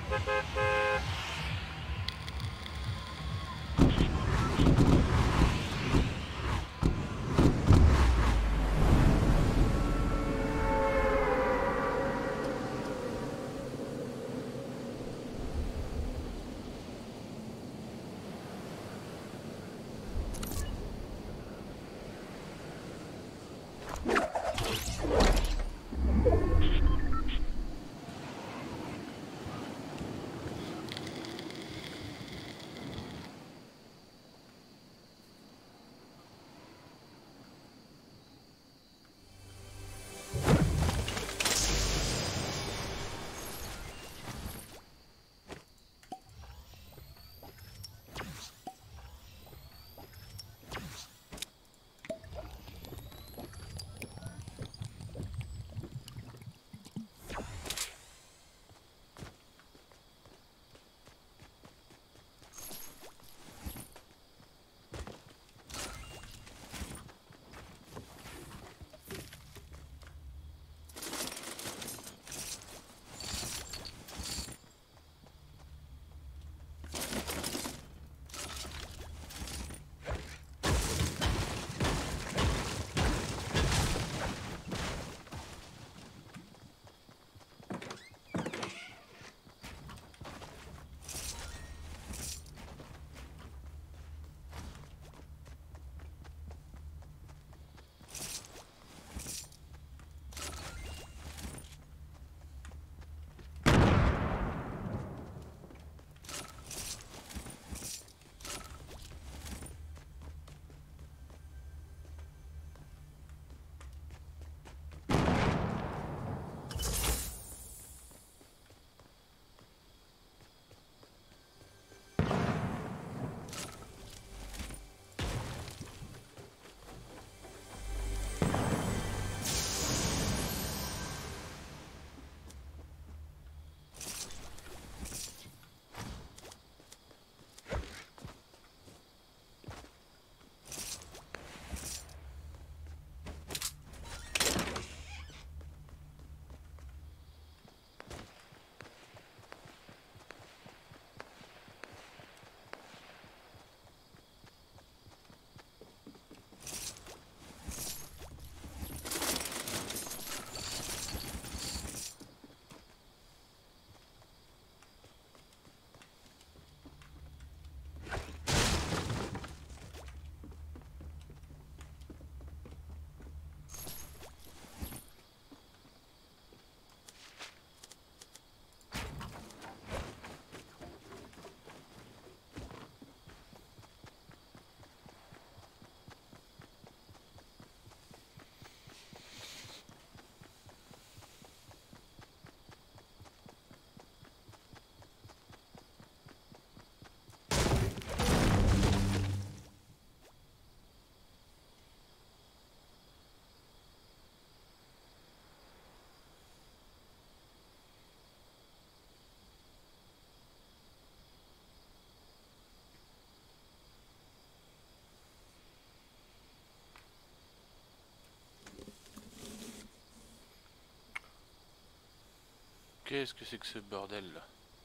Qu'est-ce que c'est que ce bordel là?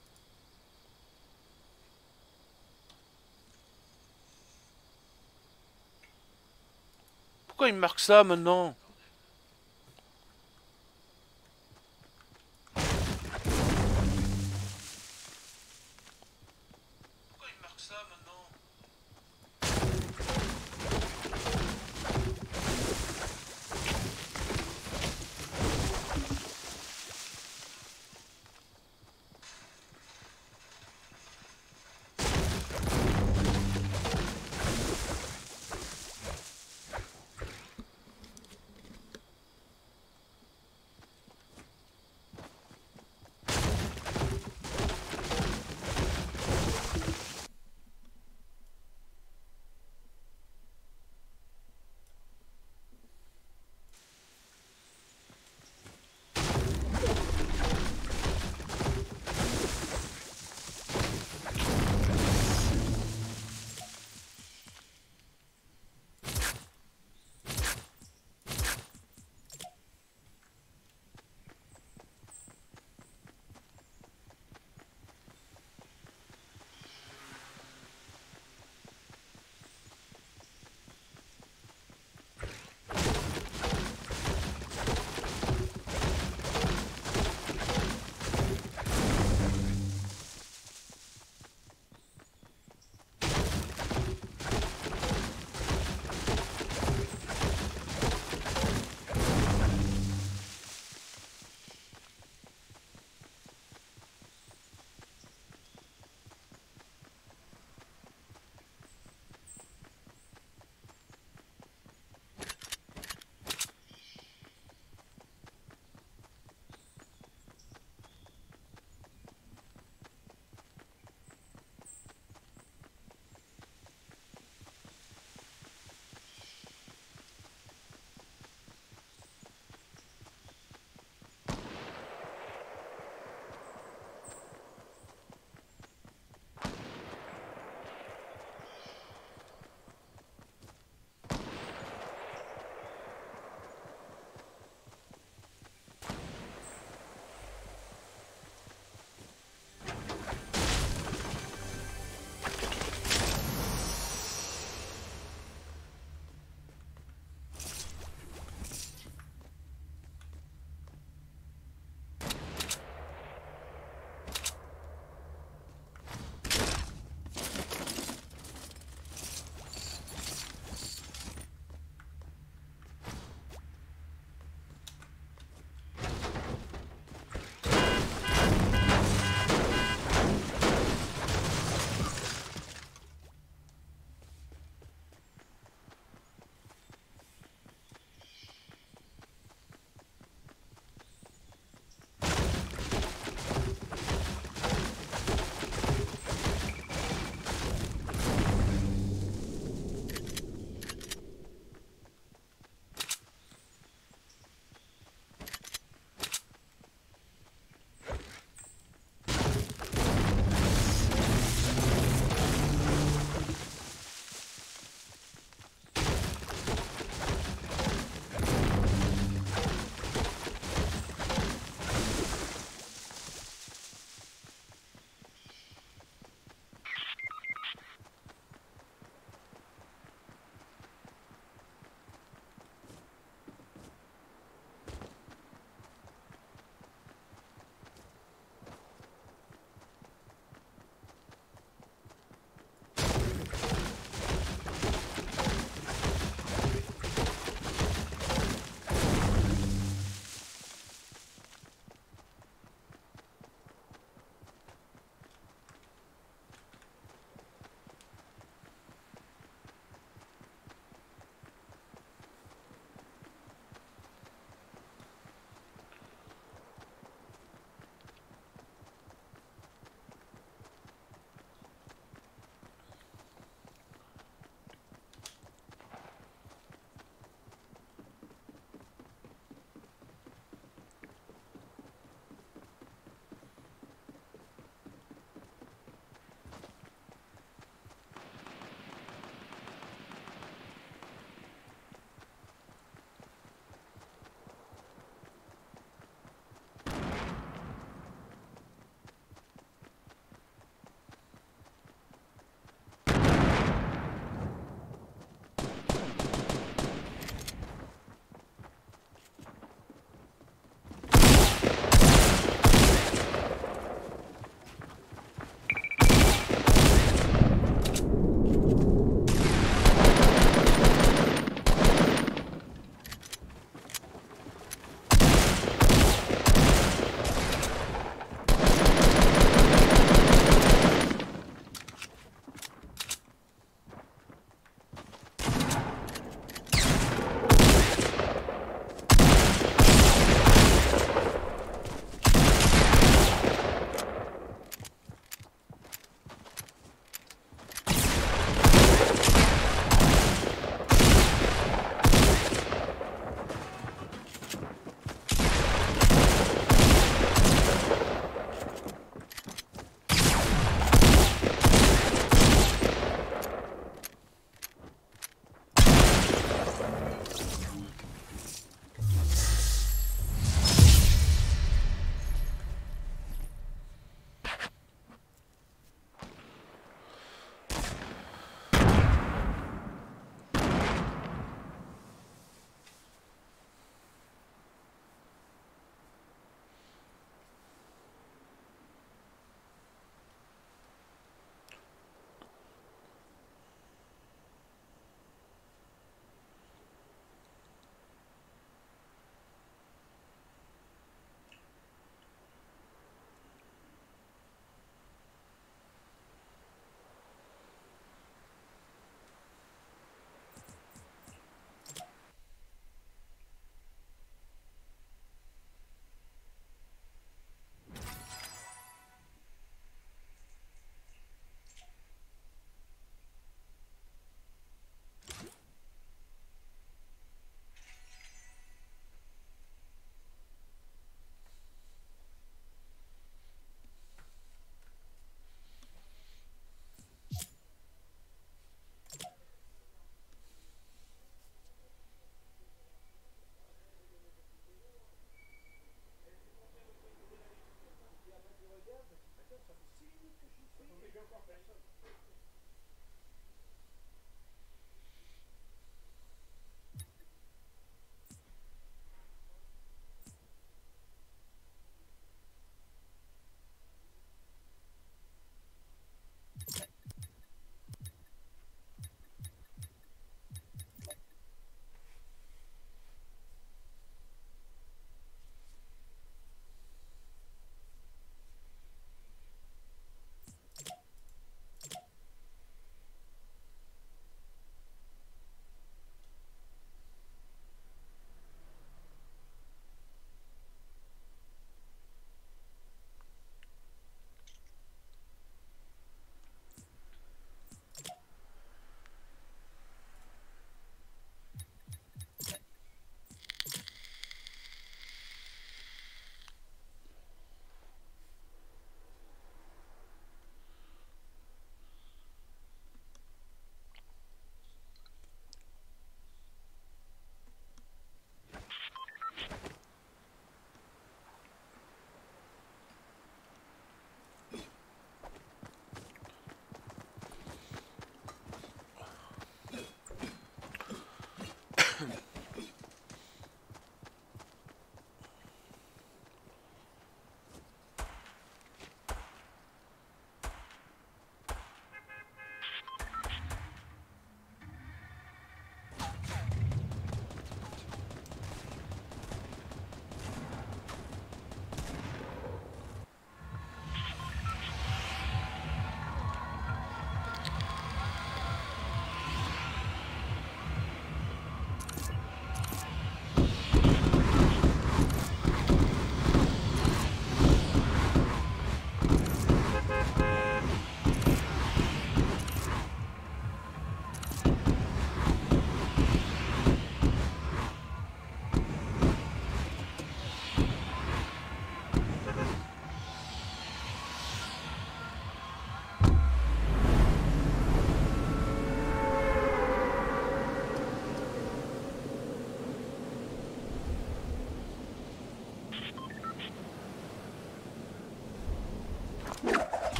Pourquoi il me marque ça maintenant?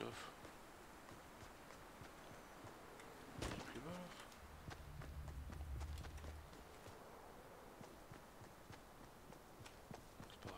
coffre. Plus bas, là. C'est pas grave.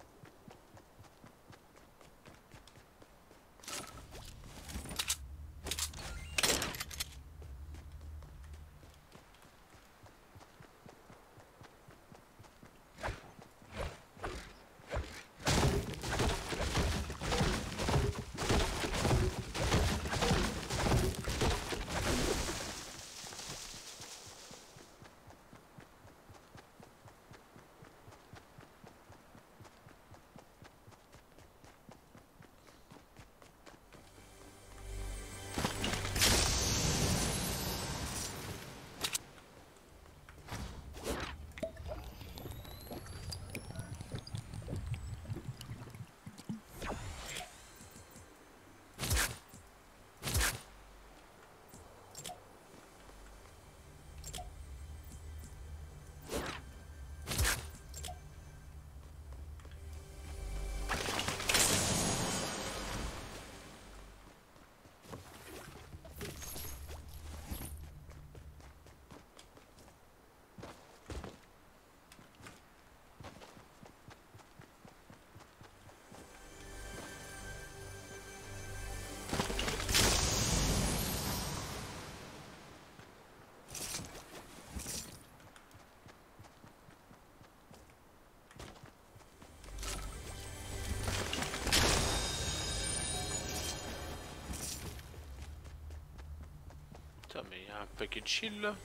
Putain, mais il y a un paquet de shield là.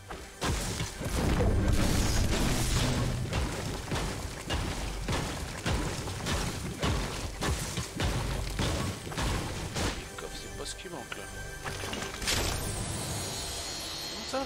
Les coffres, c'est pas ce qui manque là. Comment ça?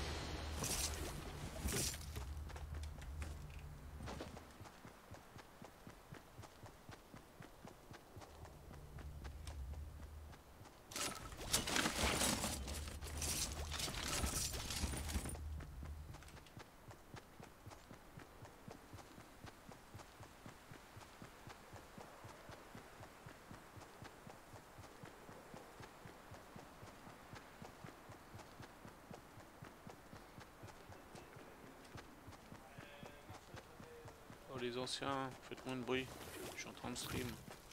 Oh les anciens, faites moins de bruit. Je suis en train de stream.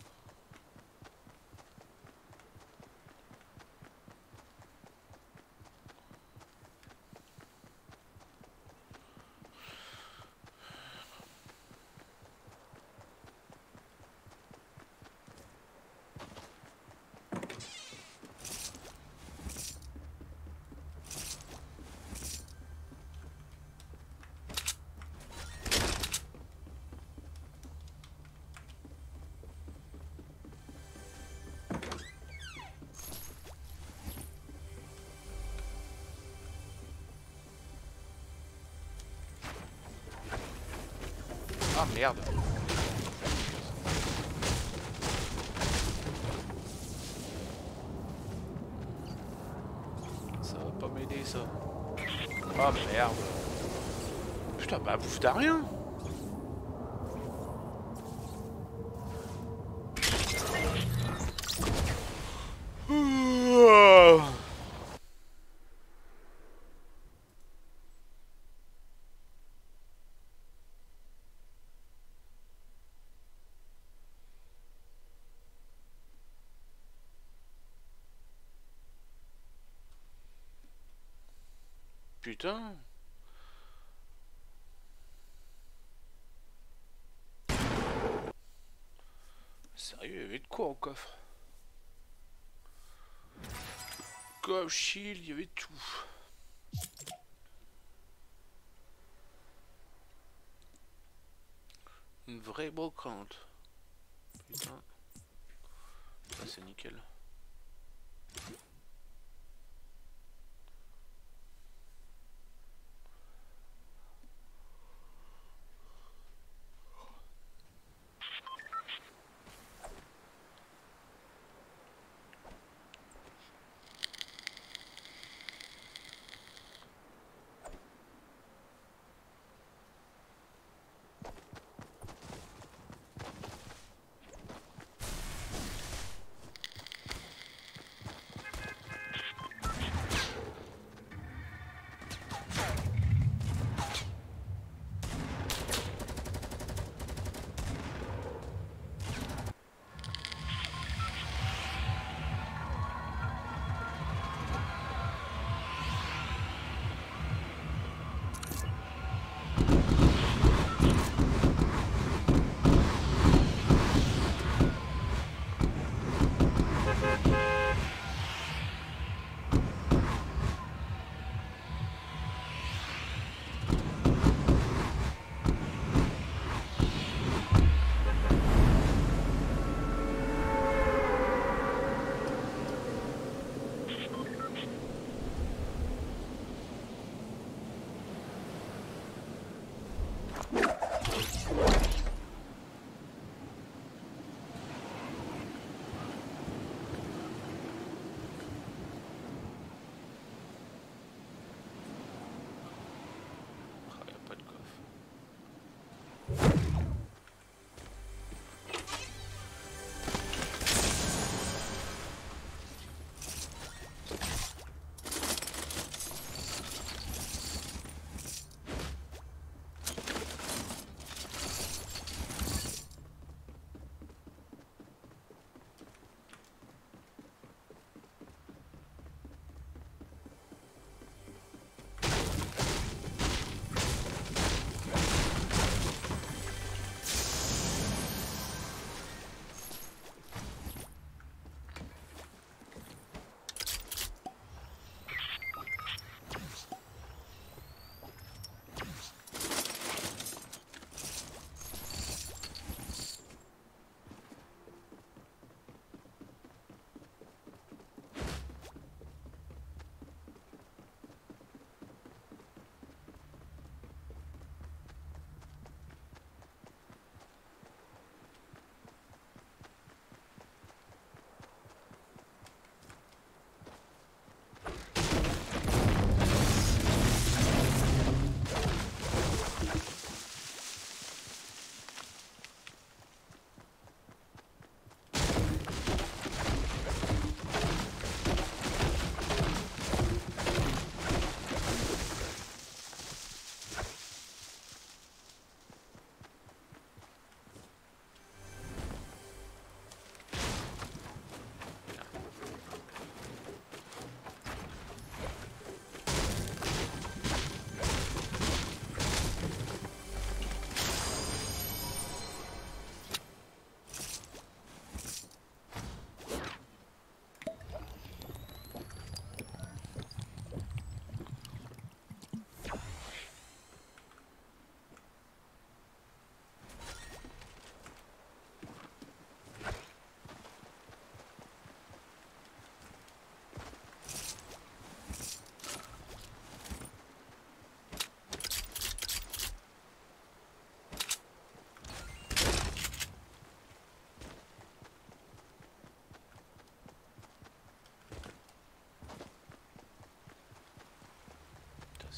Ah merde. Ça va pas m'aider ça. Ah merde. Putain bah bouffe t'as rien. Putain. Sérieux, il y avait de quoi au coffre? Coffre, shield, il y avait tout. Une vraie brocante. Putain. Ça c'est nickel.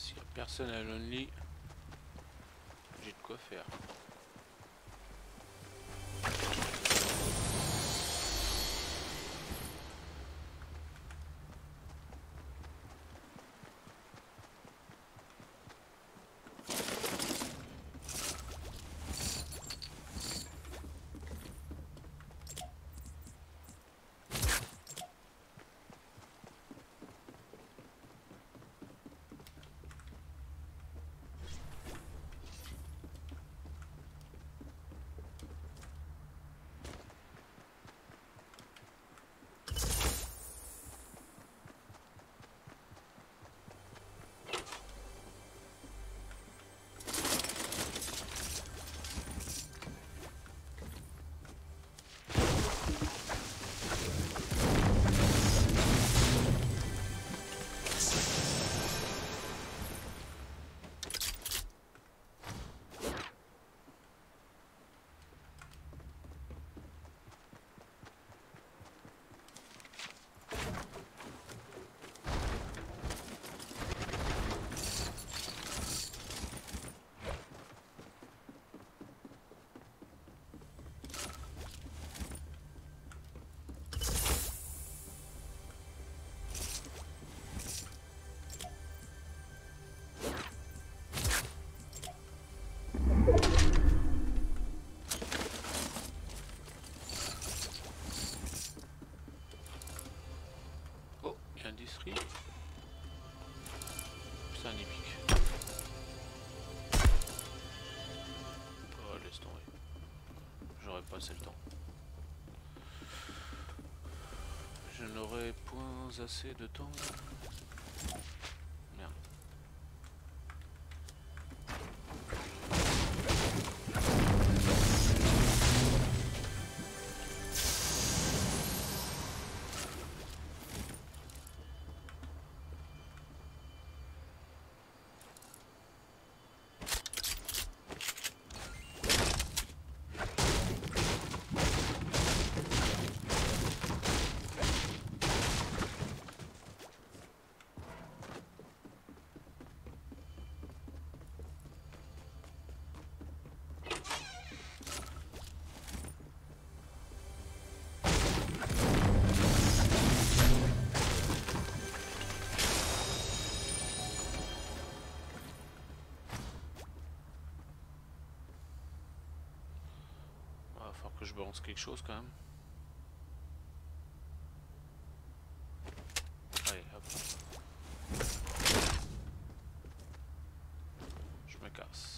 S'il n'y a personne à Lonely, j'ai de quoi faire. Oh, il y a un district. C'est un épique. Oh, laisse tomber. J'aurais pas assez le temps. Je n'aurai point assez de temps. Merde. Il va falloir que je balance quelque chose quand même. Allez, hop. Je me casse.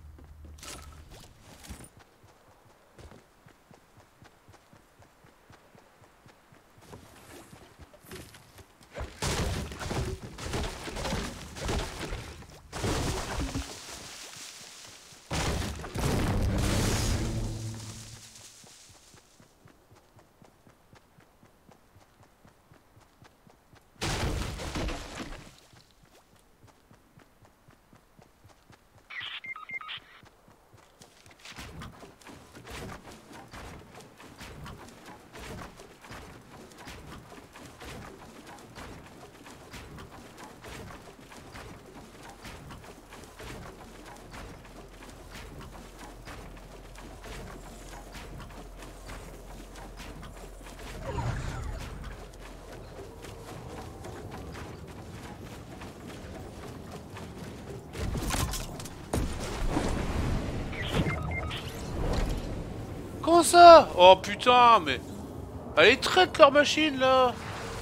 Comment ça? Oh putain, mais... Allez, traite leur machine, là!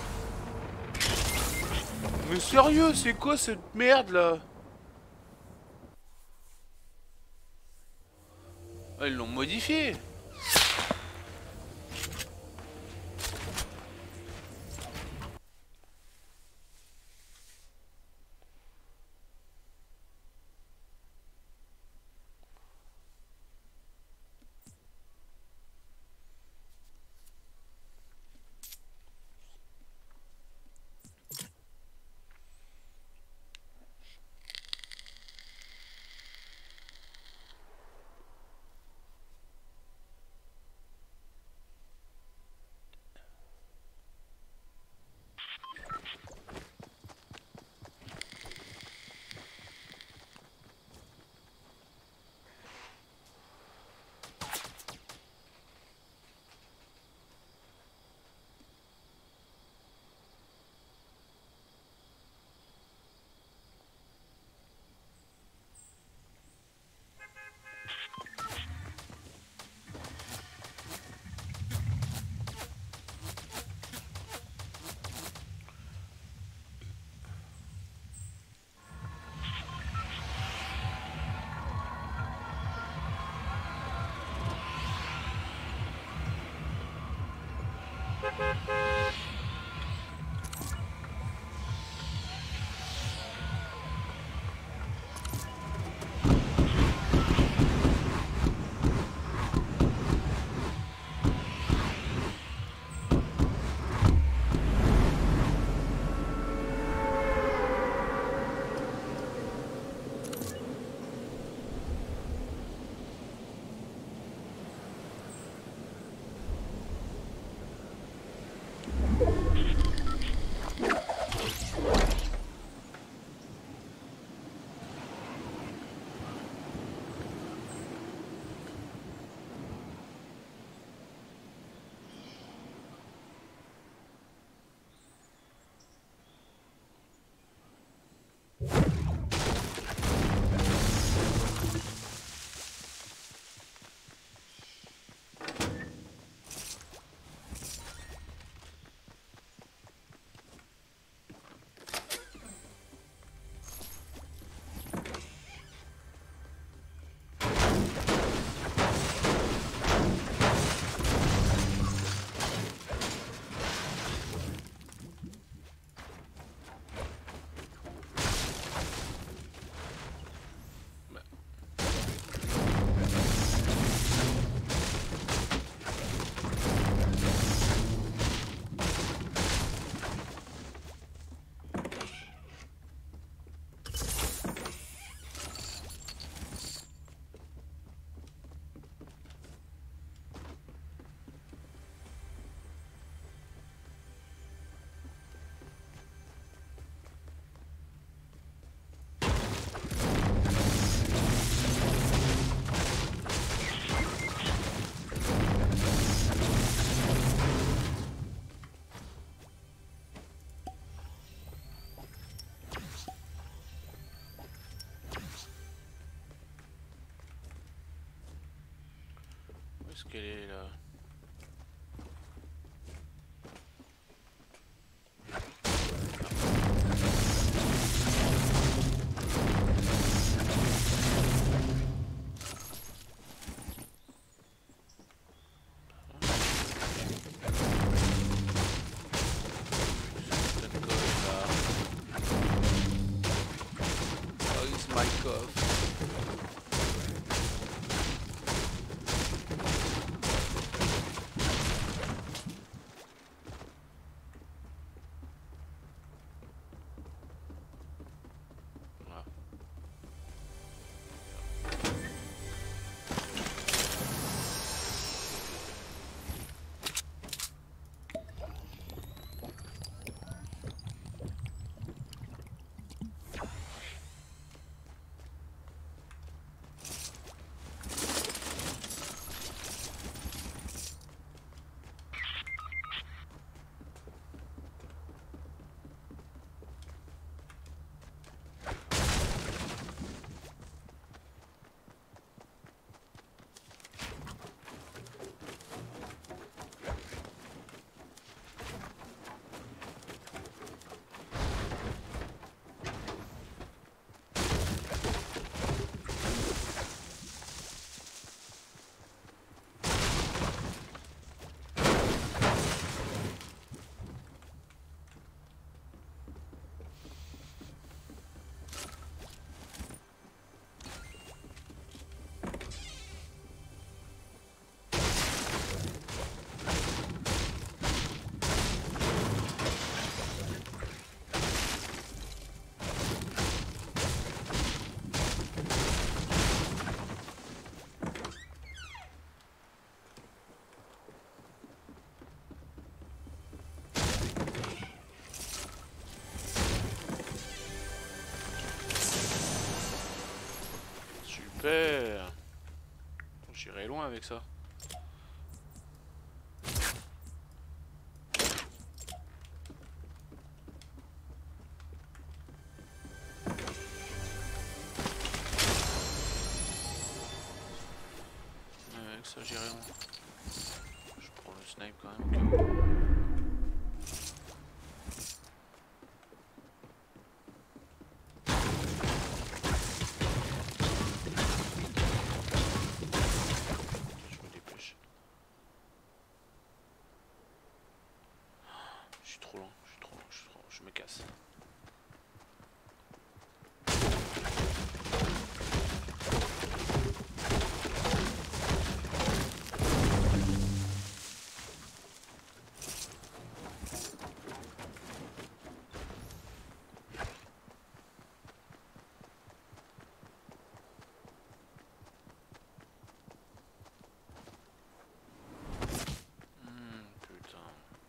Mais sérieux, c'est quoi cette merde, là? Ah, ils l'ont modifié! Est-ce qu'elle est là? Super. J'irai loin avec ça. Avec ça j'irai loin. Je prends le snipe quand même. trop loin, je suis trop loin, je me casse. Putain.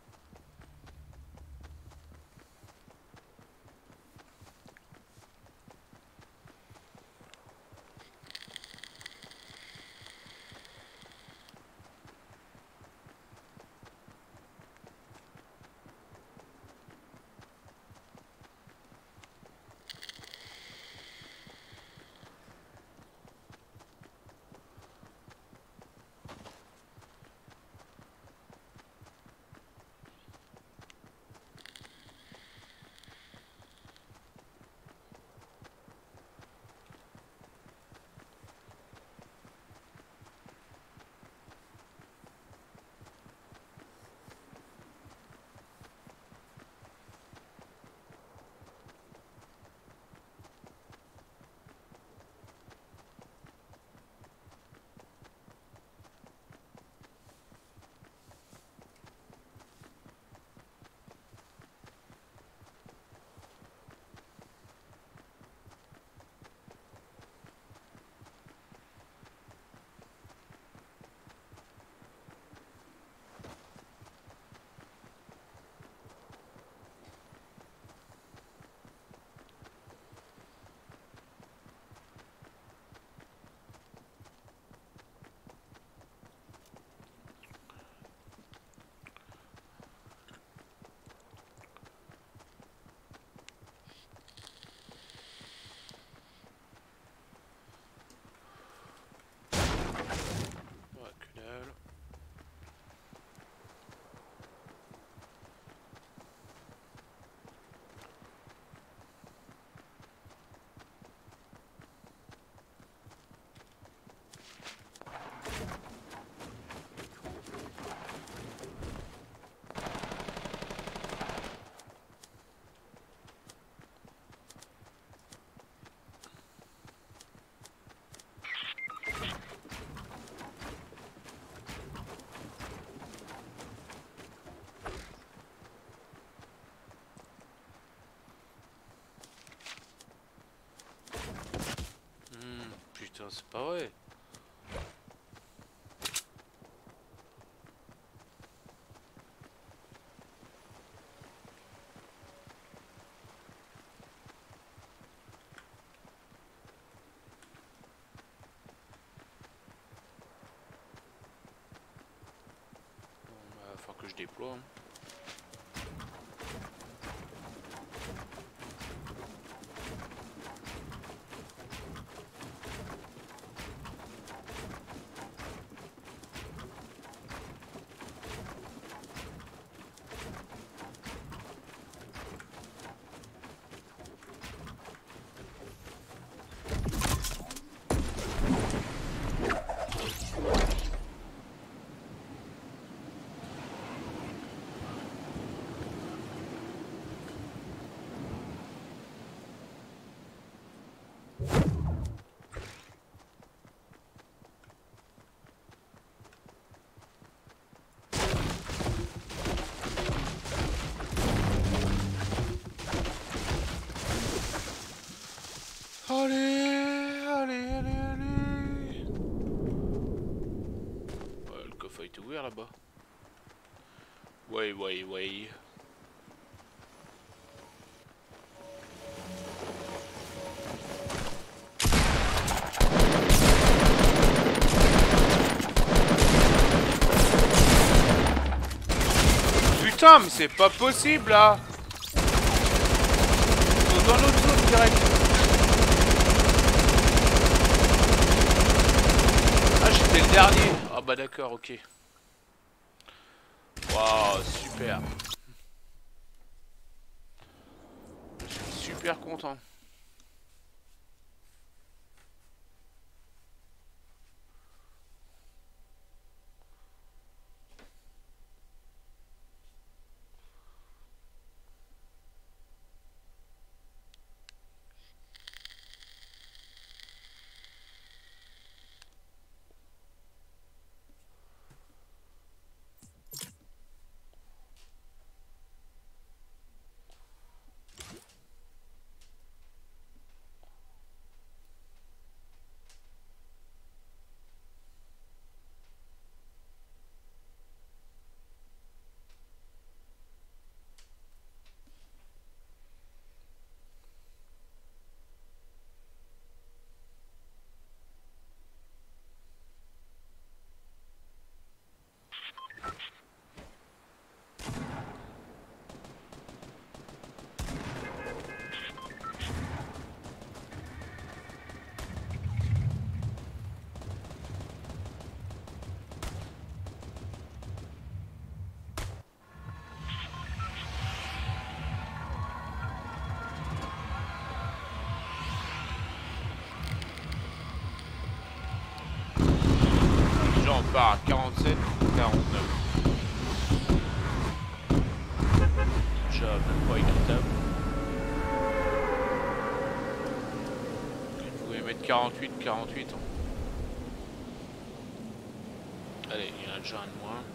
Ouais, que dalle. Putain, c'est pas vrai. Bon, bah, faut que je déploie. Hein. Allez, allez, allez, allez. Ouais, le coffre a été ouvert là-bas. Ouais, ouais, ouais. Putain, mais c'est pas possible là. Dans l'autre zone direct. Ah, j'étais le dernier. Ah bah d'accord, ok. Waouh, super. Je suis super content. équitable. Il pouvait mettre 48, 48. Hein. Allez, il y en a déjà un de moins.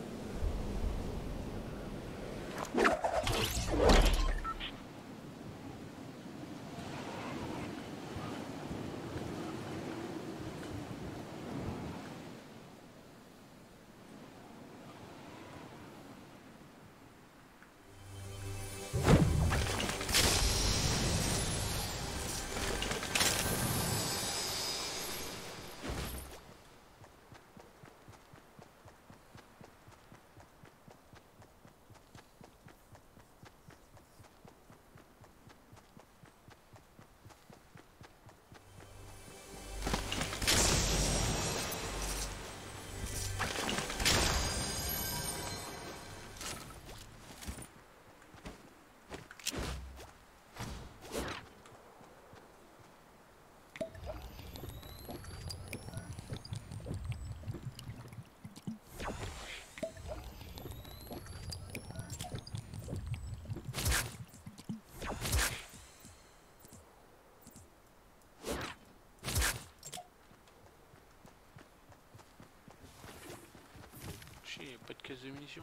Il n'y a pas de caisse de munitions.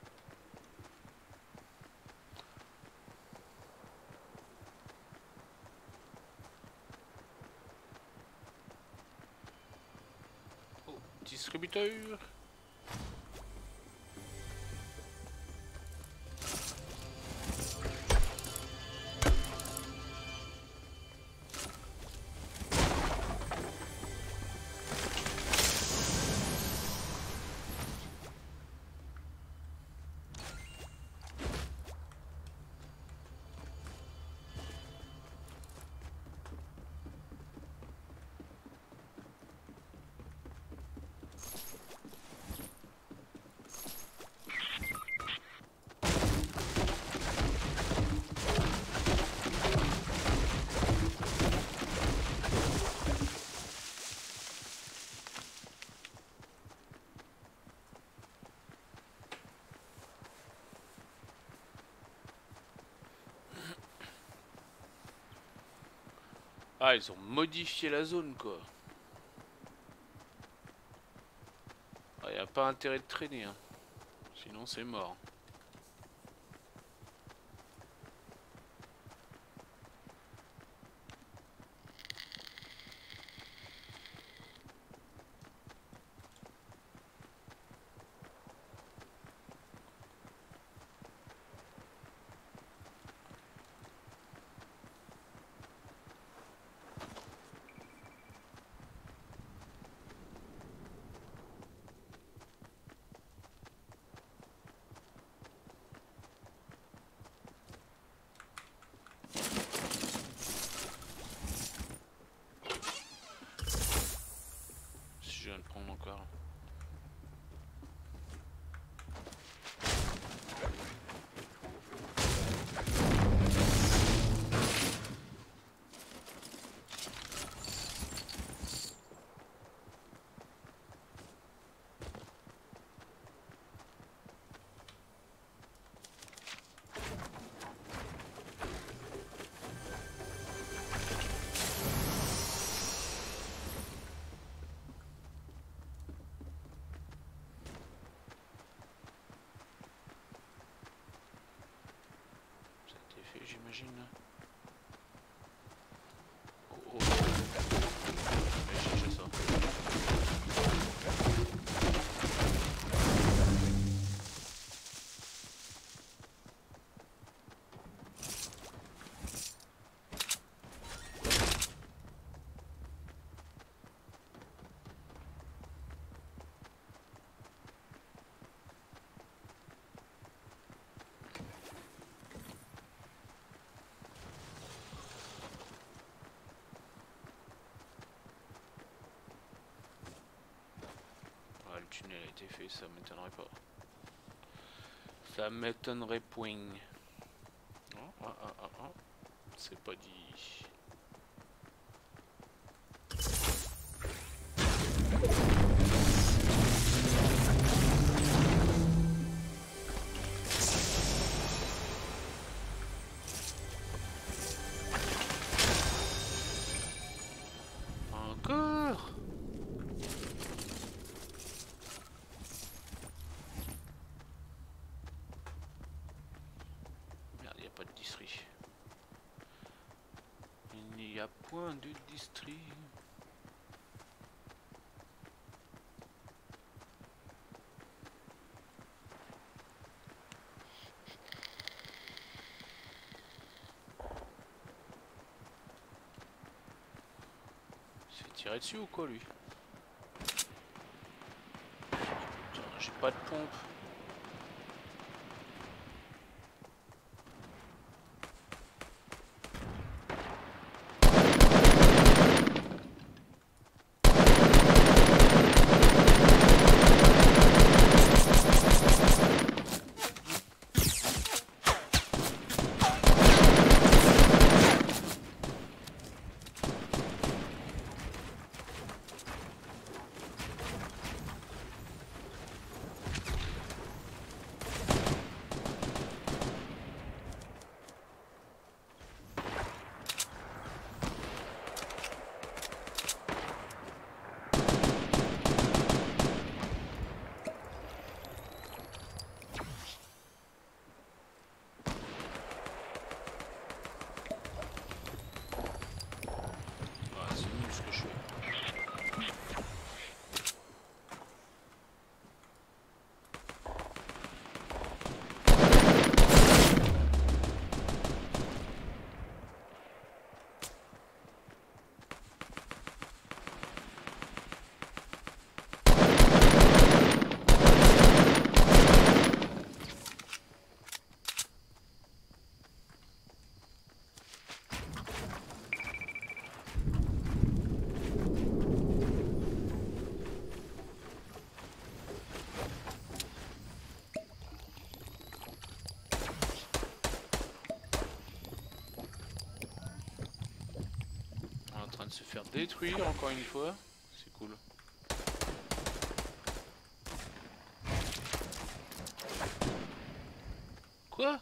Oh, distributeur. Ah, ils ont modifié la zone, quoi. Ah, y a pas intérêt de traîner, hein. Sinon c'est mort. Si je viens de prendre encore. J'imagine. Oh, oh. Je vais chercher ça. Le tunnel a été fait, ça m'étonnerait pas. Ça m'étonnerait point. Oh. C'est pas dit. distri. Il n'y a point de distri. Il se fait tirer dessus ou quoi lui? J'ai pas de pompe. En train de se faire détruire encore une fois, c'est cool. Quoi?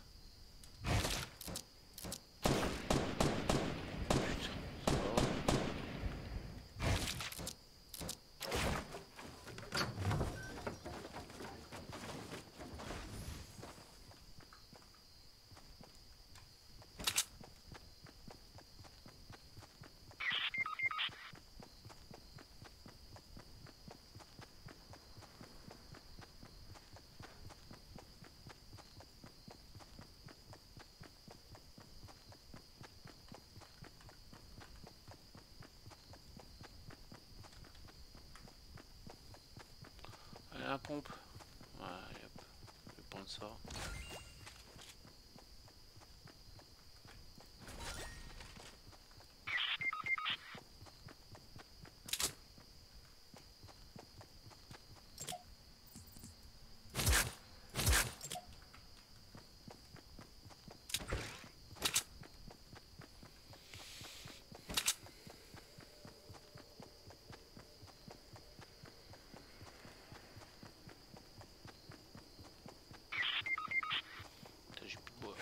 La pompe. Ouais, hop. Je vais prendre ça. J'ai plus de bois.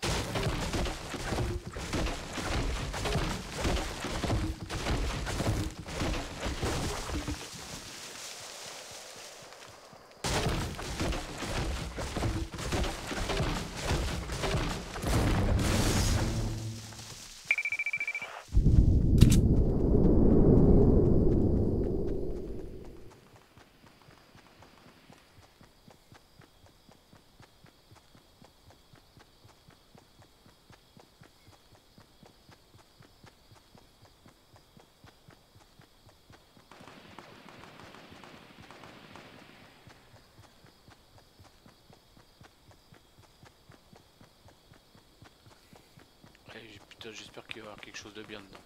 Putain, j'espère qu'il va y avoir quelque chose de bien dedans.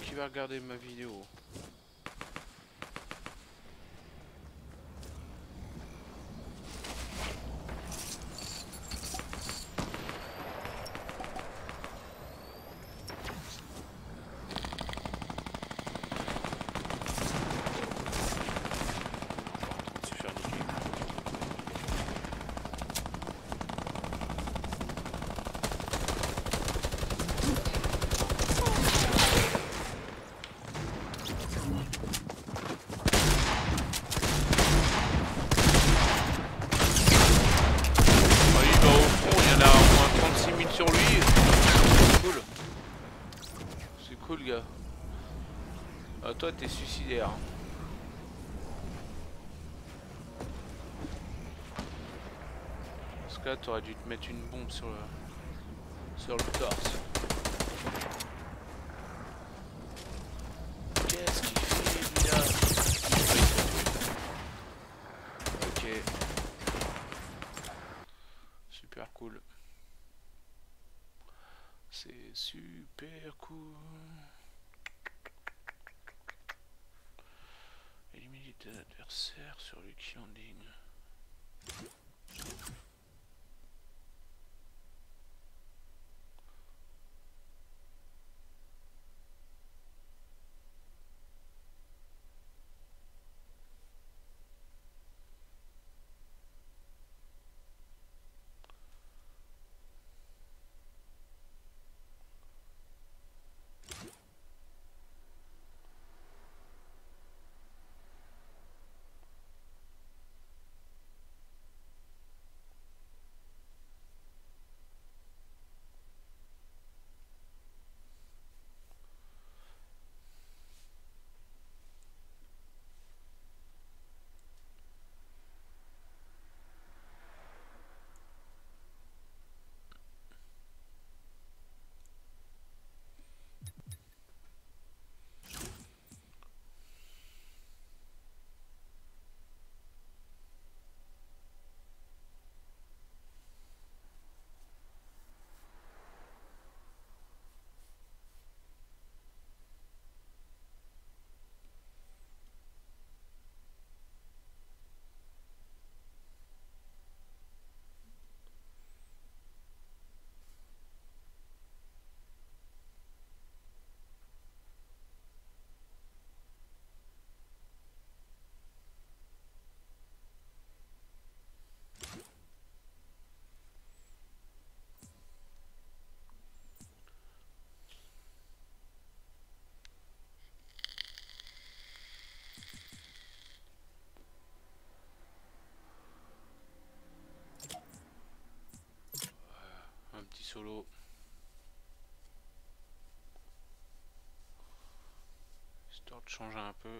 qui va regarder ma vidéo? Se faire niquer. Il va au fond, il y en a au moins 36 000 sur lui. C'est cool. C'est cool, gars. Ah, toi, t'es suicidaire. Hein. Parce que là, t'aurais dû te mettre une bombe sur le torse. Qu'est-ce qu'il fait, lui, là? Ok. Super cool. C'est super cool. Éliminer tes adversaires sur le qui en ligne. Un petit solo. Histoire de changer un peu.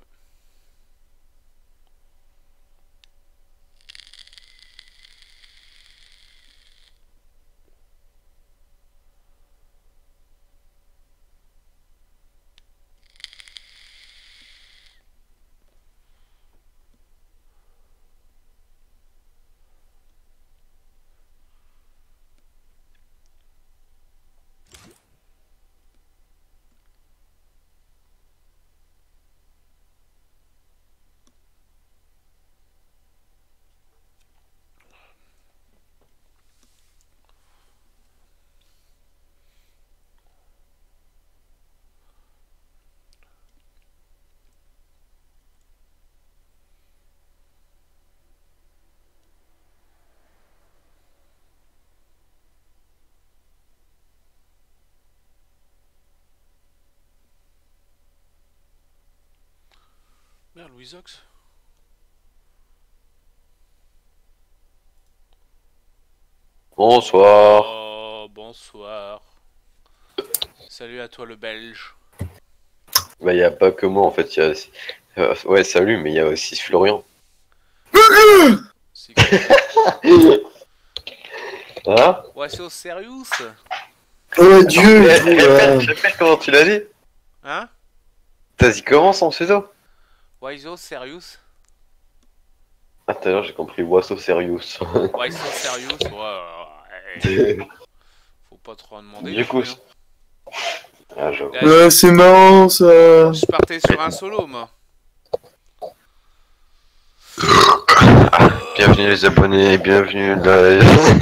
Merde, Louisox. Bonsoir. Oh, bonsoir. Salut à toi le belge. Bah, y a pas que moi en fait. Ouais, salut, mais il y a aussi Florian. C'est cool. Hein? Ouais, c'est au serious. Oh Dieu, Répète comment tu l'as dit. Hein? T'as dit comment son pseudo? Why so serious? Ah, tout à l'heure j'ai compris Wasso Serious. Why so serious? Ouais. Faut pas trop en demander. Du coup, hein. Ah, j'avoue. Là, Ouais, c'est marrant ça. je partais sur un solo, moi. Bienvenue les abonnés, bienvenue dans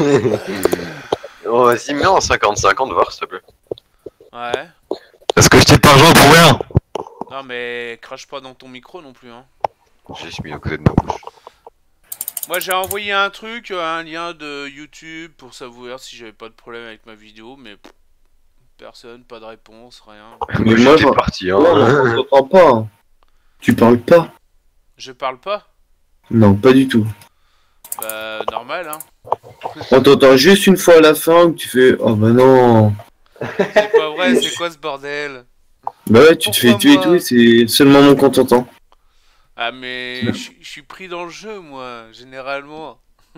Oh, vas-y, mets en 50-50, voir s'il te plaît. Ouais. Est-ce que je t'ai pas rejoint pour rien? Non, mais crache pas dans ton micro non plus, hein. J'ai juste mis à côté de ma bouche. Moi, j'ai envoyé un truc, un lien de YouTube pour savoir si j'avais pas de problème avec ma vidéo, mais personne, pas de réponse, rien. Mais Moi moi, j'étais parti, hein. non, on t'entend pas. Tu parles pas? Je parle pas? Non, pas du tout. Bah, normal, hein. On t'entend juste une fois à la fin où tu fais oh bah non. C'est pas vrai, c'est quoi ce bordel? Bah ouais, tu te fais Pourquoi tuer et moi tout, et c'est seulement mon qu'on t'entend. Ah, mais je suis pris dans le jeu, moi, généralement.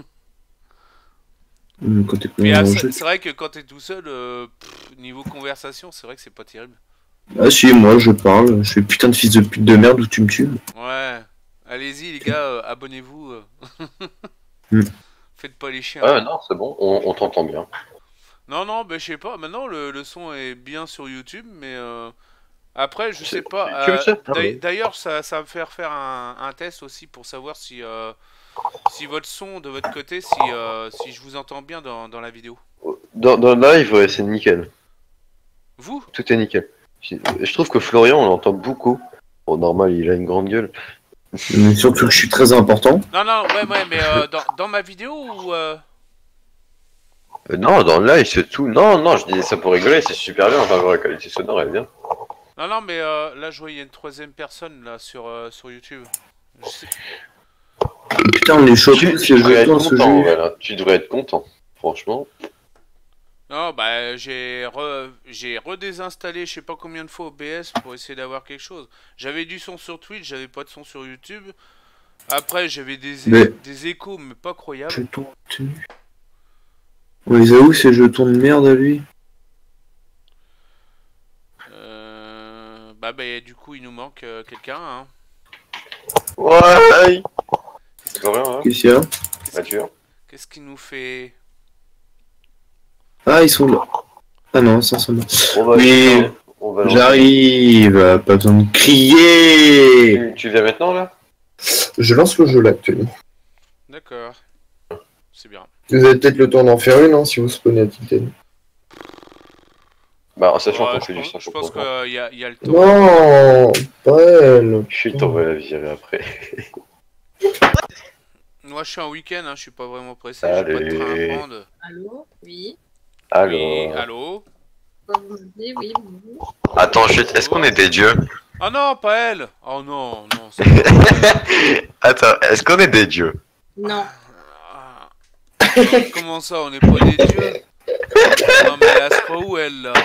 Quand t'es Mais pas ah, dans le c'est jeu. c'est vrai que quand t'es tout seul, niveau conversation, c'est vrai que c'est pas terrible. Ah si, moi je parle, je fais putain de fils de pute de merde où tu me tues. Ouais. Allez-y, les gars, abonnez-vous. Hmm. Faites pas les chiens. Ah non, c'est bon, on t'entend bien. Non, non, bah, je sais pas. Maintenant, le son est bien sur YouTube, mais après, je sais pas. Tu le sais? Ah, oui. D'ailleurs, ça va me faire faire un test aussi pour savoir si, si votre son de votre côté, si je vous entends bien dans la vidéo. Dans le live, ouais, c'est nickel. Vous? Tout est nickel. Je trouve que Florian, on l'entend beaucoup. Bon, normal, il a une grande gueule. Mais surtout que je suis très important. Non, non, ouais, mais dans ma vidéo ou Non, dans le live, c'est tout. Non, non, je disais ça pour rigoler, c'est super bien. Enfin, la qualité sonore, elle est bien. Non, non, mais là, je vois, il y a une troisième personne là sur YouTube. Je sais- Putain, on est choqués parce que je devrais être tourne ce content, jeu. voilà. Tu devrais être content, franchement. Non, bah, j'ai redésinstallé je sais pas combien de fois OBS pour essayer d'avoir quelque chose. J'avais du son sur Twitch, j'avais pas de son sur YouTube. Après, j'avais Mais- des échos, mais pas croyables. Jeton obtenu. On les a où ces jetons de merde à lui? Bah, du coup, il nous manque quelqu'un, hein. Ouais. C'est pas rien, hein. Qu'est-ce qu'il y a? Bah, tu vois. Qu'est-ce qu'il nous fait? Ah, ils sont là. Ah non, ça sont là. On va Oui, lancer, on va lancer. j'arrive. Pas besoin de crier. Tu viens maintenant, là? Je lance le jeu là actuellement. D'accord. C'est bien. Vous avez peut-être le temps d'en faire une, hein, si vous spawnez à Titan. Bah, en sachant Ouais, qu'on fait du je 5 pense qu'il y a le temps. Non, pas elle. Chut, on va la virer après. Moi, je suis en week-end, hein, je suis pas vraiment pressé, j'ai pas de train à Allez. prendre. Allô? Oui. Alors. Oui, allô? Quoi vous me dites? Oui, bonjour. Attends, chut, est-ce qu'on est des dieux? Ah non, pas elle! Oh non, non, c'est pas Attends, est-ce qu'on est des dieux? Non. Ah. Comment ça, on n'est pas des dieux? Non, mais elle se croit où, elle, là?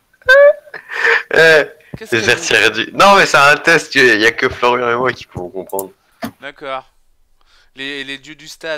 Eh, Qu'est-ce j'ai qu'elle retiré du... Non, mais c'est un test, il y a que Florian et moi qui pouvons comprendre. D'accord. Les dieux du stade.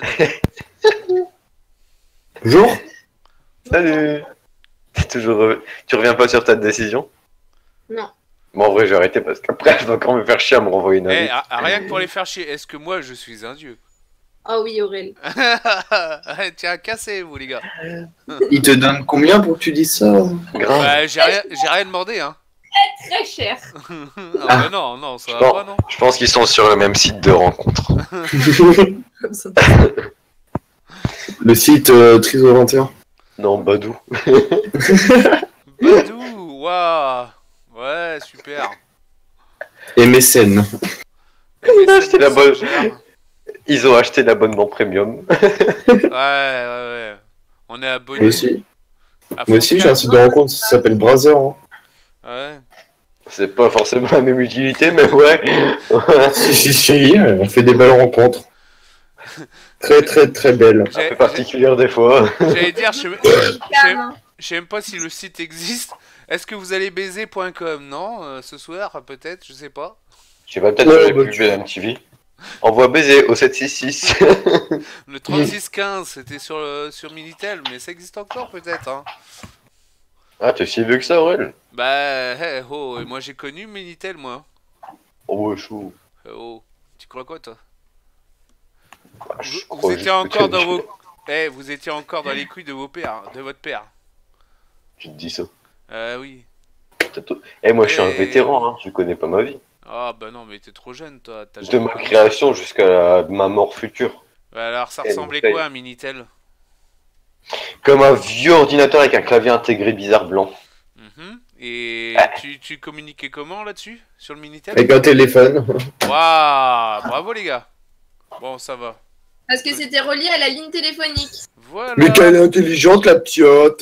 Bonjour. Salut. T'es toujours... Tu reviens pas sur ta décision? Non. Bon, en vrai, j'ai arrêté parce qu'après, je vais encore me faire chier à me renvoyer une Eh, invite. rien que pour les faire chier, est-ce que moi, je suis un dieu? Ah oui, Aurel. Tiens, cassez, vous, les gars. Il te donne combien pour que tu dises ça? Grave. Bah, j'ai rien demandé, hein. Très cher. Ah, bah non, non, ça va Bon. pas, non. Je pense qu'ils sont sur le même site de rencontre. Comme ça. Le site Triso 21. Non, Badou. Badou, waouh. Ouais, super. Et mécène. C'était la bonne- Ils ont acheté l'abonnement premium. Ouais. On est abonné. Moi aussi. à Moi aussi, j'ai un site de rencontre, ça s'appelle Brother. Hein. Ouais. C'est pas forcément la même utilité, mais ouais. Si, on fait des belles rencontres. Très très très belles. Un peu particulière des fois. J'allais dire, je Calme. sais même pas si le site existe. Est-ce que vous allez baiser.com? Non, ce soir, peut-être, je sais pas. Tu vas peut-être Ouais, sur les bah, pubs MTV. Envoie baiser au 766. Le 3615, c'était sur Minitel, mais ça existe encore peut-être, hein. Ah, t'es si vieux que ça, Aurel? Bah, et moi j'ai connu Minitel, moi. Oh, ouais, chaud. Oh, tu crois quoi, toi? Ah, je Vous crois étiez juste que encore tu- dans vos... vous étiez encore dans les couilles de vos pères, de votre père. Tu te dis ça. Oui. Eh, moi, je suis un Et- vétéran, hein. Je connais pas ma vie. Ah bah non, mais t'es trop jeune, toi. T'as De jamais ma connu. création jusqu'à ma mort future. Bah alors, ça Eh, ressemblait donc, quoi un Minitel? Comme un vieux ordinateur avec un clavier intégré bizarre blanc. Mhm. Et tu communiquais comment là-dessus? Sur le Minitel? Avec un téléphone. Waouh! Bravo les gars! Bon, ça va. Parce que c'était relié à la ligne téléphonique. Voilà! Mais qu'elle est intelligente, la ptiote.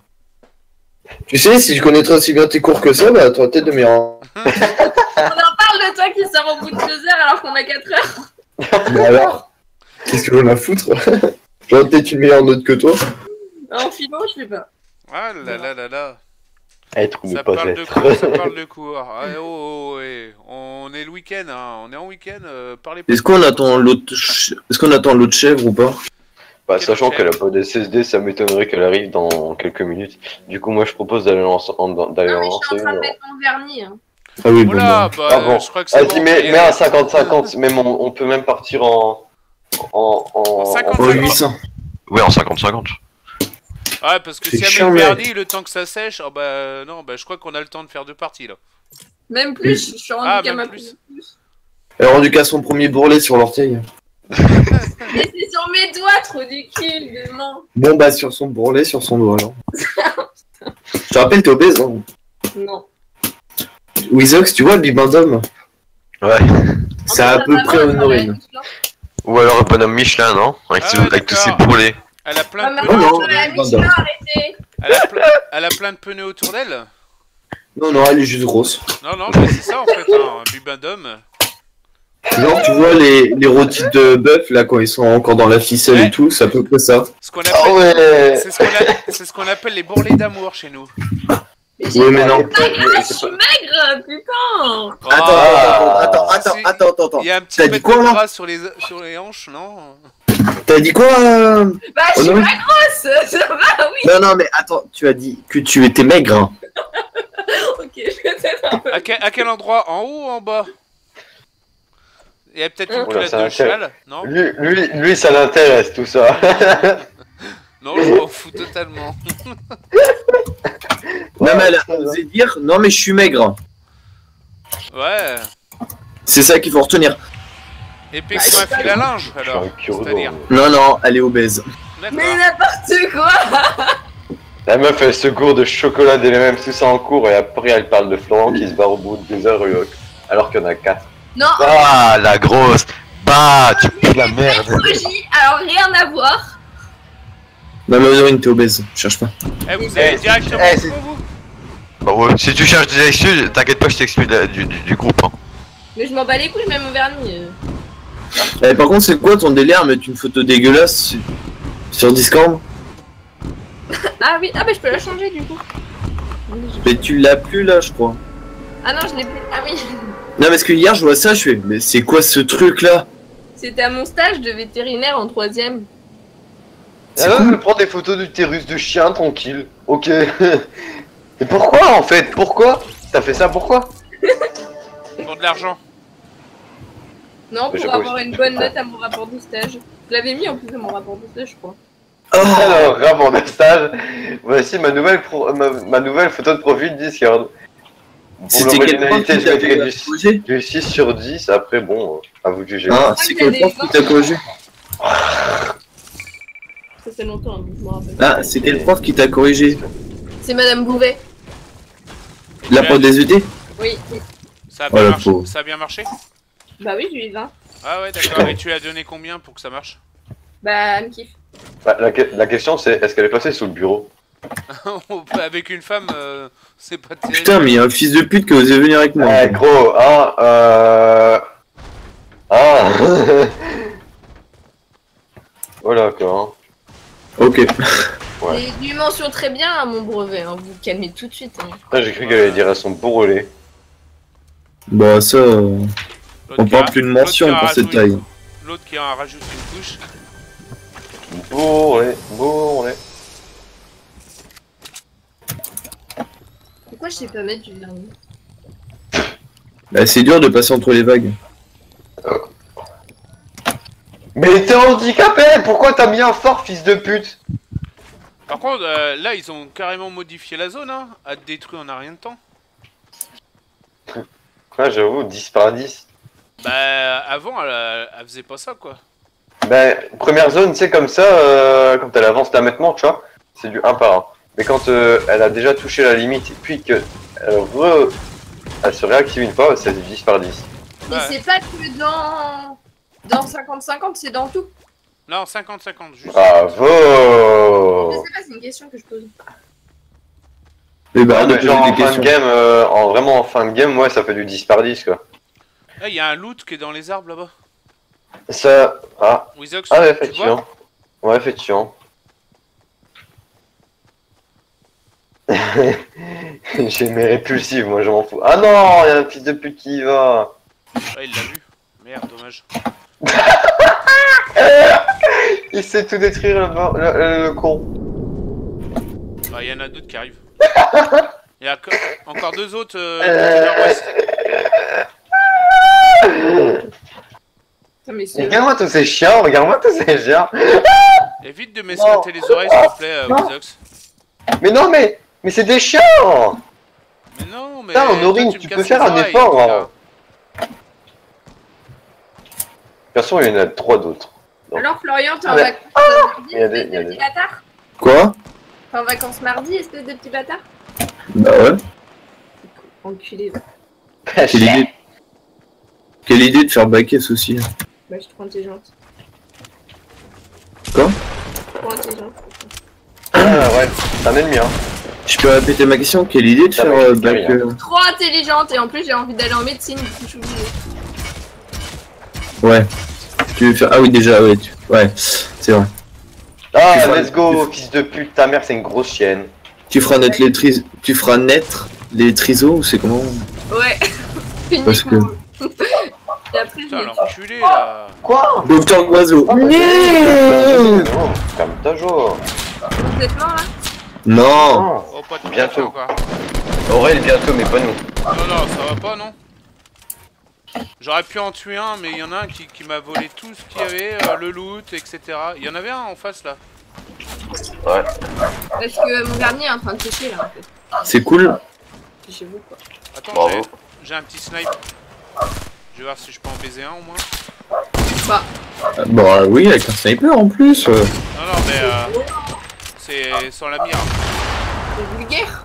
Tu sais, si je connaîtrais aussi bien tes cours que ça, bah t'aurais peut-être de meilleurs. On en parle de toi qui sort au bout de 2 heures alors qu'on a 4 heures. Mais alors, qu'est-ce que j'en ai à foutre? J'aurais peut-être une meilleure note que toi. En philo, je sais pas. Ah là là là là! Être ou ne Ça pas parle de être. cours, ça parle de cours. Ah, ouais. On est le week-end, hein. On est en week-end, parlez pas. Est-ce qu'on attend l'autre chèvre ou pas? Bah, Quel sachant chef. qu'elle a pas d'SSD, ça m'étonnerait qu'elle arrive dans quelques minutes. Du coup, moi, je propose d'aller Non, mais je suis en lancer train de une. mettre mon vernis. Hein. Ah oui, bon, Oula, bah, Ah bon. je crois que c'est Vas-y, bon. mets à 50-50. Même on peut même partir en 50. bah, 800. Ouais, en 50-50. Ouais, parce que C'est si elle met chiant, le mec. vernis, le temps que ça sèche, oh bah non, bah je crois qu'on a le temps de faire 2 parties là. Même plus, je suis rendu Ah, qu'à même ma plus. Elle a rendu qu'à son premier bourrelet sur l'orteil. Mais c'est sur mes doigts, trop du cul, de main. Bon, bah, sur son bourrelet, sur son doigt, alors. Je te rappelle, t'es obèse, hein. Non. Wizox, tu vois, le bibendum, Ouais. c'est à peu près Honorine. Ou alors un bonhomme Michelin, non? Avec, Ah tous- ouais, avec tous ses d'accord. bourrelets. Elle a plein Ah, de mais Oh, pneus non. autour la d'elle. Michelin, arrêtez. Elle a plein de pneus autour d'elle. Non, non, elle est juste grosse. Non, non, mais c'est ça en fait, hein, un bibendum. Genre, tu vois, les rôtis de bœuf, là, quand ils sont encore dans la ficelle Ouais. et tout, c'est à peu près ça. Ce qu'on Ah appelle, ouais! c'est ce qu'on appelle les bourrelets d'amour chez nous. Mais j'ai Oui, mais non. je suis maigre, putain. Oh, Attends. Il y a un petit T'as peu dit de quoi, là gras sur les hanches, non? T'as dit quoi Bah, je suis Honorine pas grosse, ça va, oui. Non, non, mais attends, tu as dit que tu étais maigre. Hein. Ok, je vais peut-être un peu. À quel endroit? En haut ou en bas? Il y a peut-être une Oula, culotte ça de va cheval, non? Lui, ça l'intéresse, tout ça. Non, je m'en fous totalement. Non, mais elle a osé dire, non, mais je suis maigre. Ouais. C'est ça qu'il faut retenir. Épée comme un fil à linge, alors. Je suis un cure-dent. C'est-à-dire. Non, non, elle est obèse. D'accord. Mais n'importe quoi. La meuf, elle se gourde de chocolat dès les mêmes tout ça en cours, et après, elle parle de Florent qui se barre au bout de 2 heures, alors qu'il y en a 4. Non, Ah, la grosse. Bah, tu pues la merde. Pétrogie, alors rien à voir. Non, mais Honorine, t'es obèse. Cherche pas. Eh, vous avez Eh, directement eh, au c'est- fond, vous? Bah ouais, si tu cherches des excuses, t'inquiète pas, je t'exclus du groupe. Hein. Mais je m'en bats les couilles, même mon vernis. Par contre, c'est quoi ton délire, mettre une photo dégueulasse sur Discord? Ah oui, ah bah je peux la changer du coup. Mais tu l'as plus là, je crois. Ah non, je l'ai plus. Ah oui. Non, parce que hier, je vois ça, je fais, mais c'est quoi ce truc là? C'était à mon stage de vétérinaire en 3ème. C'est Elle cool. prend des photos d'utérus de chien, tranquille. Ok. Et pourquoi, en fait? Pourquoi? T'as fait ça pourquoi? Pour de l'argent. Non, Mais pour je- avoir une bonne note à mon rapport de stage. Je l'avais mis en plus dans mon rapport de stage, je crois. Alors, rapport de stage. Voici ma nouvelle, ma nouvelle photo de profil Discord. Pour C'était quel prof l'originalité, qui je mettrais t'a corrigé? du 6 sur 10. Après, bon, à vous de juger. Ah, c'est quel prof qui t'a corrigé? Ça fait longtemps, hein, je me rappelle. Ah, c'est quel prof qui t'a corrigé? C'est Madame Bouvet. La prof des UT? Oui. Ça a Oh, bien la marché. pauvre. Ça a bien marché? Bah oui, je lui ai 20. Ah ouais, d'accord. Et tu as donné combien pour que ça marche? Bah, elle me kiffe. Bah, la question, c'est est-ce qu'elle est passée sous le bureau? Avec une femme, c'est pas terrible. Putain, mais il y a un fils de pute qui a osé venir avec moi. Eh, gros, hein, Ah Voilà, quoi. Ok. Ouais. J'ai eu mention très bien à mon brevet, hein. Vous calmez tout de suite. Hein. Putain, j'ai cru qu'elle allait dire à son bourrelet. Bah, ça. L'autre On qui parle a- plus de l'autre mention qui a pour cette rajouté- taille. L'autre qui en rajoute une couche. Bourrelet. Pourquoi je sais pas mettre du vernis? Bah, c'est dur de passer entre les vagues. Mais t'es handicapé! Pourquoi t'as mis un fort, fils de pute? Par contre, là, ils ont carrément modifié la zone, hein. À te détruire en a rien de temps. Ouais, j'avoue, 10 par 10. Bah, avant, elle faisait pas ça, quoi. Ben, première zone, tu sais, comme ça, quand elle avance l'amettement, tu vois, c'est du 1 par 1. Mais quand elle a déjà touché la limite, et puis que elle se réactive une fois, c'est du 10 par 10. Mais Ouais. c'est pas que dans 50-50, c'est dans tout. Non, 50-50, juste. Je Bravo. sais pas, c'est une question que je pose. Et bah, Ouais, de mais poser genre des en fin de questions. game, vraiment en fin de game, ouais, ça fait du 10 par 10, quoi. Ah, il y a un loot qui est dans les arbres là-bas. Ça... Ah, Wizox, ah ouais, tu vois? effectivement. Ouais, effectivement. J'ai mes répulsives, moi je m'en fous. Ah non, il y a un fils de pute qui y va. Ah, il l'a vu. Merde, dommage. Il sait tout détruire le con. Ah, il y en a d'autres qui arrivent. Il y a encore deux autres du nord-ouest. Putain, mais c'est... Regarde-moi tous ces chiens, regarde-moi tous ces chiens. Évite de m'esclater les oreilles, s'il te plaît, Wizox. Mais non, mais c'est des chiens. Mais non, mais. Putain, toi, Honorine, me tu casses peux faire les un oreilles, effort. en tout Hein. De toute façon, il y en a 3 d'autres. Donc. Alors, Florian, t'es en Ah, mais- vacances mardi, Il y a des- espèce il y a de des- petit bâtard? Quoi? T'es en vacances mardi, espèce de petit bâtard? Bah ouais. Enculé. Quelle idée. Quelle idée de faire baquer aussi. Bah, je suis trop intelligente. Quoi? Trop intelligente. Ah ouais, c'est un ennemi, hein. Je peux répéter ma question? Quelle idée de Ça faire va, je back sais Trop intelligente et en plus j'ai envie d'aller en médecine, du coup je suis obligée. Ouais. Tu veux faire... Ah oui, déjà, ouais. Ouais, c'est vrai. Ah, Tu feras- let's go, fils de pute, ta mère, c'est une grosse chienne. Tu feras naître les Tu feras naître les trisos ou c'est comment? Ouais, Parce que- uniquement. Et après je Putain, l'ai l'enculé là. Quoi? Docteur Oiseau. Non, calme ta joie. complètement là. Non. Oh, pas tout à Bientôt. fait encore. Aurel, bientôt, mais pas nous. Non, non, ça va pas, non? J'aurais pu en tuer un, mais il y en a un qui m'a volé tout ce qu'il y avait, le loot, etc. Il y en avait un en face là. Ouais. Parce que mon dernier est en train de sécher là en fait. C'est cool. C'est chez vous quoi. Attends, Bravo. j'ai un petit snipe. Je vais voir si je peux en baiser un au moins. Bah, Bah oui, avec un sniper en plus. Non, non, mais c'est sans la mire. c'est vulgaire.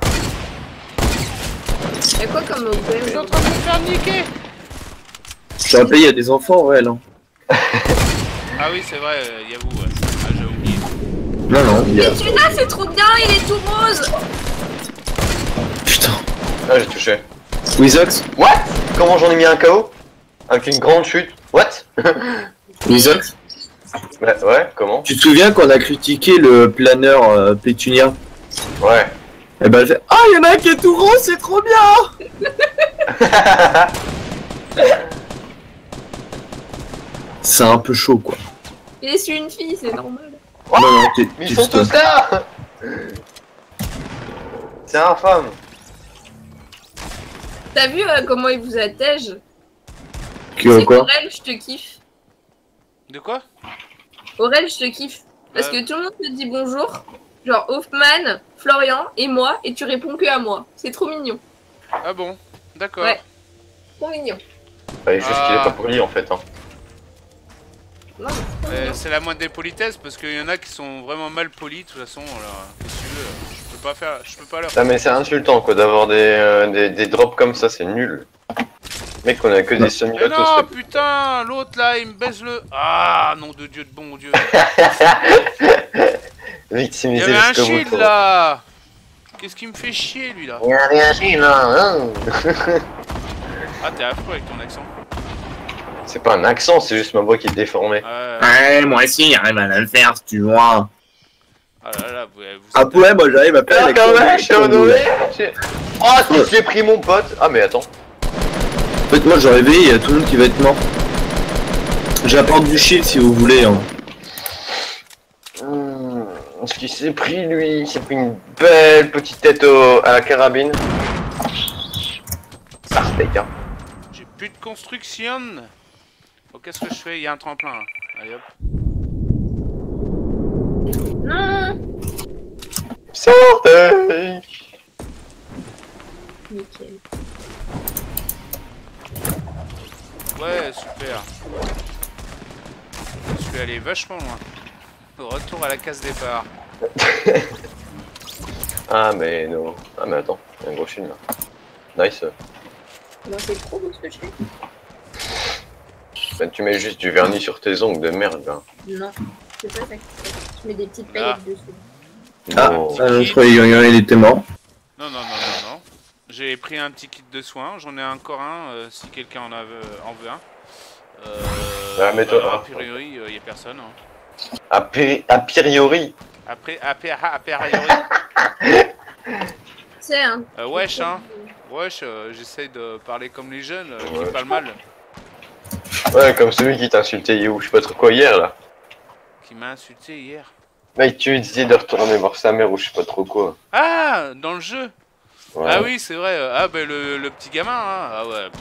Y'a quoi comme objet? Je suis en train de me faire niquer. Je te rappelle, il y a des enfants, ouais, là. Ah oui, c'est vrai, y a vous, ouais. Ah, j'ai oublié. Non, non, il y a... Mais celui-là c'est trop bien, il est tout rose. Putain. Ah, j'ai touché. Wizox. What? Comment j'en ai mis un KO? Avec une grande chute. What? Wizox. Ouais, comment? Tu te souviens qu'on a critiqué le planeur pétunien? Ouais. Eh ben, elle fait... Ah, il y en a un qui est tout rose, c'est trop bien. C'est un peu chaud, quoi. Il est sur une fille, c'est normal. Non, non, Mais ils sont tous là! C'est infâme. T'as vu comment il vous attège? Que C'est quoi? Aurel, je te kiffe. De quoi? Aurel, je te kiffe. Parce que tout le monde te dit bonjour. Genre Hoffman, Florian et moi, et tu réponds que à moi. C'est trop mignon. Ah bon, d'accord. Ouais. Trop mignon. Ouais, juste qu'il est pas poli en fait. Hein. Non, mais c'est trop mignon. C'est la moindre des politesses parce qu'il y en a qui sont vraiment mal polis de toute façon. Alors, qu'est-ce que tu veux, je peux pas faire, je peux pas leur. Ah, mais c'est insultant quoi d'avoir des drops comme ça, c'est nul. Mec, on a que des Mais semi-autos. non, putain, l'autre là, il me baise le. Ah, nom de Dieu, de bon Dieu. Il y Victimisé avait un jusqu'au bout. shield là. Qu'est-ce qui me fait chier lui là? Il y a rien shield là. Hein. Ah, t'es affreux avec ton accent. C'est pas un accent, c'est juste ma voix qui est déformée. Ouais, moi aussi, j'arrive à le faire, si tu vois. Ah là là, vous Ah êtes- ouais, moi j'arrive à faire Ah, quand même, je suis honoré. Ah, tu t'es pris mon pote. Ah, mais attends. En fait, moi je réveille, il y a tout le monde qui va être mort. J'apporte du shield si vous voulez. Hein. Ce qu'il s'est pris, lui, il s'est pris une belle petite tête à la carabine. Ça steak, hein. J'ai plus de construction. Oh, qu'est-ce que je fais? Il y a un tremplin. Là. Allez hop. Non. Sortez. Nickel. Ouais, super. Je suis allé vachement loin. Retour à la case départ. Ah mais non. Ah mais attends, il y a un gros film là. Nice. Non, c'est trop ce que je fais. Ben, tu mets juste du vernis sur tes ongles de merde là. Non, c'est pas ça. Je mets des petites Ah. paillettes dessus. Ah, Non. notre il était mort. Non, non, non, non, non. J'ai pris un petit kit de soins. J'en ai encore un si quelqu'un en veut un. Ah, mais toi, a hein. priori, il n'y a personne. Hein. A priori. Après, a priori. C'est un. Wesh, hein. Wesh, j'essaye de parler comme les jeunes qui Ouais. parlent mal. Ouais, comme celui qui t'a insulté ou je sais pas trop quoi hier là. Qui m'a insulté hier. Mec, tu lui disais de retourner voir sa mère ou je sais pas trop quoi. Ah, dans le jeu. Ouais. Ah oui, c'est vrai. Ah, bah le petit gamin, hein. Ah ouais.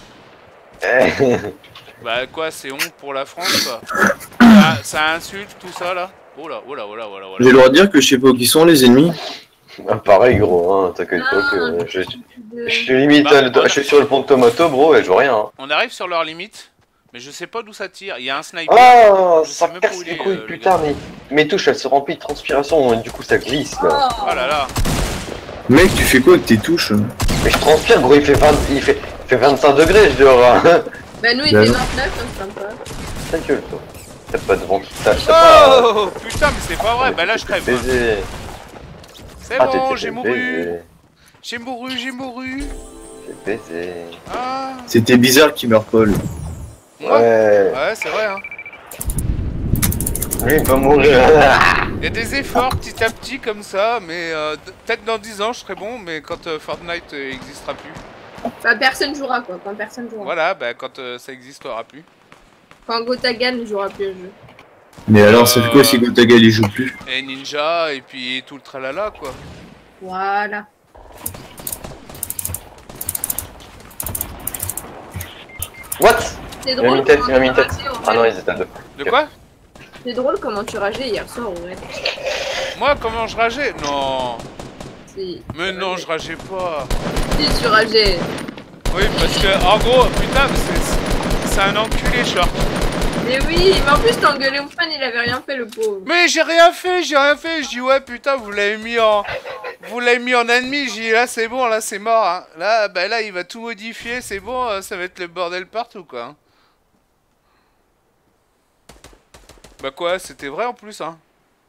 Bah quoi, c'est honte pour la France, quoi. Ça insulte, tout ça, là. Oh là, oh là, oh là, oh là, oh là. J'ai le droit de dire que je sais pas où qui sont les ennemis. Ah, pareil gros, hein, t'inquiète pas que je suis limite, Bah, je suis sur le pont de Tomato bro et je vois rien. Hein. On arrive sur leur limite, mais je sais pas d'où ça tire. Il y a un sniper. Oh, Je sais ça même pas casse où il les est, couilles, le putain, gars. mais mes touches elles se remplissent de transpiration et du coup ça glisse là. Oh là là. Mec, tu fais quoi avec tes touches? Mais je transpire gros, il fait 25 degrés je dehors. Hein. Bah, nous, il Bah fait non. 29, hein, c'est sympa. Ta gueule toi. T'as pas de vent, t'as pas. Oh putain, mais c'est pas vrai. Bah là, je crève. moi. Baiser. C'est Ah, bon, t'es j'ai mouru. baiser. J'ai mouru, j'ai mouru. T'es baiser. Ah. C'était bizarre qu'il meurt Paul. Ouais. Ouais. Ouais, c'est vrai, hein. Lui il va mourir. Il y a des efforts petit à petit comme ça, mais peut-être dans 10 ans je serai bon, mais quand Fortnite existera plus. Enfin, personne jouera, quoi. Quand personne jouera. Voilà, bah quand ça existera plus. Quand Gotagan ne jouera plus au jeu. Mais alors, ça fait quoi si Gotagal il joue plus? Et Ninja, et puis tout le tralala, quoi. Voilà. What? C'est Il a mis drôle. une tête, comment il a mis une tu tête. rageais, Ah non, Aurel. ils étaient à deux. De quoi? C'est drôle comment tu rageais hier soir, Aurel. Moi, comment je rageais? Non. Si. Mais non, je rageais pas. Si, tu rageais. Oui, parce que, en gros, putain, c'est un enculé, short. Mais oui, mais en plus, t'as engueulé Oufman, il avait rien fait, le pauvre. Mais j'ai rien fait, j'ai rien fait. Je dis, ouais, putain, vous l'avez mis en ennemi. J'ai dit, là, c'est bon, là, c'est mort. Hein. Là, bah là, il va tout modifier, c'est bon, ça va être le bordel partout, quoi. Hein. Bah quoi, c'était vrai en plus, hein.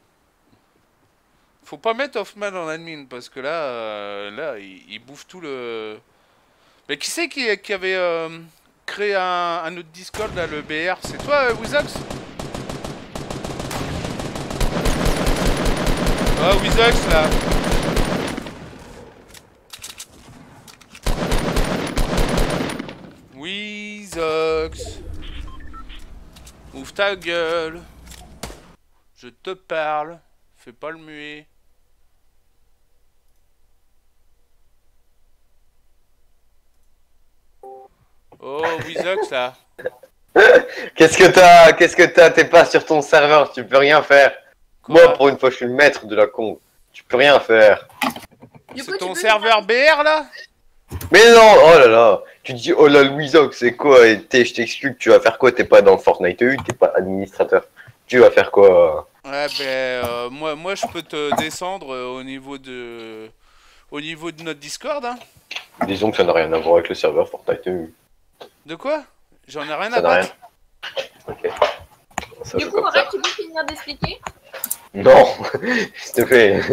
Faut pas mettre Hoffman en admin, parce que là, il bouffe tout le... Mais qui c'est qui avait créé un autre Discord, là, le BR? C'est toi, Wizox? Ah, Wizox, là. Wizox. Ouvre ta gueule. Je te parle. Fais pas le muet. Oh, Wizox, là. Qu'est-ce que t'as? T'es pas sur ton serveur, tu peux rien faire. Quoi? Moi, pour une fois, je suis le maître de la con. Tu peux rien faire. Du coup, C'est tu ton peux serveur BR, là? Mais non, oh là là. Tu dis, oh là, Louisox, c'est quoi? Et je t'explique, tu vas faire quoi? T'es pas dans Fortnite EU, t'es pas administrateur. Tu vas faire quoi? Ouais, ben, moi, je peux te descendre au niveau de notre Discord, hein. Disons que ça n'a rien à voir avec le serveur Fortnite EU. De quoi? J'en ai rien Ça à n'a rien. battre. Ok. Ça Du joue coup, comme Aurel, ça. tu peux finir d'expliquer? Non, s'il te plaît.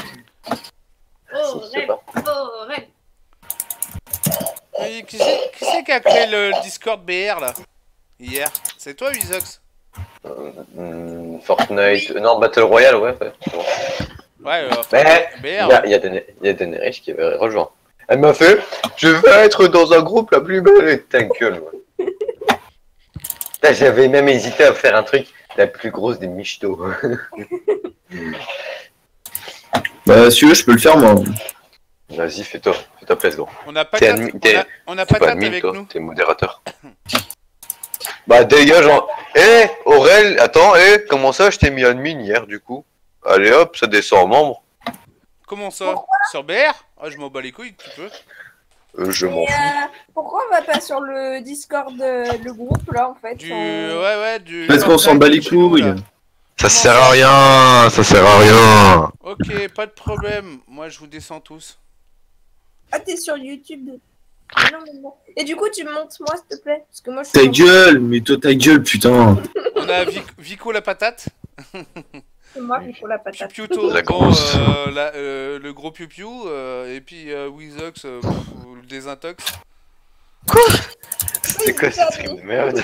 Oh, Je sais Aurel, pas. oh, Aurel. Mais qui c'est qui a créé le Discord BR, là? Hier. C'est toi, Wizox? Fortnite. Non, Battle Royale, ouais. Ouais, Ouais, Mais BR. il y a Daenerys qui avait rejoint. Elle m'a fait, je veux être dans un groupe la plus belle. Et ta gueule, ouais. Là, j'avais même hésité à faire un truc la plus grosse des michtos. Bah, si tu veux, je peux le faire moi. Vas-y, fais-toi place, gros. On n'a pas T'es Kat, admin- t'es- on a T'es pas pas Kat admin, avec toi, nous. t'es modérateur. Bah, dégage, Aurel, attends, comment ça, je t'ai mis admin hier, du coup? Allez hop, ça descend en membre. Comment ça? Sur BR? Ah, je m'en bats les couilles, tu peux. Je m'en fous. Pourquoi on va pas sur le Discord, le groupe là en fait Du Parce qu'on s'en bat les chez nous, couilles. là. Ça sert à rien, ça sert à rien. Ok, pas de problème. Moi, je vous descends tous. Ah, t'es sur YouTube. Non, mais non. Et du coup, tu me montes moi, s'il te plaît. Parce que moi, je suis Ta sur- gueule, mais toi ta gueule, putain. On a Vico la patate. C'est moi qui faut la patate. Piuto, La bon, grosse. le gros piou-piou. Et puis Wizox, le désintox. C'est quoi cette stream de merde?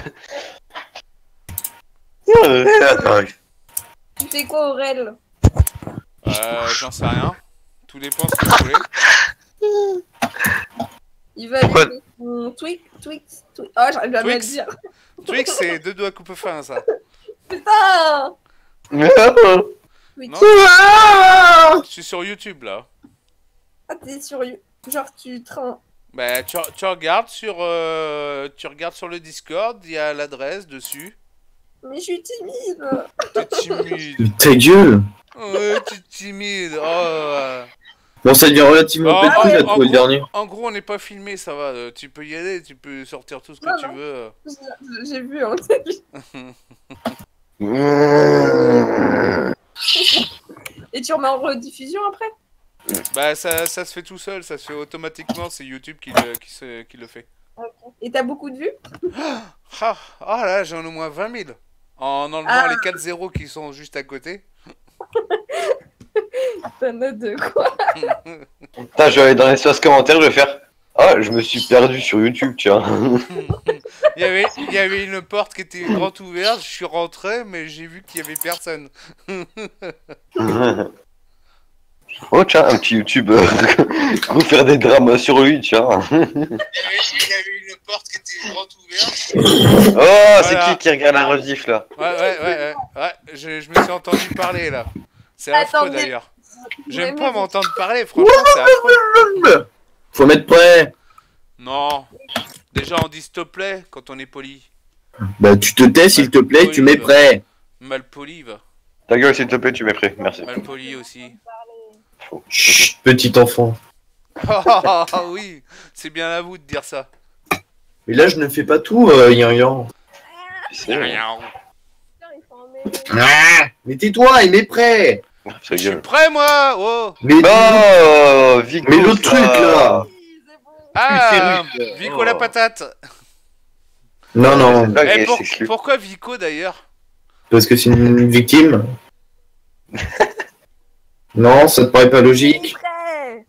Attends, Tu fais quoi, Aurel? J'en sais rien. Tout dépend ce que vous voulez. Il va Pourquoi allumer son Twix. Oh, j'arrive jamais à le Twix. dire. Twix, c'est 2 doigts coupe fin, ça. Putain! Twix. Non. Je suis sur YouTube, là. Ah, t'es sur genre, tu trains. Bah, tu regardes sur le Discord, il y a l'adresse dessus. Mais je suis timide. T'es timide. Ta gueule. Ouais, t'es timide. Oh. Bon, ça devient relativement Oh, petit là, en toi, le gros- dernier. En gros, on n'est pas filmé, ça va. Tu peux y aller, tu peux sortir tout ce que Non, tu non. veux. J'ai vu, hein. Et tu remets en rediffusion après? Bah, ça se fait tout seul, ça se fait automatiquement. C'est YouTube qui le fait. Et t'as beaucoup de vues? Ah, là, j'en ai au moins 20 000. En enlevant Ah. les 4 zéros qui sont juste à côté. T'en as deux, quoi. Putain, je vais aller dans l'espace commentaire, je vais faire. Ah, je me suis perdu sur YouTube, tiens. Il y avait une porte qui était grande ouverte, je suis rentré, mais j'ai vu qu'il y avait personne. Oh, tiens, un petit YouTube. Refaire des drames sur lui, tiens. Il y avait une porte qui était grande ouverte. Oh, c'est Voilà. qui regarde la rediff là? Ouais, je me suis entendu parler là. C'est affreux Attendez. d'ailleurs. J'aime Mais- pas m'entendre parler, franchement, c'est affreux. Faut mettre prêt. Non. Déjà, on dit s'il te plaît quand on est poli. Bah, tu te tais, s'il te plaît, tu mets prêt. Mal poli, va. Ta gueule, s'il te plaît, tu m'es prêt, merci. Mal poli aussi. Chut, petit enfant. Ah oui, c'est bien à vous de dire ça. Mais là, je ne fais pas tout, Yan. C'est rien. Putain, il faut en mettre. Mais tais-toi et mets prêt. Sa Je suis gueule. prêt, moi. Oh. Mais, Oh, Vico, mais l'autre ça. truc là. Oui, c'est bon. Ah, Putain. Vico la patate. Non, non, C'est pas Eh, gay, c'est exclu. pourquoi Vico d'ailleurs? parce que c'est une victime. Non, ça te paraît pas logique. Prêt.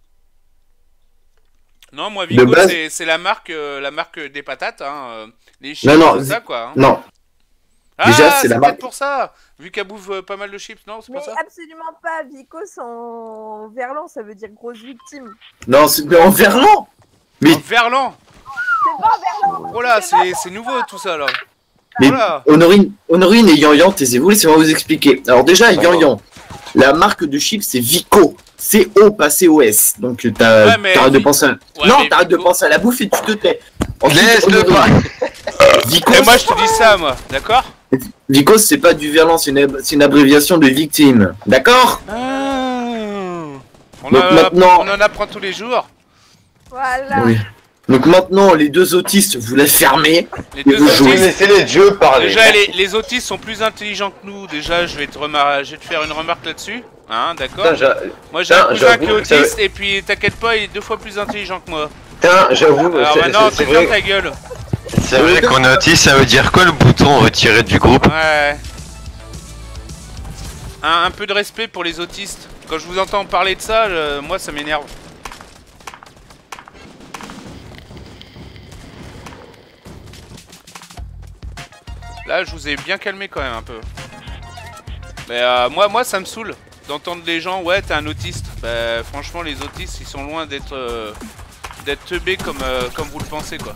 Non, moi Vico De base- c'est la marque des patates, hein. Les chips, Non, non, tout ça quoi. Hein. Non, Ah, déjà, c'est la peut-être marque. pour ça. Vu qu'elle bouffe pas mal de chips, non, c'est Mais pas ça. absolument pas. Vicos en verlan, ça veut dire grosse victime. non, c'est en verlan. Mais- En Verlan. C'est pas en verlan. Oh là, c'est nouveau tout ça là. Mais Voilà. Honorine et Yan, taisez-vous, laissez-moi vous expliquer. Alors déjà, Yan, la marque de chips, c'est Vico. C-O, pas C-O-S. Donc Ouais, mais t'arrêtes de Vi- penser à... Ouais, non, mais t'arrêtes de Vico- penser à la bouffe et tu te tais. Ensuite, Laisse-le Honorine. pas. Vico, Et moi je te dis ça moi, d'accord? Vico, c'est pas du verlan, c'est une abréviation de victime. D'accord? On, Donc maintenant- on en apprend tous les jours. Voilà. Oui. Donc maintenant, les deux autistes, vous les fermez. Les Et deux vous jouez. autistes. Laissez les dieux parler. Déjà, les autistes sont plus intelligents que nous. Déjà, je vais te faire une remarque là-dessus. Hein, d'accord? Putain, Moi, j'ai un putain, cousin qui est j'avoue, ça autiste et puis t'inquiète pas, il est 2 fois plus intelligent que moi. j'avoue, Alors maintenant, tu c'est fermes vrai. ta gueule. C'est vrai qu'on est autiste, ça veut dire quoi le bouton retirer du groupe? Ouais. Un peu de respect pour les autistes. Quand je vous entends parler de ça, moi, ça m'énerve. Là, je vous ai bien calmé quand même un peu. Mais moi, ça me saoule d'entendre les gens, ouais, t'es un autiste. Bah, franchement, les autistes, ils sont loin d'être teubés comme vous le pensez, quoi.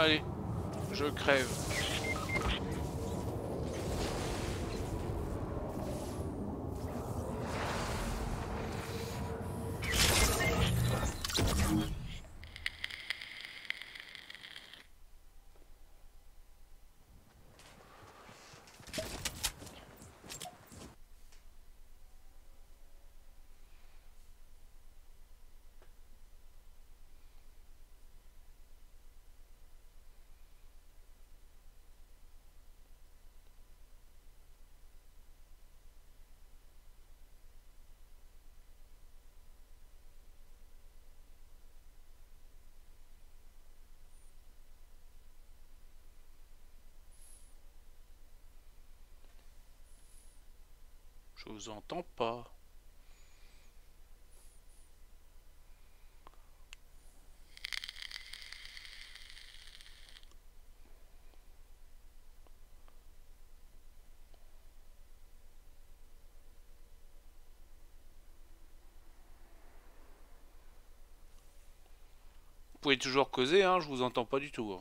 Allez, je crève. Je vous entends pas. Vous pouvez toujours causer, hein, je vous entends pas du tout. Hein.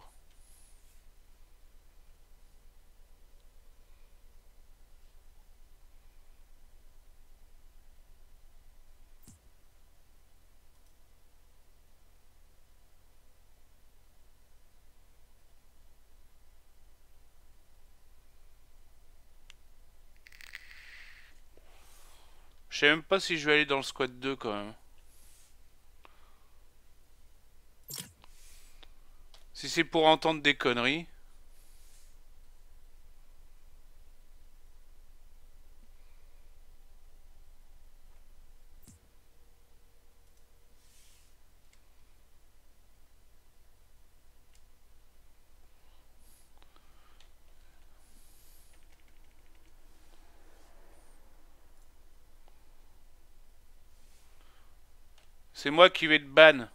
Je sais même pas si je vais aller dans le squad 2 quand même. Si c'est pour entendre des conneries. C'est moi qui vais te ban.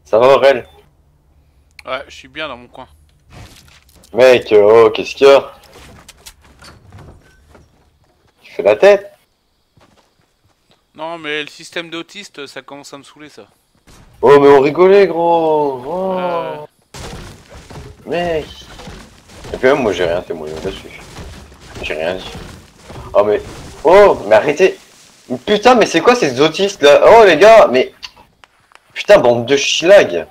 Ça va, Aurel? Ouais, je suis bien dans mon coin. Mec, oh, qu'est-ce qu'il y a? Tu fais la tête? Non, mais le système d'autiste, ça commence à me saouler, ça. Oh, mais on rigolait, gros. Oh. Mec. Et puis même, moi, j'ai rien témoigné là-dessus. J'ai rien dit. Oh, mais... Oh, mais arrêtez. Putain, mais c'est quoi ces autistes, là? Oh, les gars, mais... Putain, bande de schlag.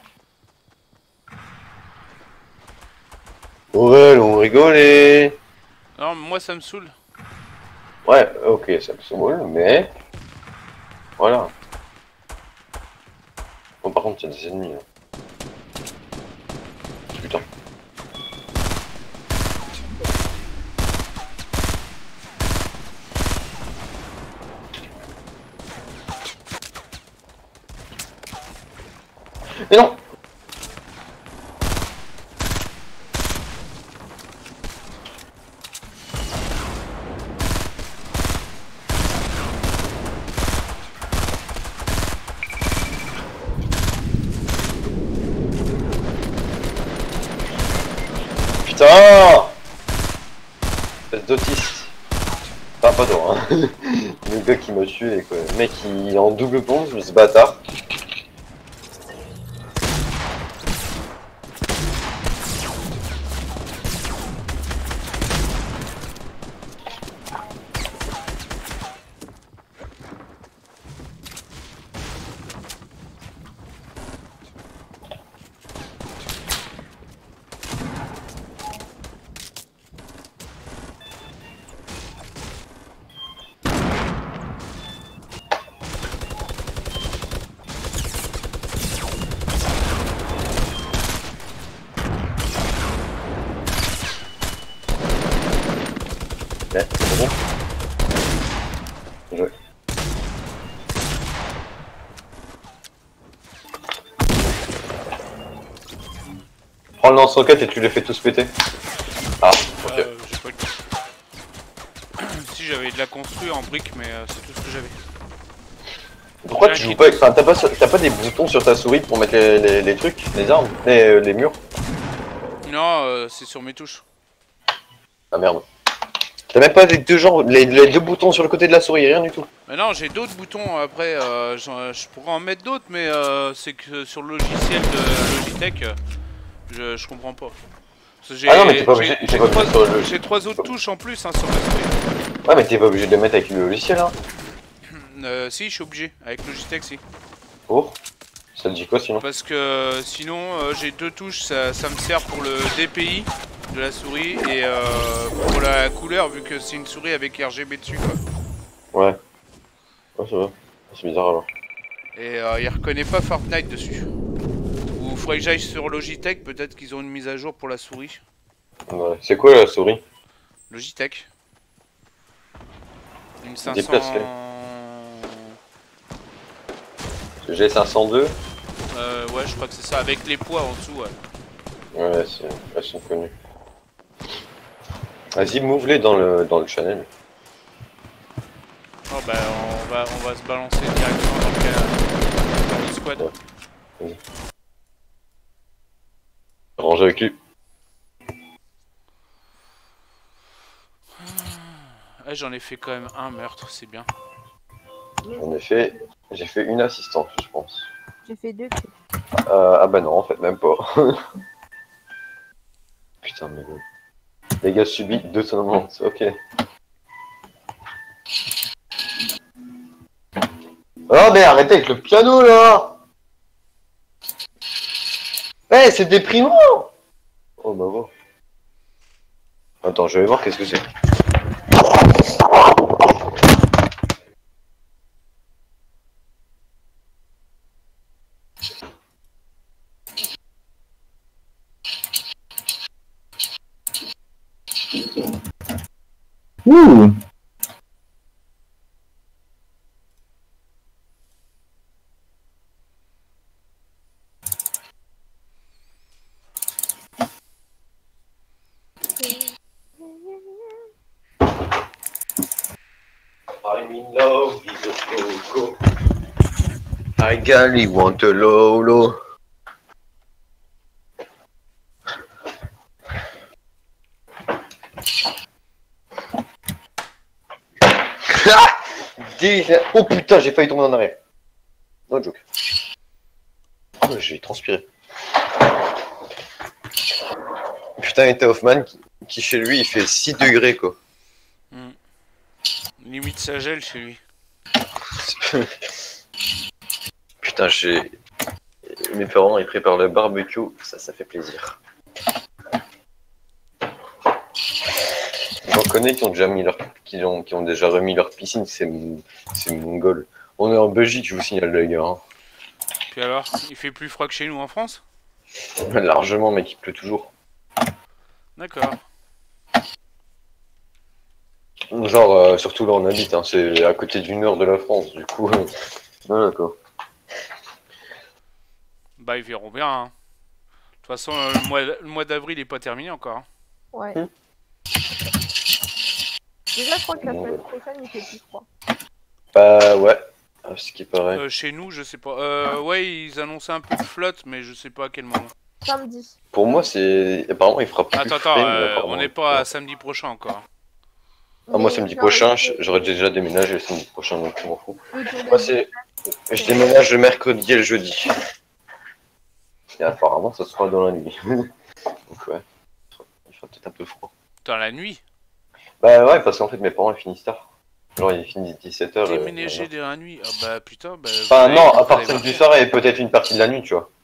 Aurel, on rigolait. Non, mais moi, ça me saoule. Ouais, ok, ça me saoule, mais... Voilà. Bon, par contre, il y a des ennemis, là. Putain. Mais non! Putain! Espèce d'autiste. Enfin, pas toi, hein. Le gars qui m'a tué, quoi. Le mec, il est en double bombe, ce bâtard. Ouais, c'est bon. Bien joué. Prends le lance-roquette et tu les fais tous péter. Ah, ok. J'ai pas le temps. Si, j'avais de la construire en briques, mais c'est tout ce que j'avais. Pourquoi tu joues pas avec... Enfin, t'as pas des boutons sur ta souris pour mettre les trucs, les armes, les murs? Non, c'est sur mes touches. Ah merde. T'as même pas les deux genres, les deux boutons sur le côté de la souris, rien du tout. Mais non, j'ai d'autres boutons après, je pourrais en mettre d'autres, mais c'est que sur le logiciel de Logitech, je comprends pas. Ah non, mais t'es pas obligé, t'es pas obligé sur le J'ai 3 autres touches en plus hein, sur la souris. Ouais, mais t'es pas obligé de les mettre avec le logiciel, hein. Si, je suis obligé, avec Logitech, si. Oh, ça te dit quoi sinon? Parce que sinon, j'ai deux touches, ça me sert pour le DPI de la souris et pour la couleur, vu que c'est une souris avec RGB dessus, quoi. Ouais. Ouais, ça va. C'est bizarre alors. Et il reconnaît pas Fortnite dessus. Ou faudrait que j'aille sur Logitech, peut-être qu'ils ont une mise à jour pour la souris. Ouais. C'est quoi la souris? Logitech. Une 500... Déplace-les. G502? Ouais, je crois que c'est ça, avec les poids en dessous, ouais. Ouais, elles sont connues. Vas-y, move-les dans le channel. Oh bah on va se balancer directement dans le squad. Ouais. Vas-y. Range avec lui. Ah, j'en ai fait quand même un meurtre, c'est bien. En effet, j'ai fait une assistance, je pense. J'ai fait 2. Ah bah non, en fait, même pas. Putain, mais bon. Les gars subis 290, ok. Oh mais arrêtez avec le piano là! Eh, c'est déprimant! Oh bah bon. Attends, je vais voir qu'est-ce que c'est. Ouh. I'm in love with a coco. I really want a Lolo. Oh putain, j'ai failli tomber en arrière. No joke. Oh, j'ai transpiré. Putain, et t'as Hoffman qui chez lui il fait 6 degrés quoi. Limite ça gèle chez lui. Putain, mes parents ils préparent le barbecue, ça fait plaisir. J'en connais qui ont déjà qui ont déjà remis leur piscine, c'est mongol. On est en Belgique, je vous signale les gars. Hein. Puis alors, il fait plus froid que chez nous en France? Largement, mec, il pleut toujours. D'accord. Genre, surtout là on habite, hein, c'est à côté du nord de la France, du coup. Voilà quoi. Bah ils verront bien. Hein. De toute façon, le mois d'avril est pas terminé encore. Hein. Ouais. Déjà, je crois que la semaine prochaine, il fait plus froid. Bah ouais, ce qui paraît. Chez nous, je sais pas. Ouais, ils annonçaient un peu de flotte, mais je sais pas à quel moment. Samedi. Pour moi, c'est. Apparemment, il fera plus. Attends, frais, on n'est pas à samedi prochain encore. Ah, moi, samedi prochain, j'aurais déjà déménagé le samedi prochain, donc je m'en fous. Moi, c'est. Je déménage le mercredi et le jeudi. Et apparemment, ça sera dans la nuit. Donc, ouais. Il fera peut-être un peu froid. Dans la nuit? Bah, ouais, parce qu'en fait, mes parents, ils finissent tard. Genre, ils finissent 17h. Déménager dans la nuit? Ah, bah putain, bah. Enfin, non, à partir du soir et peut-être une partie de la nuit, tu vois.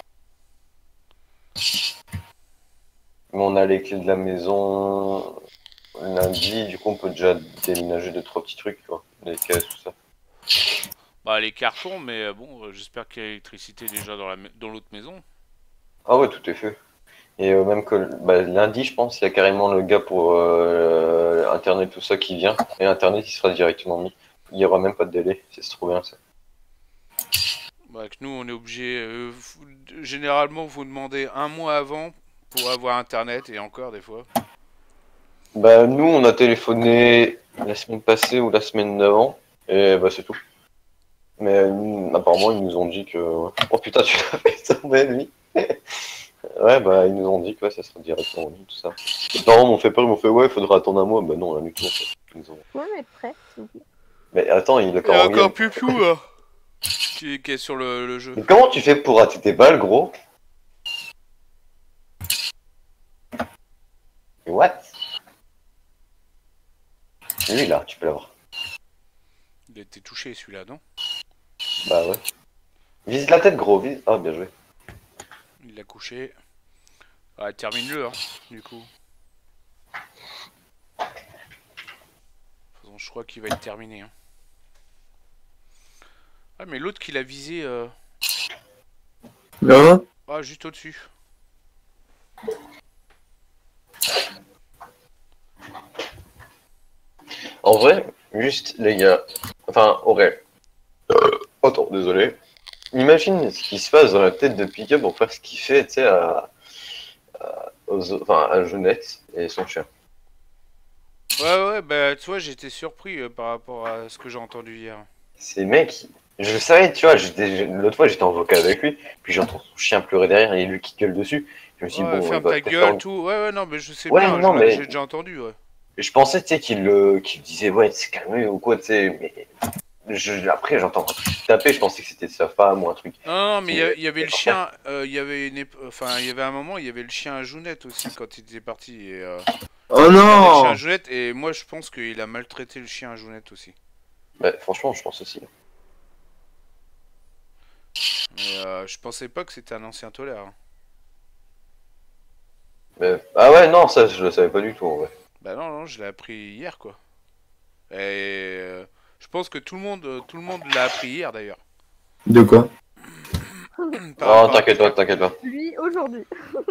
Mais on a les clés de la maison lundi, du coup on peut déjà déménager 2-3 petits trucs, tu vois, les caisses, tout ça. Bah les cartons, mais bon, j'espère qu'il y a l'électricité déjà dans l'autre maison. Ah ouais, tout est fait. Et même que bah, lundi, je pense, il y a carrément le gars pour Internet, tout ça qui vient. Et Internet, il sera directement mis. Il n'y aura même pas de délai, c'est trop bien ça. Bah que nous, on est obligé... généralement, vous demandez un mois avant pour avoir Internet, et encore des fois. Bah nous, on a téléphoné la semaine passée ou la semaine d'avant, et bah c'est tout. Mais apparemment, ils nous ont dit que... Oh putain, tu l'as fait tomber, lui. Ouais, bah ils nous ont dit que ouais, ça serait directement en ligne, tout ça. Les parents m'ont fait peur, ils m'ont fait ouais, il faudra attendre un mois. Bah non, rien du tout en fait. Ils ont... Vous pouvez mettre prêt, s'il vous plaît. Mais attends, il est Il y a encore Piu-Piu là qui est sur le jeu. Mais comment tu fais pour rater tes balles, gros? What? Lui là, tu peux l'avoir. Il a été touché celui-là, non? Bah ouais. Vise la tête, gros, vise. Ah, bien joué. Il l'a couché. Ah, termine-le, hein, du coup. De toute façon, je crois qu'il va être terminé. Hein. Ah, mais l'autre qui l'a visé... Non. Ah, juste au-dessus. En vrai, juste les gars. Enfin, Aurel. Attends, désolé. Imagine ce qui se passe dans la tête de Pika pour faire ce qu'il fait, tu sais, à Jeunette et son chien. Ouais, bah, tu vois, j'étais surpris par rapport à ce que j'ai entendu hier. Ces mecs, je savais, tu vois, l'autre fois j'étais en vocal avec lui, puis j'entends son chien pleurer derrière et lui qui gueule dessus. Je me suis dit, bon, ferme bah, ta gueule, tout. Ouais, non, mais je sais ouais, bien, non, mais... j'ai déjà entendu, ouais. Je pensais, tu sais, qu'il disait, ouais, c'est calmé ou quoi, tu sais, mais... Après, j'entends taper, je pensais que c'était sa femme ou un truc. Non, mais il y avait le chien, il y avait il y avait un moment, il y avait le chien à Jounette aussi quand il était parti. Et, oh non! il y avait le chien à Jounette, et moi je pense qu'il a maltraité le chien à Jounette aussi. Bah, franchement, je pense aussi. Mais je pensais pas que c'était un ancien tolère. Hein. Mais... Ah ouais, non, ça, je le savais pas du tout, en vrai. Bah non, je l'ai appris hier, quoi. Et je pense que tout le monde l'a appris hier, d'ailleurs. De quoi? Non, t'inquiète pas. Lui, aujourd'hui.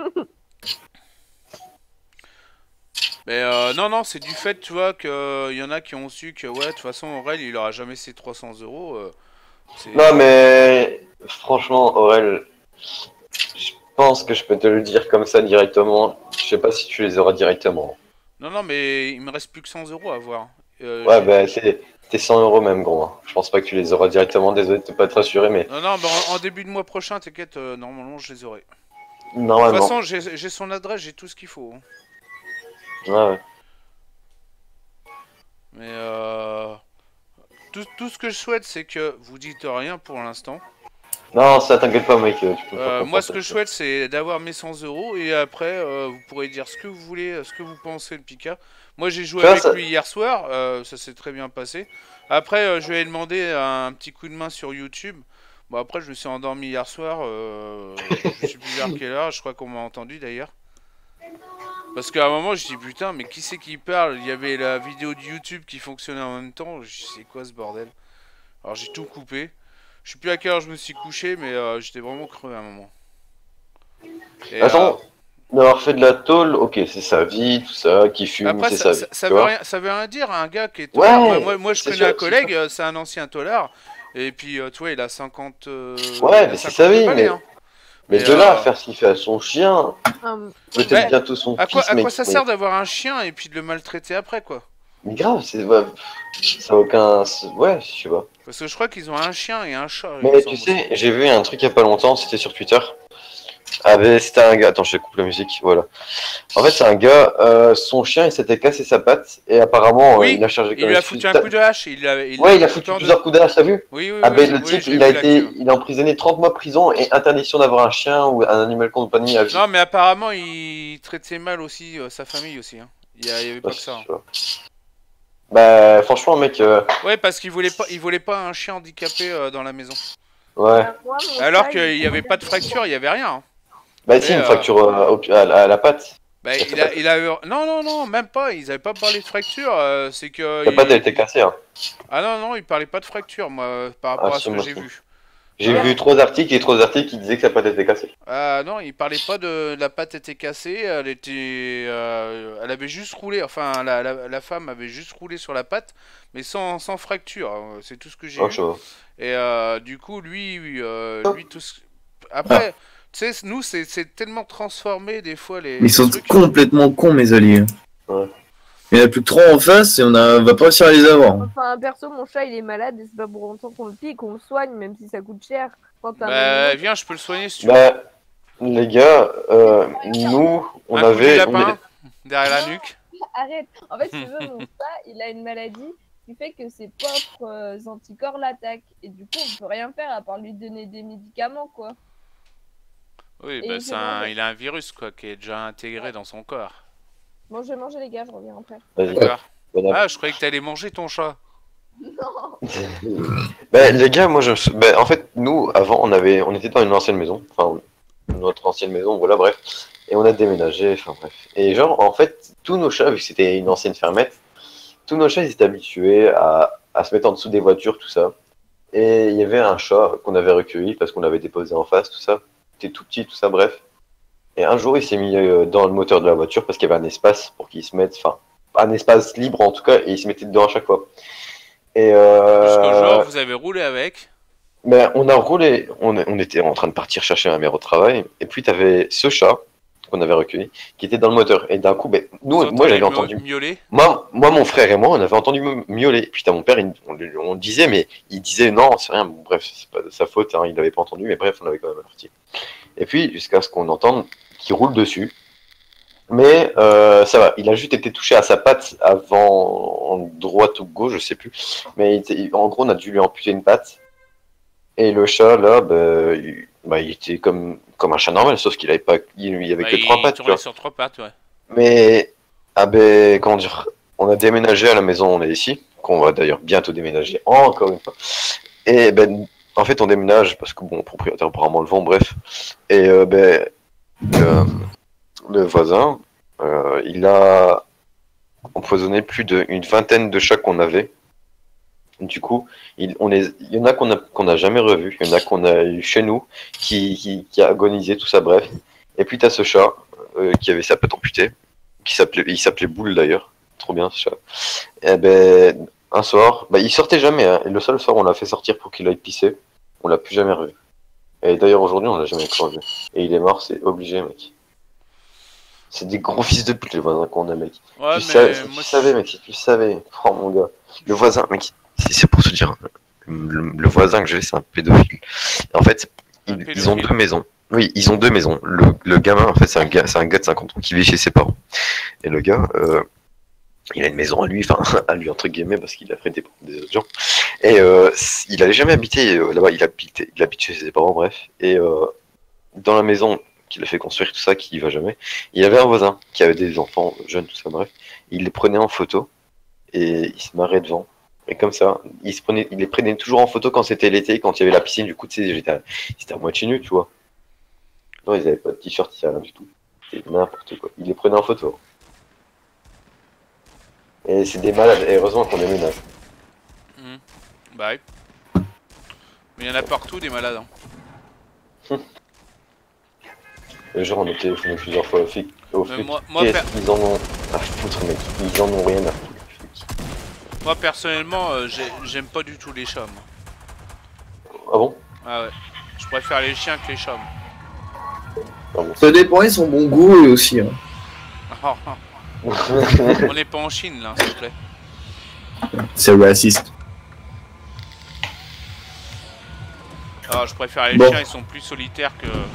Mais non, c'est du fait, tu vois, qu'il y en a qui ont su que, ouais, de toute façon, Aurel, il aura jamais ses 300 €. Non, mais franchement, Aurel, je pense que je peux te le dire comme ça directement. Je sais pas si tu les auras directement. Non, mais il me reste plus que 100 € à avoir. Ouais, bah, t'es 100 € même, gros. Hein. Je pense pas que tu les auras directement. Désolé de pas te rassurer, mais. Non, bah, en début de mois prochain, t'inquiète, normalement, je les aurai. Normalement. De toute façon, j'ai son adresse, j'ai tout ce qu'il faut. Hein. Ouais. Mais de tout ce que je souhaite, c'est que vous dites rien pour l'instant. Non, ça t'inquiète pas, mec. Tu peux me faire Moi, confiance, ce que je souhaite, c'est d'avoir mes 100 euros et après, vous pourrez dire ce que vous voulez, ce que vous pensez de Pika. Moi, j'ai joué Ça, avec ça- lui hier soir, ça s'est très bien passé. Après, je lui ai demandé un petit coup de main sur YouTube. Bon, après, je me suis endormi hier soir. Je sais plus vers quelle heure, je crois qu'on m'a entendu d'ailleurs. Parce qu'à un moment, je dis putain, mais qui c'est qui parle? Il y avait la vidéo de YouTube qui fonctionnait en même temps. Je dis, c'est quoi ce bordel? Alors, j'ai tout coupé. Je sais plus à quelle heure je me suis couché, mais j'étais vraiment crevé à un moment. Et, Attends, d'avoir fait de la tôle, ok, c'est sa vie, tout ça, qui fume, après, c'est sa vie. ça tu veut vois. rien, ça veut rien dire. Un gars qui est Ouais, tolard. Moi, je c'est connais sûr, un c'est collègue, c'est un ancien tolard. Et puis, tu vois, il a 50. Il Ouais, a mais c'est 50 sa vie, balais, mais, hein. mais Et, de là à faire ce qu'il fait à son chien, peut-être bah, bientôt son À fils, quoi mec. ça sert d'avoir un chien et puis de le maltraiter après, quoi? Mais grave, ouais, ça a aucun. Ouais, je sais pas. Parce que je crois qu'ils ont un chien et un chat. il Mais me tu semble sais, j'ai vu un truc il y a pas longtemps, c'était sur Twitter. Ah ben c'était un gars, attends je coupe la musique, voilà. En fait c'est un gars, son chien il s'était cassé sa patte et apparemment Oui, il a chargé il lui a foutu un coup de hache. Ouais il a foutu plusieurs coups de hache, t'as vu? Oui, oui, Ah ben oui, le oui, type j'ai il vu a l'actu. il a emprisonné 30 mois de prison et interdiction d'avoir un chien ou un animal de compagnie à vie. Non, mais apparemment, il traitait mal aussi sa famille aussi. Hein. Il y avait pas Ouais, que ça. Hein. tu vois. Bah franchement mec, Ouais, parce qu'il voulait pas un chien handicapé dans la maison. ouais. Alors qu'il y avait pas de fracture, il y avait rien. Hein. Bah si Mais, une fracture à la patte. Bah, Ça fait il a eu... Non, même pas. Ils avaient pas parlé de fracture. C'est que. La patte a été cassée hein. Ah non, il parlait pas de fracture, moi, par rapport Ah, à si, ce que moi, j'ai si. vu. J'ai vu 3 articles qui disaient que sa patte était cassée. Ah non, il parlait pas de la patte était cassée, elle avait juste roulé, enfin la femme avait juste roulé sur la patte, mais sans fracture, hein, c'est tout ce que j'ai Oh, eu. je vois. Et du coup, lui tout ce... Après, tu sais, nous c'est tellement transformé des fois les Ils sont trucs. complètement cons, mes alliés. Ouais. Il y en a plus que 3 en face et va pas réussir à les avoir. Enfin, perso, mon chat il est malade et c'est pas pour longtemps qu'on le pique, qu'on le soigne, même si ça coûte cher. Quand t'as un Bah animal- viens, je peux le soigner si tu veux. Bah, les gars, nous, on Un coup du avait. lapin derrière la nuque. Arrête. En fait, si tu veux, mon chat il a une maladie qui fait que ses propres anticorps l'attaquent. Et du coup, on peut rien faire à part lui donner des médicaments, quoi. Oui, Et bah c'est il a un virus quoi qui est déjà intégré dans son corps. Bon, je vais manger les gars, je reviens après. Vas-y. D'accord. Bon app. Ah, je croyais que t'allais manger ton chat. Non. Bah, les gars, moi, bah, en fait, nous, avant, on était dans une ancienne maison. Enfin, notre ancienne maison, voilà, bref. Et on a déménagé, enfin, bref. Et genre, en fait, tous nos chats, vu que c'était une ancienne fermette, tous nos chats, ils étaient habitués à se mettre en dessous des voitures, tout ça. Et il y avait un chat qu'on avait recueilli parce qu'on l'avait déposé en face, tout ça. Il était tout petit, tout ça, bref. Et un jour, il s'est mis dans le moteur de la voiture parce qu'il y avait un espace pour qu'il se mette, enfin, un espace libre en tout cas, et il se mettait dedans à chaque fois. Et Jusqu'au jour, vous avez roulé avec. ben, on a roulé, on était en train de partir chercher ma mère au travail, et puis t'avais ce chat qu'on avait recueilli qui était dans le moteur. Et d'un coup, ben, moi j'avais entendu. Miauler. Moi, mon frère et moi, on avait entendu miauler. Et puis t'as mon père, on le disait, mais il disait non, c'est rien. Bon, bref, c'est pas de sa faute, hein, il l'avait pas entendu, mais bref, on l'avait quand même averti. Et puis, jusqu'à ce qu'on entende qu'il roule dessus. Mais ça va, il a juste été touché à sa patte avant, en droite ou gauche, je sais plus. Mais en gros, on a dû lui amputer une patte. Et le chat, là, il était comme un chat normal, sauf qu'il avait pas, il y avait que 3 pattes, tu tournait vois. sur 3 pattes, ouais. Mais, ah ben, comment dire, on a déménagé à la maison, on est ici, qu'on va d'ailleurs bientôt déménager encore une fois. Et ben, en fait, on déménage parce que bon, le propriétaire apparemment le vend, bref. Et le voisin, il a empoisonné plus d'une vingtaine de chats qu'on avait. Du coup, il y en a qu'on n'a jamais revu, il y en a qu'on a eu chez nous, qui a agonisé, tout ça, bref. Et puis t'as ce chat qui avait sa patte amputée, il s'appelait Boule d'ailleurs, trop bien ce chat. Et ben, un soir, il sortait jamais, hein, et le seul soir où on l'a fait sortir pour qu'il aille pisser, on l'a plus jamais revu. Et d'ailleurs aujourd'hui on l'a jamais revu. Et il est mort, c'est obligé, mec. C'est des gros fils de pute les voisins qu'on a, mec. Ouais, Si tu savais, mec, si tu savais, oh mon gars, le voisin, mec, c'est pour se dire, le voisin que j'ai, c'est un pédophile. Et en fait, ils ont 2 maisons. Oui, ils ont 2 maisons. Le gamin, en fait, c'est un gars de 50 ans qui vit chez ses parents. Et le gars, Il a une maison à lui, enfin à lui entre guillemets, parce qu'il a prêté pour des autres gens. Et il avait jamais habité là-bas, il habite chez ses parents, bref. Et dans la maison qu'il a fait construire, tout ça, qui y va jamais, il y avait un voisin qui avait des enfants jeunes, tout ça, bref. Il les prenait en photo et il se marrait devant. Et comme ça, il les prenait toujours en photo quand c'était l'été, quand il y avait la piscine. Du coup, tu sais, c'était à moitié nu, tu vois. Non, ils avaient pas de t-shirt, il y a rien du tout. C'était n'importe quoi. Il les prenait en photo. Et c'est des malades, et heureusement qu'on les ménage. Bah oui. Mais il y en a partout des malades. Hein. Le genre, on a téléphoné plusieurs fois au flic. Ils en ont à foutre, mec. Ils en ont rien à foutre. Moi personnellement, j'aime pas du tout les chats. Moi. Ah bon? Ah ouais. Je préfère les chiens que les chats. Ah bon. Ça dépend, ils sont bon goût eux aussi. Hein. On n'est pas en Chine là, s'il te plaît. C'est raciste. Ah, je préfère les Bon. chiens, ils sont plus solidaires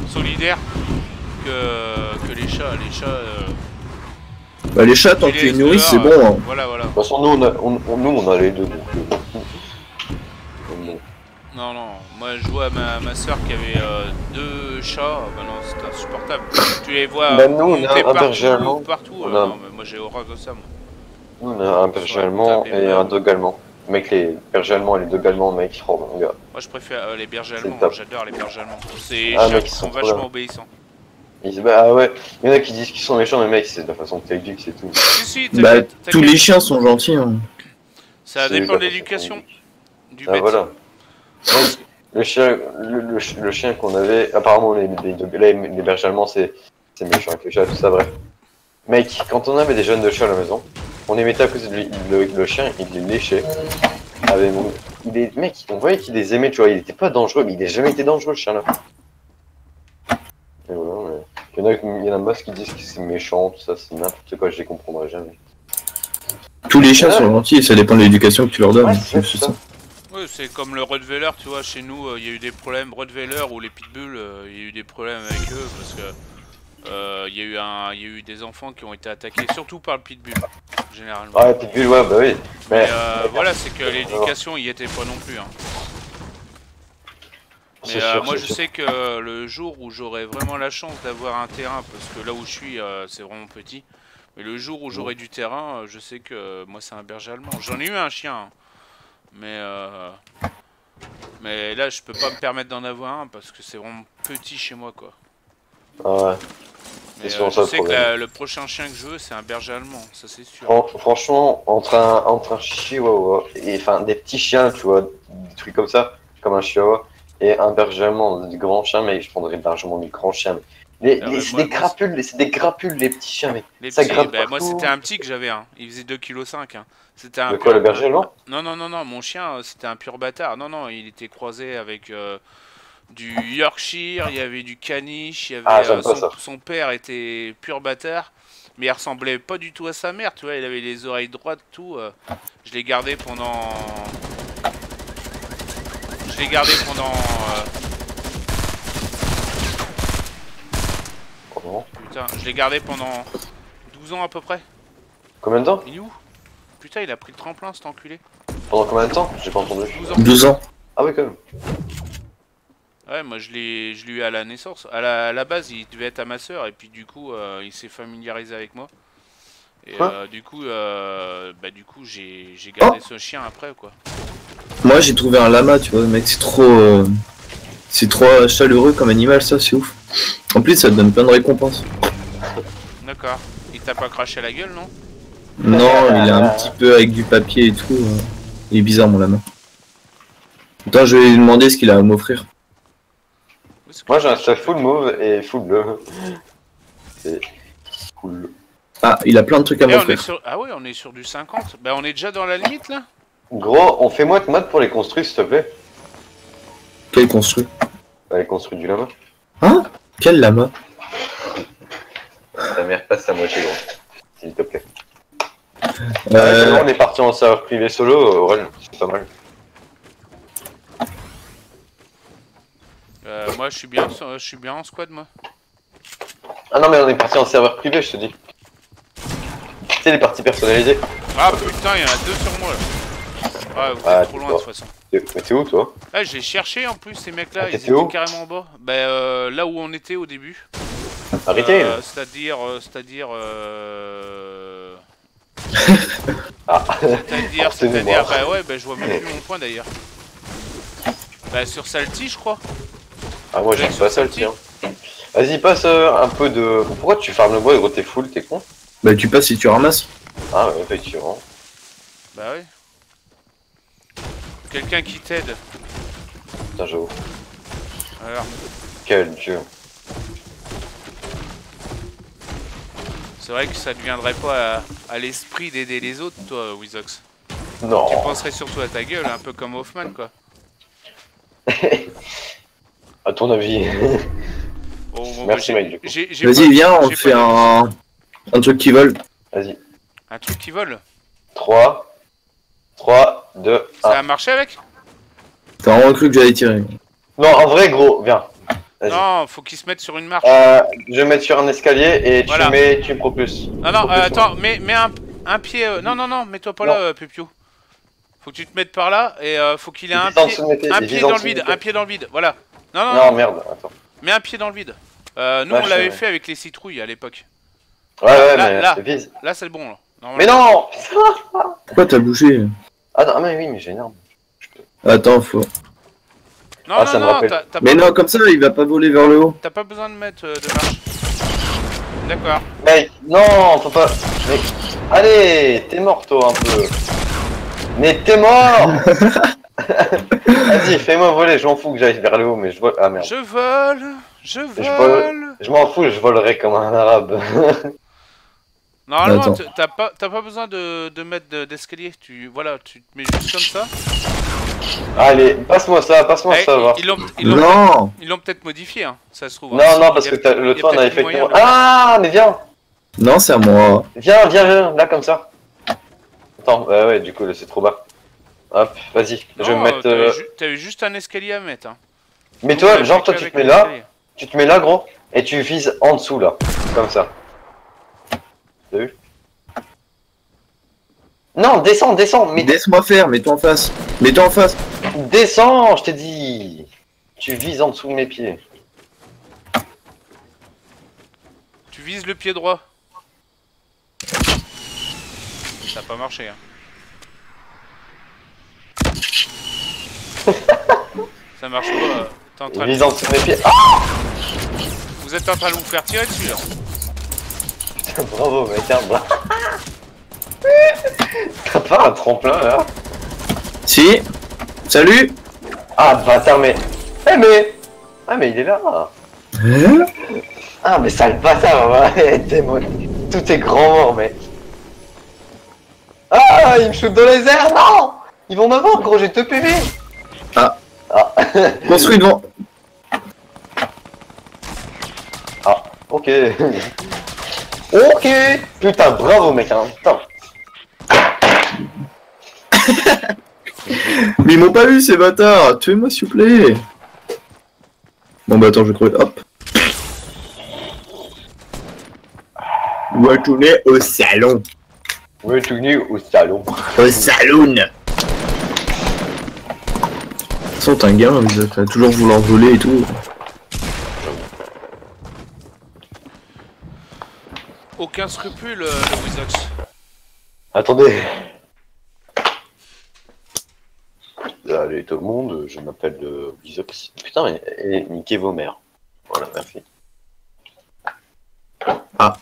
que les chats. Les chats. Bah, les chats, tant ils qu'ils les laissent nourrissent, c'est dehors, bon. Hein. Voilà, voilà. De toute façon, nous, on a les deux. Donc, bon. Non, non, moi je vois ma soeur qui avait 2 chats, bah non, c'était insupportable. Tu les vois Bah, nous, on a monter un berger allemand. partout. On a- Non, mais moi j'ai horreur de ça, moi. Nous, on a un berger allemand et un dog allemand. Mec, les bergers allemands et les dogs allemands, mec, oh mon gars. Moi je préfère les bergers allemands, top. j'adore les bergers allemands. C'est Ah, chiens mec, qui ils sont sont trop vachement bien. obéissants. Ah ouais, il y en a qui disent qu'ils sont méchants, mais mec, c'est de la façon que t'éduques, c'est tout. Si, Bah, t'inquiète, tous les chiens sont gentils. Hein. ça C'est dépend de la l'éducation façon du Ah bête. voilà. Mec, le chien qu'on avait, apparemment les bergers allemands c'est méchant avec les chats, tout ça, bref. Mec, quand on avait des jeunes de chats à la maison, on les mettait à côté de lui, le chien, il les léchait. Mec, on voyait qu'il les aimait, tu vois, il était pas dangereux, mais il a jamais été dangereux le chien là. Et voilà, mais il y en a masse qui disent que c'est méchant, tout ça, c'est n'importe quoi, je les comprendrai jamais. Tous les chiens sont gentils, ça dépend de l'éducation que tu leur donnes. Ouais, C'est c'est ça. ça. Ouais, c'est comme le Rottweiler, tu vois, chez nous, il y a eu des problèmes, Rottweiler ou les Pitbulls, il y a eu des problèmes avec eux parce que il y a eu des enfants qui ont été attaqués, surtout par le Pitbull, généralement. Ah, Pitbull, ouais, bah oui. Mais voilà, c'est que l'éducation y était pas non plus. Hein. Mais moi je sais que le jour où j'aurai vraiment la chance d'avoir un terrain, parce que là où je suis c'est vraiment petit, mais le jour où j'aurai du terrain, je sais que moi c'est un berger allemand. J'en ai eu un chien, hein. Mais là je peux pas me permettre d'en avoir un parce que c'est vraiment petit chez moi quoi. Ah ouais. Mais souvent je ça, le sais que problème. le prochain chien que je veux c'est un berger allemand, ça c'est sûr. Franchement, entre un chihuahua et enfin des petits chiens, tu vois, des trucs comme ça, comme un chihuahua, et un berger allemand, des grands chiens, mais je prendrais largement des grands chiens. C'est des grapules, les petits chiens, mais Les ça petits, gratte moi partout. c'était un petit que j'avais, hein. Il faisait 2,5 kg. Hein. C'était un De quoi, le berger allemand? Non, mon chien c'était un pur bâtard. Non, il était croisé avec du Yorkshire, il y avait du caniche, il y avait j'aime pas ça. son père était pur bâtard, mais il ressemblait pas du tout à sa mère, tu vois, il avait les oreilles droites, tout. Je l'ai gardé pendant. Putain, je l'ai gardé pendant 12 ans à peu près. Combien de temps? Il est où? Putain, il a pris le tremplin cet enculé. Pendant combien de temps? J'ai pas entendu. 12 ans. 12 ans. Ah oui, quand même. Ouais, moi je l'ai eu à la naissance. À la base, il devait être à ma soeur et puis du coup, il s'est familiarisé avec moi. Et du coup, j'ai gardé ce chien après quoi. Moi j'ai trouvé un lama, tu vois, mec, c'est trop chaleureux comme animal, ça, c'est ouf. En plus, ça te donne plein de récompenses. D'accord. Il t'a pas craché à la gueule, non? Non, il est un petit peu avec du papier et tout. Il est bizarre, mon lama. Attends, je vais lui demander ce qu'il a à m'offrir. Moi j'ai un stuff full mauve et full bleu. C'est cool. Ah, il a plein de trucs à m'offrir. Ah ouais, on est sur du 50. Bah on est déjà dans la limite là. Gros, on fait moite pour les construire s'il te plaît. Quel construit? Bah, les construire du lama. Hein? Quel lama? Ta mère passe à moitié gros. S'il te plaît. On est parti en serveur privé solo, Aurel, c'est pas mal. Moi je suis bien en squad moi. Ah non mais on est parti en serveur privé je te dis. Tu sais les parties personnalisées. Ah putain, il y en a 2 sur moi là. Ah, vous êtes Ah, trop loin toi. de toute façon. Mais t'es où toi? Ah, j'ai cherché en plus ces mecs là, Ah, ils t'étais étaient où carrément en bas. Bah là où on était au début. Arrêtez C'est-à-dire. Ah, C'est-à-dire, bah ouais, bah je vois même plus mon point d'ailleurs. Bah sur Salty je crois. ah moi j'aime pas ça le tien. Vas-y, passe un peu de... Pourquoi tu farmes le bois, gros, t'es full, t'es con? Bah tu passes si tu ramasses. Ah ouais, effectivement. Bah ouais. Quelqu'un qui t'aide. Putain, j'avoue. Alors, Quel dieu. c'est vrai que ça ne viendrait pas à l'esprit d'aider les autres, toi, Wizox. Non. Tu penserais surtout à ta gueule, un peu comme Hoffman, quoi. À ton avis. Bon, Merci, Mike, du coup. Vas-y, viens, on fait un truc qui vole. Vas-y. Un truc qui vole. 3, 2, 1. Ça a marché avec? T'as vraiment cru que j'allais tirer. Non, en vrai, gros, viens. Vas-y. Non, faut qu'ils se mettent sur une marche. Je vais mettre sur un escalier et Voilà. tu me propulses. Non, attends, mets un pied... non, mets-toi pas là, Pupio. Faut que tu te mettes par là et faut qu'il ait un pied dans le vide, un pied dans le vide, voilà. Non, merde, attends. Mets un pied dans le vide. Nous, Ouais, on l'avait ouais. fait avec les citrouilles à l'époque. Ouais, Là. mais vise. Là, c'est le bon, là. Mais non. Pourquoi t'as bougé? Attends, mais oui, mais j'ai une arme. Attends, faut... Non, Ah, ça me rappelle. t'as Mais pas, non, comme ça, il va pas voler vers le haut. t'as pas besoin de mettre de marche. D'accord. Mec, non, faut pas. Mais... Allez, t'es mort, toi, un peu. Mais t'es mort. Vas-y, fais-moi voler, je m'en fous que j'aille vers le haut, mais je vole. Ah merde. Je vole. Je m'en fous, je volerai comme un arabe. Normalement, Attends. t'as pas besoin de mettre d'escalier. Voilà, tu te mets juste comme ça. Allez, passe-moi ça, va. Ils l'ont peut-être modifié, hein, ça se trouve. Non, parce que le toit, on avait fait. Ah, mais viens. Non, c'est à moi. Viens, là, comme ça. Attends, ouais, du coup, là, c'est trop bas. Hop, vas-y, je vais me mettre... T'avais juste un escalier à mettre, hein. Mais toi, genre, toi, tu te mets là, gros, et tu vises en dessous, là. Comme ça. T'as vu? Non, descends, mais... Laisse-moi faire, mets-toi en face. Mets-toi en face. Descends, je t'ai dit. Tu vises en dessous de mes pieds. Tu vises le pied droit. Ça a pas marché, hein. Ça marche pas. T'es en train Vise en dessous de mes pieds. Ah, Vous êtes en train de vous faire tirer dessus, là. putain, bravo, mec, hein, bravo. T'as pas un tremplin, là? Si. Salut. Ah, bâtard, mais... Ah, mais il est là. Hein? Ah, mais sale bâtard, ouais, tout est grand mort, mec. Ah, il me shoot dans les airs, non. Ils vont m'avoir, gros, j'ai 2 PV. Ah. Ah. Construis devant. Ah, ok. Ok. Putain, bravo, mec, hein, putain. Mais ils m'ont pas eu ces bâtards. Tuez-moi s'il vous plaît. Bon bah attends, je vais crever. Hop. Retournez au salon. Retourné au salon. Au saloon. De toute façon, t'es un gamin, tu vas toujours vouloir voler et tout. Aucun scrupule, le Wizox. Attendez. Allez tout le monde, je m'appelle Wizox. Putain, et niquez vos mères. Voilà, merci. Ah.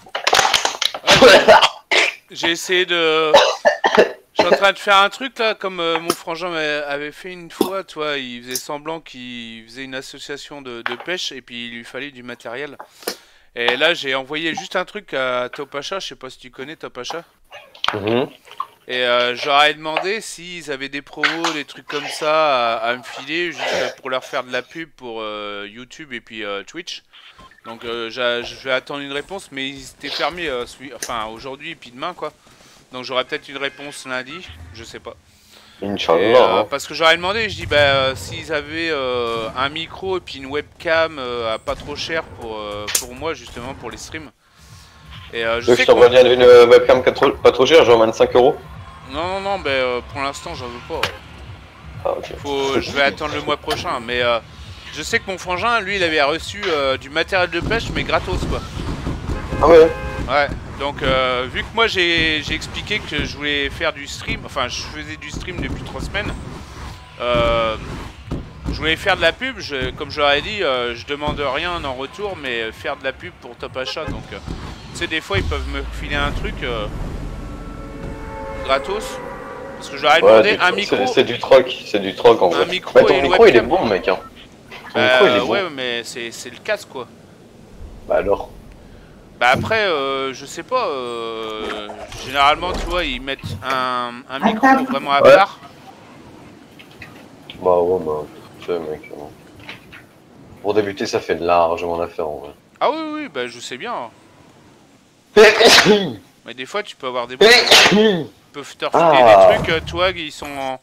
J'ai essayé de... Je suis en train de faire un truc là, comme mon frangin avait fait une fois, tu vois, il faisait semblant qu'il faisait une association de pêche et puis il lui fallait du matériel. Et là j'ai envoyé juste un truc à Topacha, je sais pas si tu connais Topacha. Et j'aurais demandé s'ils avaient des promos, des trucs comme ça à me filer, juste pour leur faire de la pub pour YouTube et puis Twitch. Donc je vais attendre une réponse, mais ils étaient fermés aujourd'hui et puis demain quoi. Donc j'aurai peut-être une réponse lundi, je sais pas. Inch'Allah. Parce que j'aurais demandé, je dis bah s'ils avaient un micro et puis une webcam à pas trop cher pour moi justement pour les streams. Et je sais t'envoie bien une webcam pas trop chère, genre 25 €. Non, pour l'instant, j'en veux pas. Ah, ok. Je vais attendre le mois prochain, mais je sais que mon frangin, lui, il avait reçu du matériel de pêche, mais gratos, quoi. Ah ouais. Ouais, donc vu que moi j'ai expliqué que je voulais faire du stream, enfin je faisais du stream depuis 3 semaines, je voulais faire de la pub, comme je leur ai dit, je demande rien en retour, mais faire de la pub pour Top Achat, donc tu sais des fois ils peuvent me filer un truc gratos, parce que je leur ai demandé un micro. C'est du troc en vrai. Micro Bah, ton et micro il est webcam. bon mec hein. Ton micro il est bon. Ouais mais c'est le casque quoi. Bah alors. Bah après, je sais pas, généralement tu vois, ils mettent un micro vraiment à part. Bah ouais bah, tu sais mec. Pour débuter ça fait largement l'affaire en vrai. Ah oui, bah je sais bien. Mais des fois tu peux avoir des ils peuvent te refiler des trucs, toi, ils sont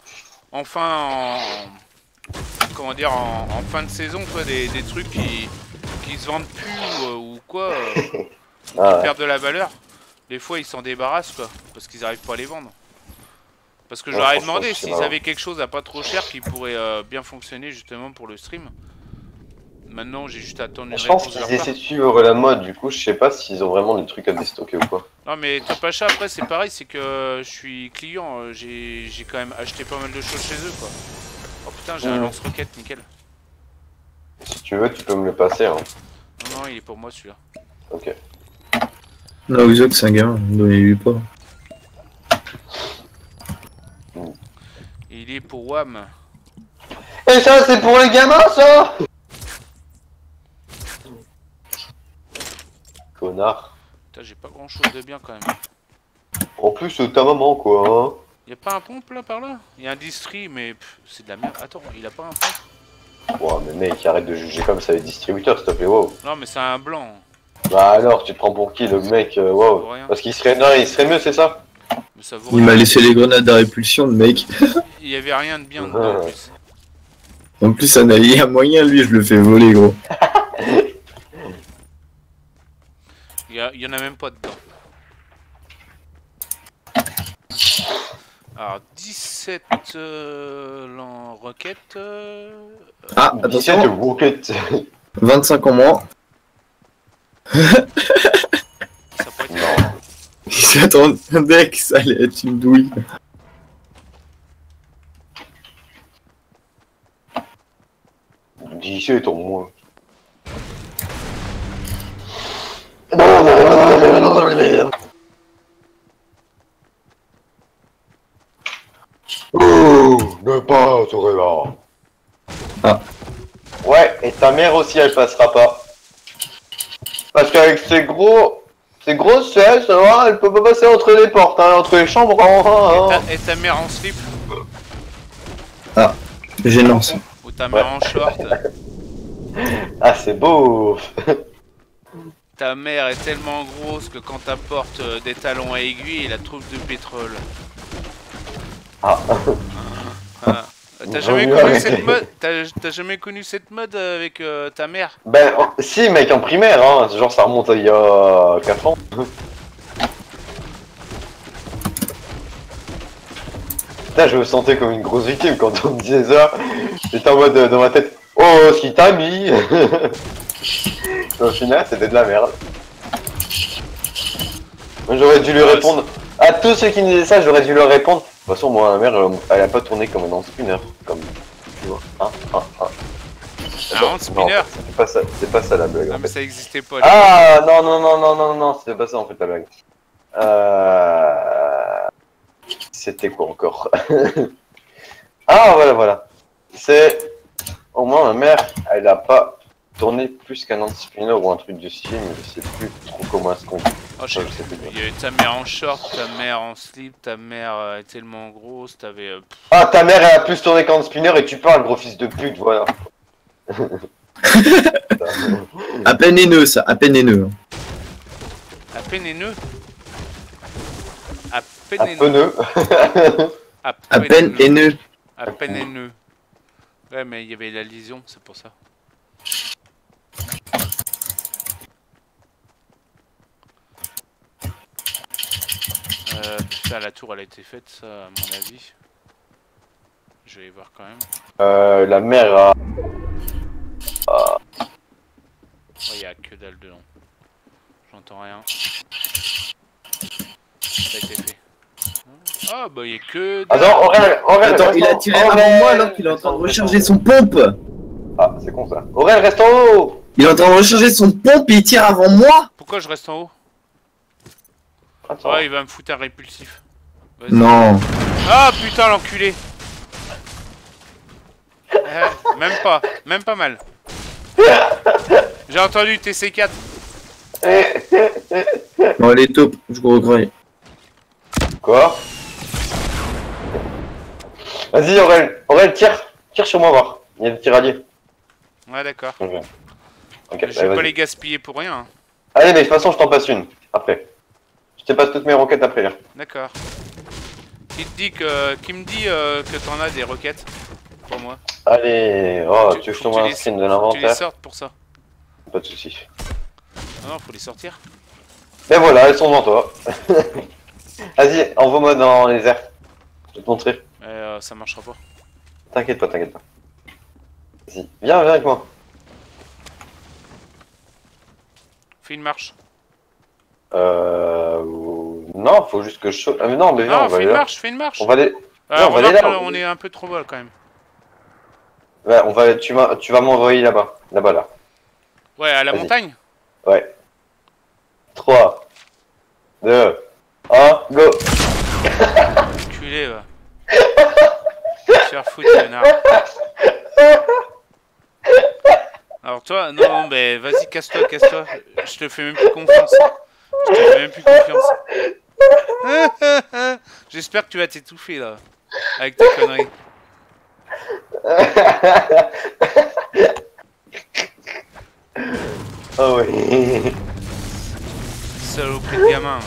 comment dire, en fin de saison, toi, des trucs qui se vendent plus ou quoi. Ou qui perdent de la valeur, des fois ils s'en débarrassent quoi, parce qu'ils arrivent pas à les vendre. Parce que je leur ai demandé s'ils avaient quelque chose à pas trop cher qui pourrait bien fonctionner justement pour le stream. Maintenant j'ai juste à attendre une Je pense réponse de qu'ils leur part. essaient de suivre la mode, du coup je sais pas s'ils ont vraiment des trucs à déstocker ou quoi. Non mais Top Achat après c'est pareil, c'est que je suis client, j'ai quand même acheté pas mal de choses chez eux quoi. Oh putain j'ai un lance-roquette, nickel. Si tu veux tu peux me le passer hein. Non il est pour moi celui-là. Ok. Non, Uzoc, c'est un gamin, donnez-lui pas. Il est pour WAM. Et ça c'est pour les gamins ça. Connard. Putain j'ai pas grand chose de bien quand même. En plus ta maman quoi hein. Y'a pas un pompe là par là? Y'a un distri mais c'est de la merde. Attends, il a pas un pompe? Ouais mais mec arrête de juger comme ça les distributeurs s'il te plaît wow. Non mais c'est un blanc. Bah alors tu te prends pour qui le mec wow. Parce qu'il serait... Non il serait mieux c'est ça. Mais ça vaut Il rien. m'a laissé les grenades à répulsion, le mec. Il y avait rien de bien dedans en plus. En plus, ça n'avait un moyen, lui, je le fais voler, gros. Il y en a même pas dedans. Alors 17 roquettes. Ah, 17 attention, roquettes. 25 en moins. Ça pourrait être... Non. Il s'attendait que ça allait être une douille. D'ici est en moins. Oh, ne pas te réveiller. Ah. Ouais, et ta mère aussi elle passera pas. Parce qu'avec ces grosses fesses, hein, elle peut pas passer entre les portes, hein, entre les chambres. Hein. Et ta mère en slip? Ah, gênant ça. Ou ta mère en short? Ah c'est beau. Ta mère est tellement grosse que quand t'apportes des talons à aiguille, elle la trouve de pétrole. Ah. Ah. T'as jamais connu cette mode? T'as jamais connu cette mode avec ta mère? Ben si mec en primaire, hein, genre ça remonte à il y a 4 ans. Putain je me sentais comme une grosse victime quand on me disait ça. J'étais en mode dans ma tête, oh ce qu'il t'a mis. Au final c'était de la merde. J'aurais dû lui répondre. À tous ceux qui me disaient ça, j'aurais dû leur répondre. De toute façon, moi, ma mère, elle a pas tourné comme un hand-spinner. Comme. Tu vois. Un hand-spinner? C'est pas ça la blague. Non En mais fait. ça existait pas. Ah non, c'était pas ça en fait la blague. C'était quoi encore? Ah voilà. C'est. Au moins, ma mère, elle a pas tourné plus qu'un hand-spinner ou un truc de style, mais je sais plus trop comment est-ce qu'on. Oh, je sais plus. Il y avait ta mère en short, ta mère en slip, ta mère est tellement grosse, t'avais... Ah, ta mère elle a plus tourné qu'un spinner et tu parles, gros fils de pute, voilà. À peine haineux, ça, à peine haineux. À peine haineux. À Un peine haineux. pneu. À peine haineux. À peine haineux. Ouais, mais il y avait la liaison, c'est pour ça. Putain, la tour elle a été faite, ça, à mon avis. Je vais y voir quand même. La mer a... Oh, y a que dalle dedans. J'entends rien. Ça a été fait. Ah, bah y a que dalle. Attends, Aurel, Attends, il a tiré avant moi alors qu'il est en train de recharger son pompe. Ah, c'est con ça. Aurel, reste en haut. Il est en train de recharger son pompe et il tire avant moi. Pourquoi je reste en haut? Attends. Ouais, il va me foutre un répulsif. Non. Ah putain, l'enculé. Même pas mal. J'ai entendu TC4. Bon, elle est top, je vous regrette. Quoi? Vas-y, Aurel. Aurel, tire. Tire sur moi, voir. Il y a des tiraliers. Ouais, d'accord. Ok. Ok, Je vais pas les gaspiller pour rien. Hein. Allez, mais de toute façon, je t'en passe une. Après. Je te passe toutes mes roquettes après. Là. D'accord. Qui me dit que t'en as des roquettes pour moi? Allez. Oh, tu veux que je t'envoie un screen de Tu les l'inventaire? sortes pour ça. Pas de soucis. Non, faut les sortir. Ben voilà, elles sont devant toi. Vas-y, envoie-moi dans les airs. Je vais te montrer. Ça marchera pas. T'inquiète pas, t'inquiète pas. Vas-y, viens avec moi. Fais une marche. Non, faut juste que je... Ah mais non, mais viens, Non, on va fais aller une là. marche, fais une marche. On va aller... Alors, on va aller là. on est un peu trop bas quand même. Ouais, on va... Tu vas m'envoyer là-bas. Là-bas, là. Ouais, à la Vas-y. montagne. Ouais. 3, 2, 1, go. Enculé, va. Se faire foutre, connard. Alors toi, non, mais vas-y, casse-toi, casse-toi. Je te fais même plus confiance. Je te fais même plus confiance. J'espère que tu vas t'étouffer, là. Avec tes conneries. Ah ouais. Saloperie de gamin.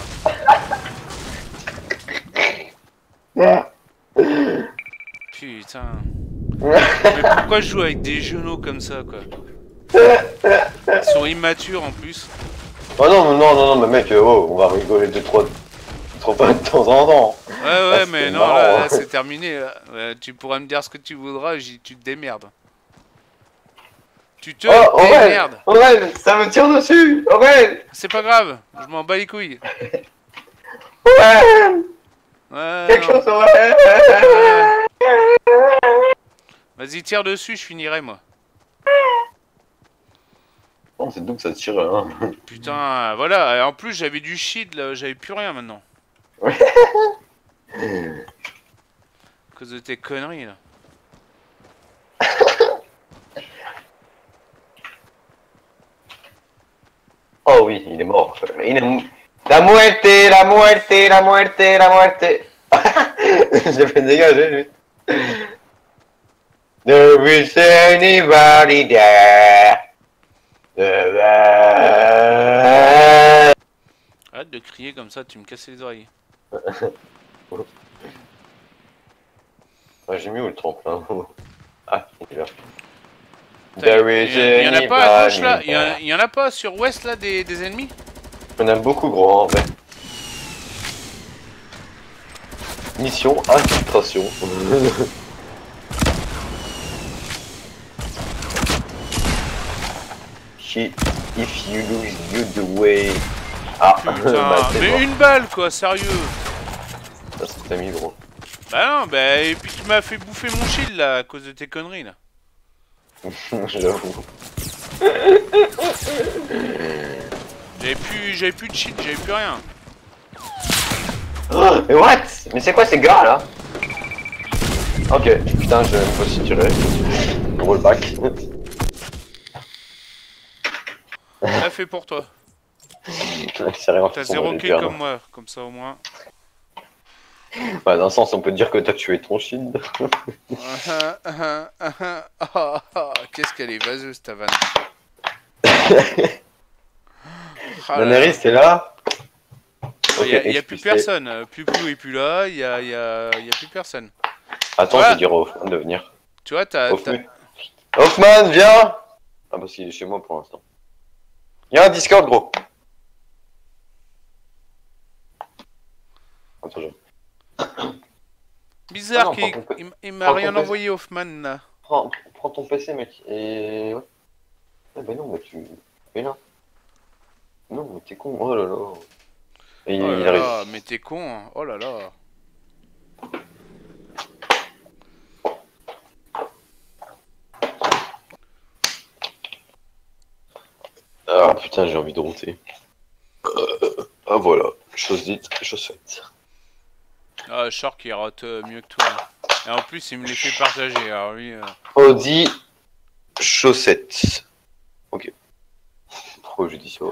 Putain. Mais pourquoi je joue avec des genoux comme ça, quoi? Ils sont immatures en plus. Oh non, non, non, non, mais mec, oh, on va rigoler de trop pas de temps en temps. Ouais, ouais, Ah, mais c'est non, marrant, là, hein. c'est terminé. Là. Tu pourras me dire ce que tu voudras, tu te démerdes. Tu te Oh, Aurel, démerdes. Aurel, ça me tire dessus, Aurel. C'est pas grave, je m'en bats les couilles. Aurel, Ouais, quelque non. chose, Aurel. Vas-y, tire dessus, je finirai moi. Oh, c'est donc ça tire, hein. Putain, voilà. Et en plus, j'avais du shield, là, j'avais plus rien maintenant. Ouais. À cause de tes conneries, là. Oh oui, il est mort. Il est... La muerte, la muerte, la muerte, la muerte. J'ai fait dégager, lui. There is anybody there. Arrête de crier comme ça, tu me casses les oreilles. Ah, j'ai mis où le tremplin? Ah, il est là. Il There is y en a pas à gauche là, anybody il y en a pas sur ouest là des ennemis. On a beaucoup gros en vrai. Mission infiltration. Shit, if you lose you the way. Ah, Putain, bah, c'est mais mort. une balle quoi, sérieux. Ça c'est t'as mis gros. Bah non, bah et puis tu m'as fait bouffer mon shield là à cause de tes conneries là. J'avoue. J'avais plus de shield, j'avais plus rien. Oh, mais what? Mais c'est quoi ces gars là? Ok, putain, je vais me aussi tirer. Rollback. Là fait pour toi. C'est rien. T'as 0 kill comme moi, comme ça au moins. Bah, dans un sens, on peut dire que t'as tué ton shield. Qu'est-ce qu'elle est vaseuse ta vanne. Ah là Daenerys, t'es là? Il y a plus expulsé. personne. Plus est plus là, il y a plus personne. Attends, Ouais. je vais dire à Hoffman de venir. Tu vois, Hoffman, viens! Ah, parce qu'il est chez moi pour l'instant. Il y a un Discord, gros. Attends, Bizarre non, qu'il prends il m'a prends rien ton envoyé Hoffman là. prends ton PC, mec. Et. Ouais. Ah, bah non, mais tu. Mais là. Non, mais t'es con. Oh là là. Et Oh il là arrive. là, mais t'es con, hein. Oh là là. Ah putain, j'ai envie de router. Ah voilà. Chose dite, chose faite. Ah, Shark il rate mieux que toi. Hein. Et en plus, il me les fait partager. Alors lui. Audi chaussettes. Ok. Pourquoi je dis ça?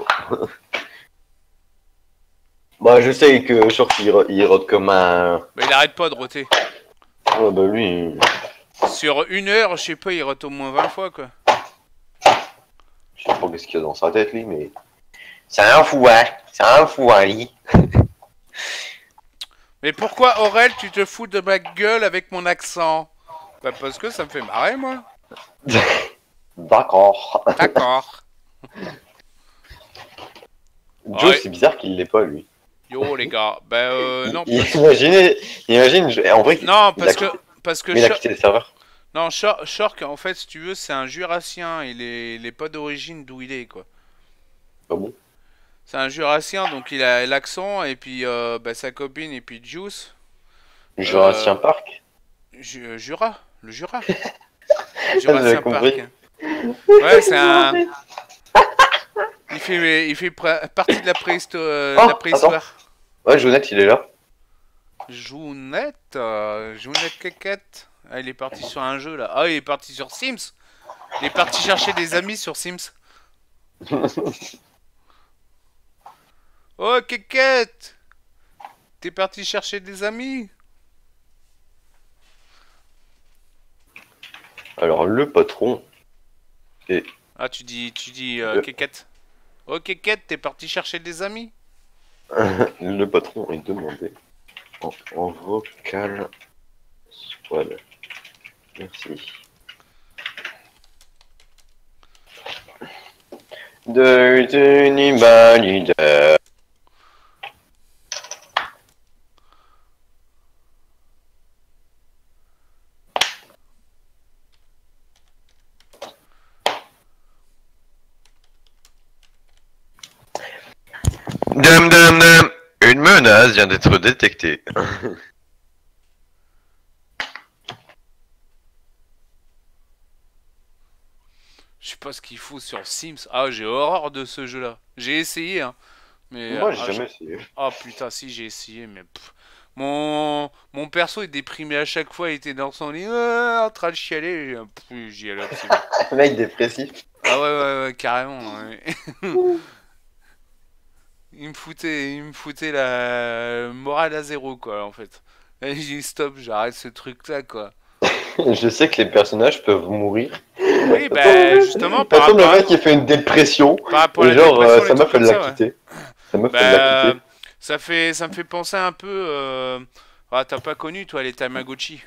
Bah, je sais que Short il rote comme un. Bah, il arrête pas de roter. Ouais, bah lui. Sur 1 heure, je sais pas, il rote au moins 20 fois quoi. Je sais pas qu'est-ce qu'il y a dans sa tête, lui, mais. C'est un fou, hein. C'est un fou, hein, lui. Mais pourquoi Aurel, tu te fous de ma gueule avec mon accent? Bah, parce que ça me fait marrer, moi. D'accord. D'accord. Joe, Ouais. c'est bizarre qu'il l'ait pas, lui. Yo, les gars. Bah, non. Imagine, en vrai. Non, il a parce que. quitté- Parce que Mais il a quitté le serveur. Non, Shork, en fait, si tu veux, c'est un jurassien. Il est pas d'origine d'où il est, quoi. Ah bon? C'est un jurassien, donc il a l'accent, et puis bah, sa copine, et puis Juice. Jurassien Park? Jura, le Jura. J'avais Jurassien Park. compris. Ouais, c'est un. Il fait partie de la préhistoire. Ouais, Jonette, il est là. Jounette, Jounette Quéquette. Ah, il est parti sur un jeu là. Ah, il est parti sur Sims. Il est parti chercher des amis sur Sims. Oh, Quéquette! T'es parti chercher des amis? Alors, le patron. Ah, tu dis Quéquette. Oh, Quéquette, t'es parti chercher des amis? Le patron est demandé en vocal. Voilà. Merci. De une valide. Dum dum dum. Une menace vient d'être détectée. Je sais pas ce qu'il faut sur Sims. Ah, j'ai horreur de ce jeu-là. J'ai essayé, hein. Mais, Moi, j'ai jamais essayé. Ah putain, si j'ai essayé, mais mon perso est déprimé à chaque fois. Il était dans son lit, en train de chialer. J'y allais absolument. Mec dépressif. Ah ouais, carrément. Ouais. Il me foutait la morale à zéro, quoi, en fait. Et j'ai dit stop, j'arrête ce truc-là, quoi. Je sais que les personnages peuvent mourir. Oui, bah justement, par Par exemple, rapport le mec qui fait une dépression. par rapport à Et la genre, dépression, sa les meuf, trucs elle comme l'a ça, ouais. quitté. Sa meuf, elle l'a Bah, quitté. ça me fait penser un peu. Ah, t'as pas connu, toi, les Tamagotchi?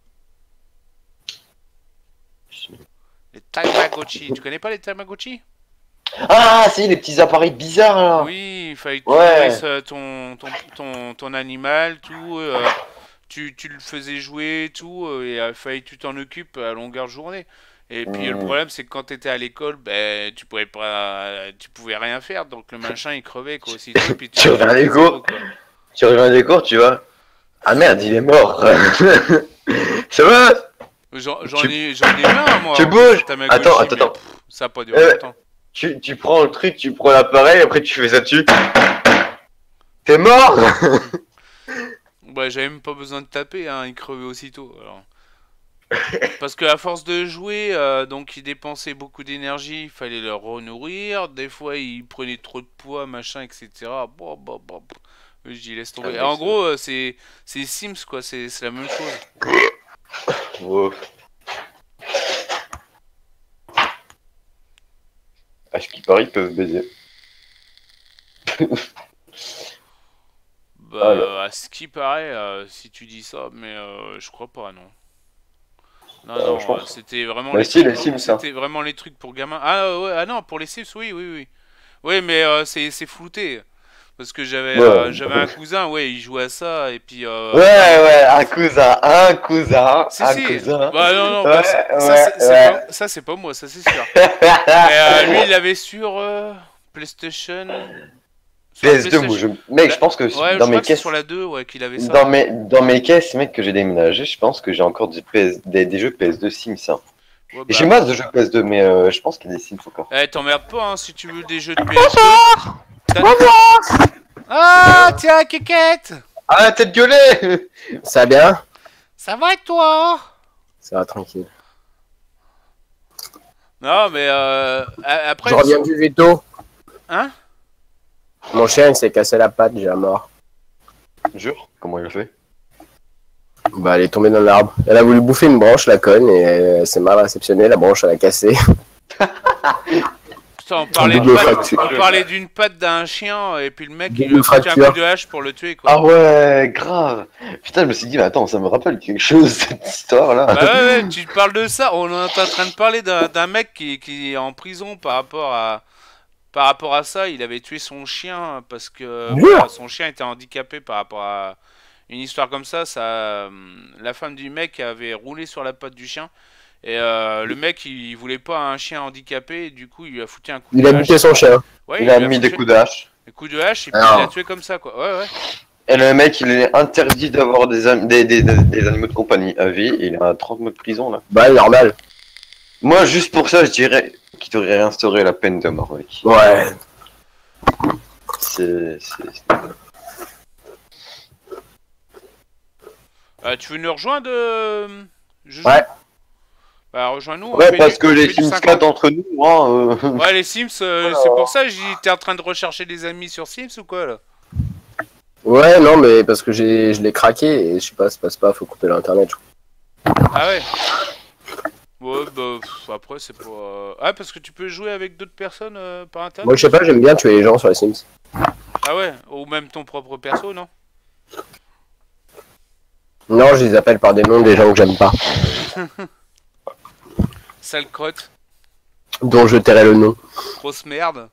Les Tamagotchi. Tu connais pas les Tamagotchi? Ah, si, les petits appareils bizarres, là. Oui, il fallait que tu Ouais. nourrisses ton animal, tout. Tu le faisais jouer, tout. Et il fallait que tu t'en occupes à longueur de journée. Et puis le problème, c'est que quand t'étais à l'école, ben tu pouvais rien faire. Donc le machin, il crevait, quoi, aussi. Puis Tu reviens des cours. Tu reviens des cours, tu vois. Ah merde, il est mort. Ça va? J'en Tu- ai un, moi. tu bouges. Tamagotchi, Attends, mais, attends. ça a pas duré longtemps. Tu prends le truc, tu prends l'appareil, après tu fais ça dessus. T'es mort. Bah, j'avais même pas besoin de taper, hein, il crevait aussitôt. Alors. Parce qu'à force de jouer, donc il dépensait beaucoup d'énergie, il fallait le renourrir. Des fois, il prenait trop de poids, machin, etc. Bon. Je dis laisse tomber. Ah, En gros, c'est Sims, quoi, c'est la même chose. Oh. À ce qui paraît, ils peuvent baiser. Bah, Alors. à ce qui paraît, si tu dis ça, mais je crois pas, non. Non, je pense. c'était vraiment Bah, les si, trucs, les Sims, ça. c'était vraiment les trucs pour gamins. Ah ouais, ah non, pour les Sims, oui. Oui, mais c'est flouté. Parce que j'avais Ouais. j'avais un cousin, ouais, il jouait à ça, et puis... Ouais, un cousin, un cousin, Si, un si. cousin. Bah non, non, Ouais, bah, ça c'est pas moi, ça c'est sûr. Mais lui, il l'avait sur PlayStation... sur la PS2, moi, mec, je pense que Ouais, je dans crois mes que c'est caisses, sur la 2, ouais, qu'il avait ça. dans mes caisses, mec, que j'ai déménagé, je pense que j'ai encore des jeux PS2 Sims. Hein. Ouais, Et bah, j'ai masse de jeux PS2, mais je pense qu'il y a des Sims encore. Eh, t'emmerdes pas, hein, si tu veux des jeux de PS2. Ah, tiens, Kékette. Ah, tête gueulée. Ça va bien? Ça va et toi? Ça va tranquille. Non, mais après... Je reviens du veto. Hein? Mon chien, il s'est cassé la patte, j'ai la mort. Jure? Comment il a fait? Bah, elle est tombée dans l'arbre. Elle a voulu bouffer une branche, la conne, et elle s'est mal réceptionnée. La branche, elle a cassé. Putain, on Double fracture. parlait d'une patte d'un chien, et puis le mec, il Double lui a foutu un fracture. coup de hache pour le tuer, quoi. Ah ouais, grave. Putain, je me suis dit, mais attends, ça me rappelle quelque chose, cette histoire-là. Bah ouais, tu parles de ça. On est en train de parler d'un mec qui est en prison par rapport à ça. Il avait tué son chien parce que voilà, son chien était handicapé par rapport à une histoire comme ça. La femme du mec avait roulé sur la patte du chien. Et le mec, il voulait pas un chien handicapé. Et du coup, il lui a foutu un coup Il de a hache. buté son chien. Ouais, Il a lui mis des foutu coups de hache. des coups de hache et puis Alors. il l'a tué comme ça, quoi. Ouais, ouais. Et le mec, il est interdit d'avoir des animaux de compagnie à vie. Il a 30 mois de prison, là. Bah, normal. Moi, juste pour ça, je dirais qu'il devrait réinstaurer la peine de mort, mec. Ouais. C'est... Tu veux nous rejoindre, Joujou? Ouais. Bah, rejoins-nous. on Ouais, fait parce du- que on les fait du Sims 50. 4 entre nous, hein, Ouais, les Sims, c'est pour ça que t'es en train de rechercher des amis sur Sims ou quoi, là? Ouais, non, mais parce que je l'ai craqué et je sais pas, ça passe pas, faut couper l'internet. Ah ouais. Ouais, bah, après, c'est pas... Ah, parce que tu peux jouer avec d'autres personnes par internet? Moi, je sais pas, j'aime bien tuer les gens sur les Sims. Ah ouais, ou même ton propre perso, non? Non, je les appelle par des noms des gens que j'aime pas, Sale crotte, dont je tairai le nom. grosse merde.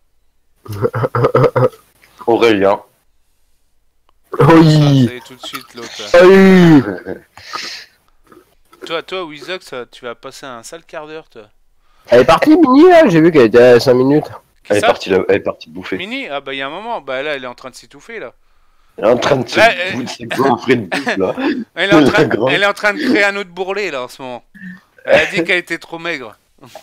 Aurélien. Oui. Ça y est, tout de suite, l'autre. là. Oui. Toi, Wizox, tu vas passer un sale quart d'heure, toi. Elle est partie, Mini, là, j'ai vu qu'elle était à 5 minutes. Elle est Ça partie là, elle est partie bouffer. Mini? Ah bah, il y a un moment. Bah là, elle est en train de s'étouffer, là. Elle est en train de se Là, c'est gaufrer de bouffe, là. Elle est, en train, Grand. elle est en train de créer un autre bourrelet, là, en ce moment. Elle a dit qu'elle était trop maigre.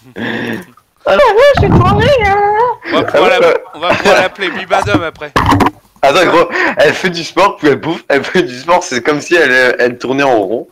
On va pouvoir l'appeler Bibadom après. Attends, gros, elle fait du sport, puis elle bouffe, elle fait du sport, c'est comme si elle tournait en rond.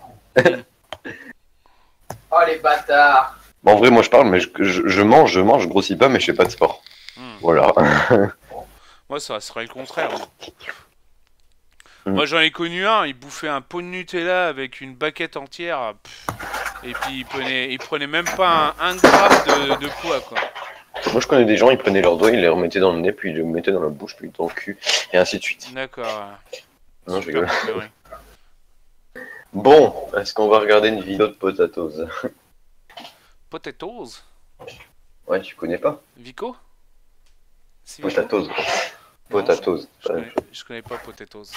Oh, les bâtards. Bon, en vrai, moi je parle, mais je mange, je grossis pas, mais je fais pas de sport. Voilà. Moi, ça serait le contraire. Hmm. Moi, j'en ai connu un, il bouffait un pot de Nutella avec une baguette entière. Et puis, il prenait même pas un gramme de poids, quoi. Moi je connais des gens, ils prenaient leurs doigts, ils les remettaient dans le nez, puis ils les mettaient dans la bouche, puis dans le cul, et ainsi de suite. D'accord. Non, je Super rigole. théorie. Bon, est-ce qu'on va regarder une vidéo de Potatoes? Potatoes? Ouais, tu connais pas? Vico? Si, Potatoes. Non, Potatoes. je connais pas Potatoes.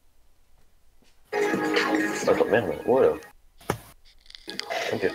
Attends, merde, voilà. Ok.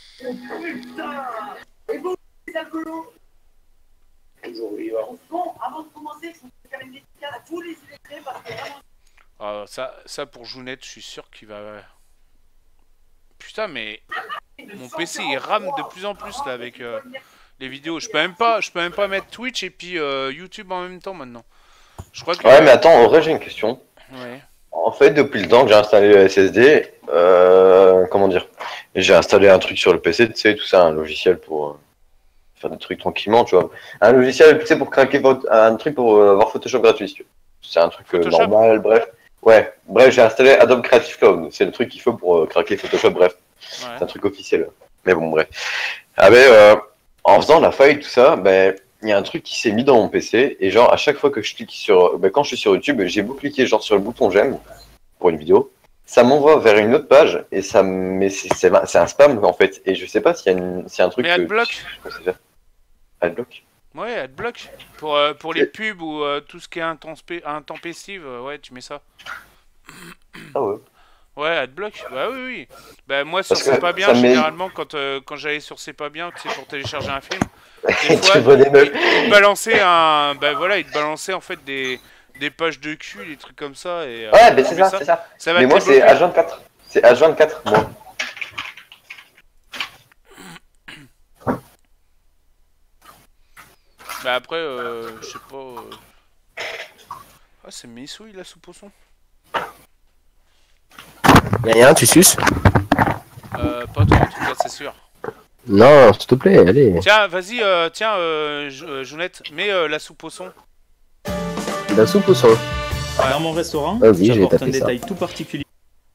Bon, avant de commencer, je vais faire une dédicace à tous les illettrés parce que vraiment, Ah, ça pour Jounette, je suis sûr qu'il va... Putain, mais mon PC il rame de plus en plus là avec les vidéos. Je peux même pas mettre Twitch et puis YouTube en même temps maintenant. Je crois que... Ouais, mais attends, en vrai, j'ai une question. Ouais. En fait, depuis le temps que j'ai installé le SSD, comment dire, j'ai installé un truc sur le PC, tu sais, tout ça, un logiciel pour faire des trucs tranquillement, tu vois. Un logiciel, tu sais, pour craquer un truc pour avoir Photoshop gratuit, si tu veux. C'est un truc Photoshop normal, bref. Ouais, bref, j'ai installé Adobe Creative Cloud. C'est le truc qu'il faut pour craquer Photoshop, bref. Ouais. C'est un truc officiel. Mais bon, bref. Ah ben, en faisant la faille, tout ça, ben, il y a un truc qui s'est mis dans mon PC. Et genre, à chaque fois que je clique sur... Ben, quand je suis sur YouTube, j'ai beau cliquer genre sur le bouton j'aime pour une vidéo. Ça m'envoie vers une autre page et ça mais c'est un spam en fait. Et je sais pas s'il y a un truc Mais Adblock je sais faire. Adblock? Ouais, adblock. Pour les pubs ou tout ce qui est intempestif, ouais, tu mets ça. Ah ouais. Ouais, adblock. Bah oui, oui. Bah moi sur Parce que C'est pas bien, ça met- généralement quand j'allais sur C'est pas bien, tu sais, pour télécharger un film, des Tu fois vois des meufs. il te balançait bah voilà, il te balançait en fait des pages de cul, des trucs comme ça et Ouais, mais c'est mais ça, c'est ça. ça va Mais te moi, les c'est bloquer. H24. C'est H24, moi. Bah après je sais pas Ah, c'est Messouille la soupe au son. Y'a rien, tu suces? Pas toi en tout cas, c'est sûr. Non, s'il te plaît, allez. Tiens, vas-y, Jounette, mets la soupe au son. La soupe au son. Dans mon restaurant, Vas-y, j'ai j'apporte un tapé ça. détail tout particulier.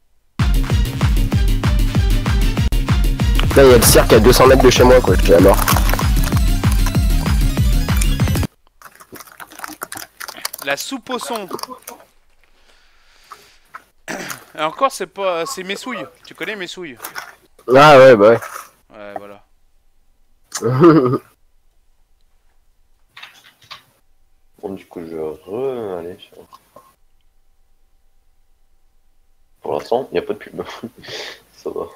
Là, il y a le cirque à 200 mètres de chez moi, quoi, j'ai la mort. La soupe au son. Et encore, c'est pas, c'est Messouille. Tu connais Messouille? Ah ouais, bah ouais. Ouais, voilà. Bon, du coup, allez. Pour l'instant, il n'y a pas de pub. Ça va.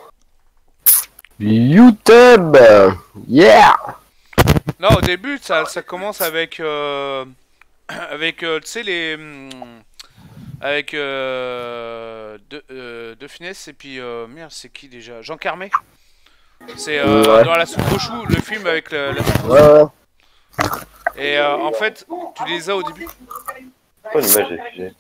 YouTube. Yeah. Non, au début, ça commence avec, avec, tu sais, les, avec De Funès et puis merde, c'est qui déjà? Jean Carmet. C'est Ouais. dans La soupe aux choux, le film avec la Ouais, ouais. et en fait, tu les as au début. Pas une image diffusée.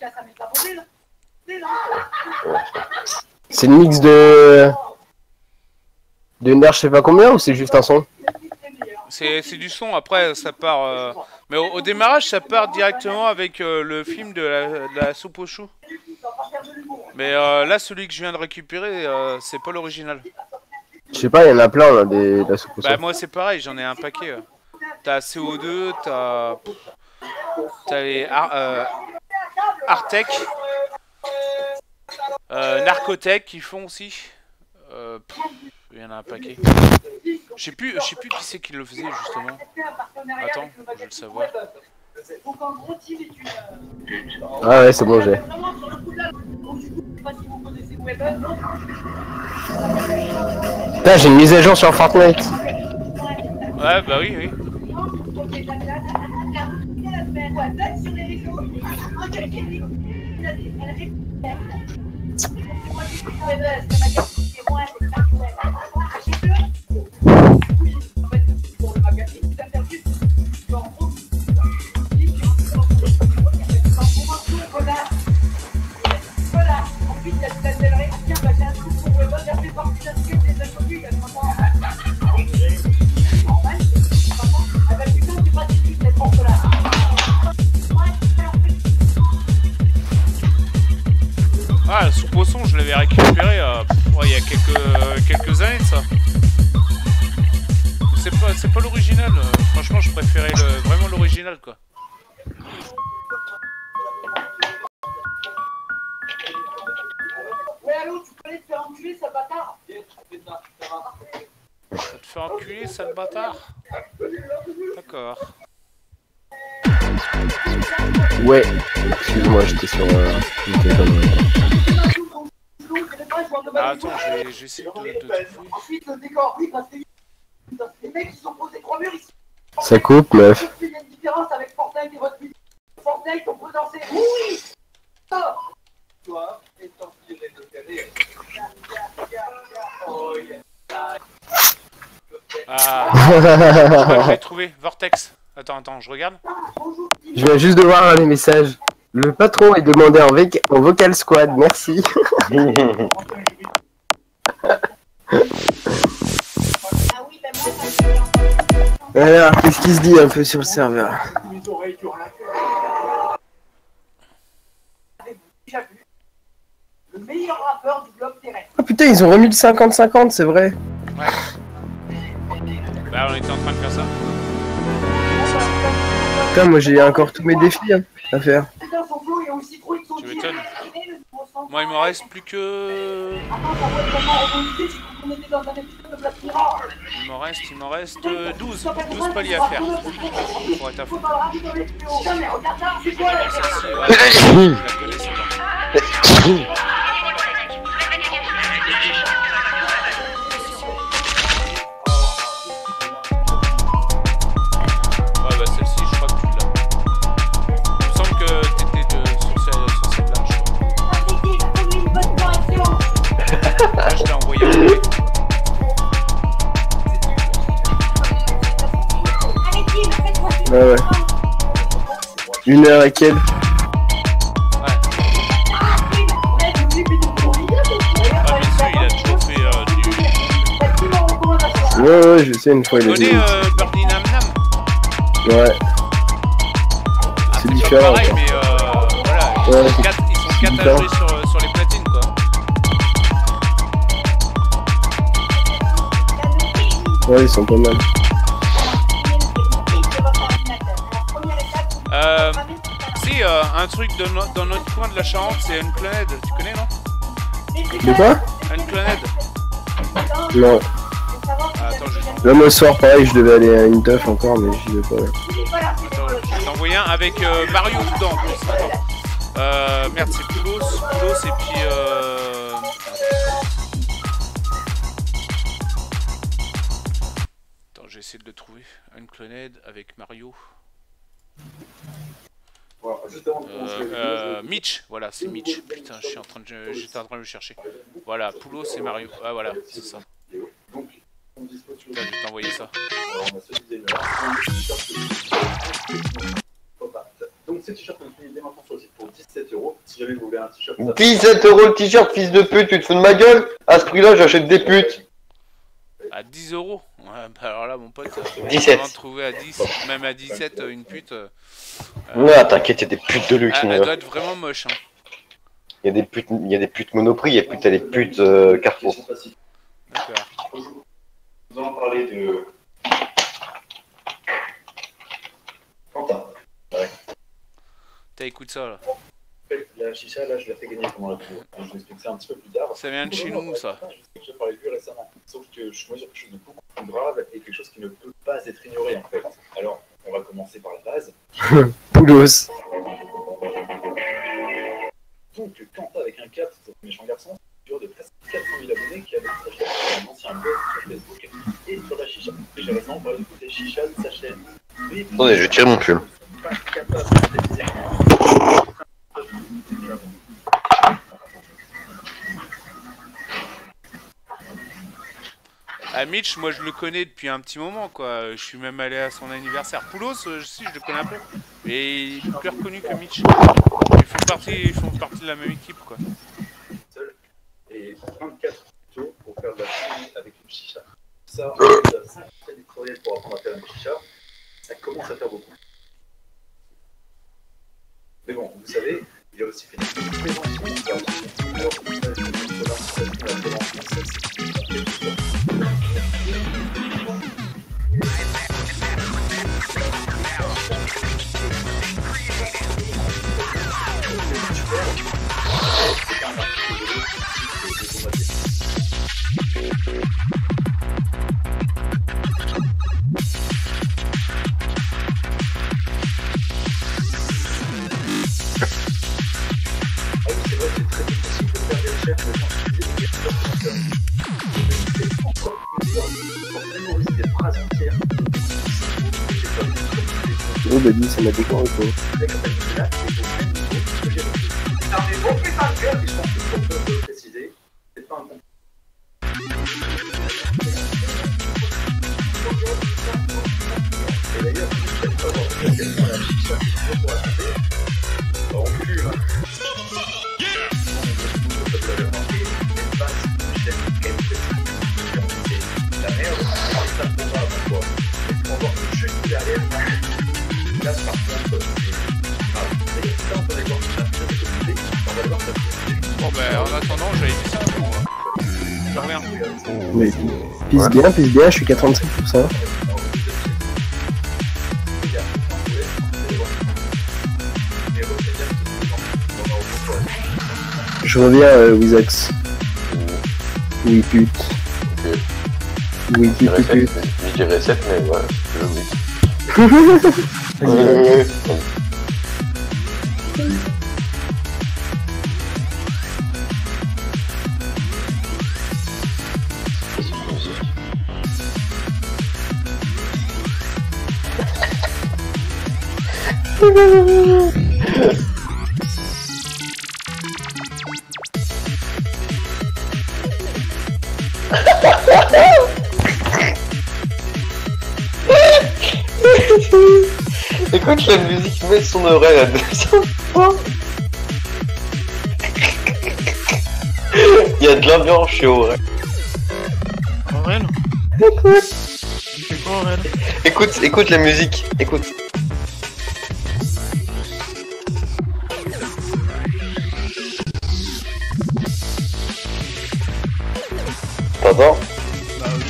C'est le mix de nerfs, je sais pas combien, ou c'est juste un son? C'est du son, après ça part... Mais au démarrage, ça part directement avec le film de la soupe aux choux. Mais là, celui que je viens de récupérer, c'est pas l'original. Je sais pas, il y en a plein là, de la soupe au son. Bah moi c'est pareil, j'en ai un paquet. T'as CO2, t'as les Artec, Narcotech qui font aussi. Il y en a un paquet. Je sais plus qui c'est qui le faisait justement. Attends, je vais le savoir. Ah ouais, c'est bon, j'ai. Putain, j'ai une mise à jour sur Fortnite. Ouais, bah oui, oui. Ah, le soupe au son, je l'avais récupéré il y a quelques années de ça. C'est pas l'original. Franchement, je préférais vraiment l'original, quoi. Ouais, allô, tu peux aller te faire enculer, sale bâtard? Ça te fait enculer, sale bâtard. D'accord. Ouais. Excuse-moi, j'étais sur mon téléphone. Ah, attends, je vais essayer de te fouiller. Ensuite, le décor, oui, parce que les mecs, ils ont posé 3 murs ici. Ça coupe, meuf. Il y a une différence avec Fortnite et votre musique. Fortnite, on peut danser. Oui! Oh! Toi, étant tiré de carré. Oh, Ah, je l'ai trouvé, Vortex. Attends, je regarde. Je viens juste de voir les messages. Le patron est demandé en vocal squad, merci. Alors, qu'est-ce qui se dit un peu sur le serveur? mes oreilles durent la Avez-vous déjà vu le meilleur rappeur du globe terrestre? Oh putain, ils ont remis le 50-50, c'est vrai. Ouais. Bah, on était en train de faire ça. Putain, moi j'ai encore tous mes défis à faire. Putain, son flow est aussi trop Tu m'étonnes. Moi, il me reste plus que... Il m'en reste 12 paliers à faire. Pour être à fond. Celle-ci, ouais, je la connais, celle-là. Ouais, bah celle-ci, je crois que tu l'as. Il me semble que t'étais sur celle-là, je crois. Là, je l'ai envoyé en vrai. Ouais. 1 heure et quelques. Ah, mais celui, il a toujours fait du... Ouais, je sais, une fois il Tu a dit. connais Birdie Nam Nam? Ouais. C'est différent. Pareil, mais voilà, ils Ouais, sont 4 à jouer sur les platines, quoi. Ouais, ils sont pas mal. Si, un truc dans notre coin de la Charente, c'est Uncloned, tu connais, non? De quoi? Uncloned. Non. Ah, attends, je vais Là, moi, ce soir, pareil, je devais aller à une teuf encore, mais j'y vais pas. t'envoyer un avec Mario dedans, en plus. Attends. Merde, c'est Poulos, et puis... Attends, j'ai essayé de le trouver. Uncloned avec Mario. Mitch, voilà, c'est Mitch. Putain, j'étais en train de le chercher. Voilà, Poulos et Mario. Ah, voilà, c'est ça. Putain, je vais t'envoyer ça. Donc ces t-shirts, on utilise dès maintenant sur le site pour 17 €. Si jamais vous voulez un t-shirt... 17 € le t-shirt, fils de pute, tu te fous de ma gueule? À ce prix-là, j'achète des putes. À 10 €? Ouais, bah alors là, mon pote, 17. on va trouver à 10, même à 17, une pute. Non, t'inquiète, y'a des putes de luxe. Elle doit être vraiment moche, hein. Y'a des putes Monoprix, y'a des putes Carrefour. D'accord. Nous allons parler de... Quentin. Ouais. T'as écouté ça, là? La chicha, là, je l'ai fait gagner pendant la vidéo. Je vous explique ça un petit peu plus tard. Ça vient de chez nous, ça. J'ai parlé de lui récemment. Sauf que je suis sur quelque chose de beaucoup plus grave et quelque chose qui ne peut pas être ignoré, en fait. Alors, on va commencer par la base. Poulos. Donc, Quentin avec un 4, c'est un méchant garçon, de presque 400 000 abonnés qui avait stagiaire sur un ancien blog sur Facebook et sur la chicha. Et j'ai récemment parlé d'écouter Chicha de sa chaîne. Attendez, je tire mon pull. Ah, Mitch, moi je le connais depuis un petit moment, quoi. Je suis même allé à son anniversaire. Poulos, si, je le connais un peu. Mais il est plus reconnu que Mitch. Ils font partie de la même équipe, quoi. Et 24 tutos pour faire de la chimie avec une chicha. Ça, c'est des tutoriels pour apprendre à faire une chicha. Ça commence à faire beaucoup. Mais bon, vous savez, il a aussi fait des préventions. Alors, vous savez, la prévention, c'est Oh, bah dis, ça m'a décoré, quoi. Bon, ben en attendant, j'avais dit ça un peu, moi. Je reviens. Mais pisse bien, je suis qu'à 35%. Je reviens, Wizax. Oui, pute. Ok. Oui, Je pute, dirais pute. 7, je dirais 7, mais ouais, je oui. Écoute la musique, met son oreille à 200 fois. Il y a de l'ambiance chez Aurel. Aurel Écoute. Il fait quoi, Aurel? Écoute la musique, écoute. T'entends? Bah oui.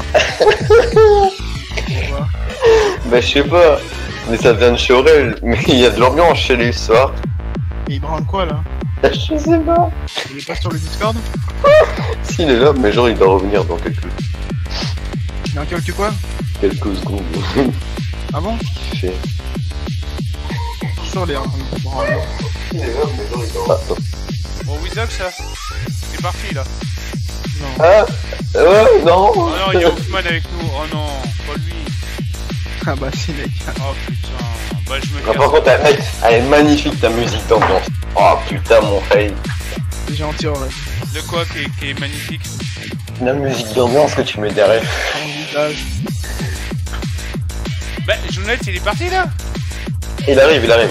Pourquoi? Bah je sais pas, mais ça vient de chez Aurel, mais il y a de l'ambiance chez lui ce soir. Et il branle quoi là? Je sais pas. Il est pas sur le Discord? Si, il est là, mais genre il doit revenir dans Dans quelques quoi? quelques secondes. Ah bon? Fait. Sur les en train de se branler. Il est là, mais genre il doit revenir. Bon, Wizox, ça. C'est parti là. Non. Ah non. Oh non, il y a Hoffman avec nous. Oh non, pas lui. Ah bah si mec. Oh putain. Bah je me Ah, par casse. contre, mec, elle est magnifique ta musique d'ambiance. Oh putain, mon fail. C'est gentil Aurel. De quoi qui est magnifique? La musique d'ambiance que tu mets derrière. Ton visage. Bah, Jounette, il est parti là. Il arrive. Ouais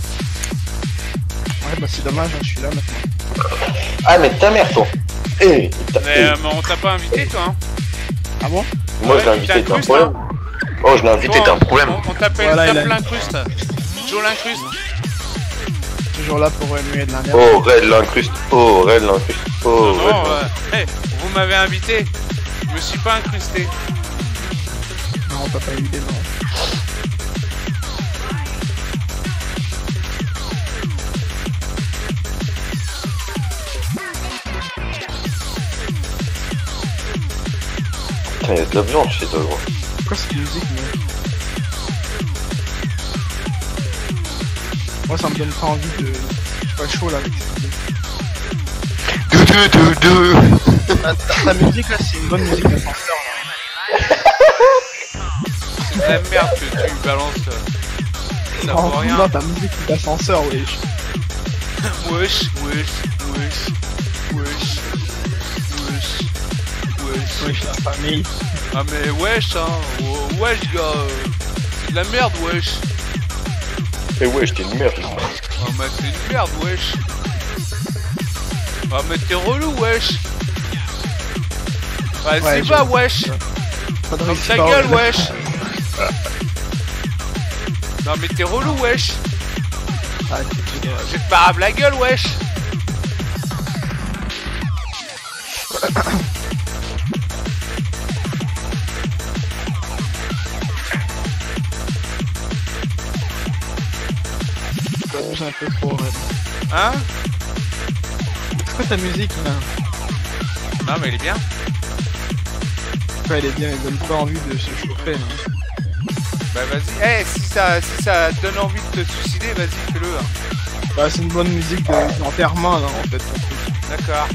bah c'est dommage, hein, je suis là maintenant. Ah, mais ta mère, toi. Mais on t'a pas invité, toi, hein? Ah bon? Moi, Ouais, je l'ai invité, t'as t'as un incruste, problème? Oh, je l'ai invité, t'as un problème? On t'appelle Voilà, il a- l'incruste. Joe l'incruste. Toujours là pour remuer de la merde. Oh, Red l'incruste. Oh, Red l'incruste. Oh, Red Non, l'incruste. hey, vous m'avez invité. Je me suis pas incrusté. Non, t'as pas évité, non. Putain, il y a de l'ambiance chez toi, gros. Pourquoi cette musique, mais... Moi, ça me donne pas envie de... Je suis pas chaud, là, avec cette musique. Ta musique, là, c'est une bonne musique d'ascenseur, là. C'est de la merde que tu balances. Ça Oh, vaut rien. non, ta musique d'ascenseur, wesh. Wesh, wesh, wesh, wesh, wesh, wesh. Wesh, la famille. Ah mais wesh, hein. Oh, wesh, gars. C'est de la merde, wesh. Eh ouais, j'étais une merde. Ah mais t'es une merde, wesh. Ah mais t'es relou, wesh. Ouais, c'est je- pas, wesh. Pas de Comme risque, ta pas, gueule, ouais. wesh. Non mais t'es relou, wesh. Ah, tu te Je vais te parable la gueule, wesh. J'ai un peu trop, ouais. Hein? C'est quoi ta musique, là? Non mais il est bien. Pourquoi elle est bien, elle donne pas envie de se chauffer, là. Bah vas-y. Eh, si ça te donne envie de te suicider, vas-y, fais-le. Hein. Bah, c'est une bonne musique d'enterrement, là, en fait. D'accord.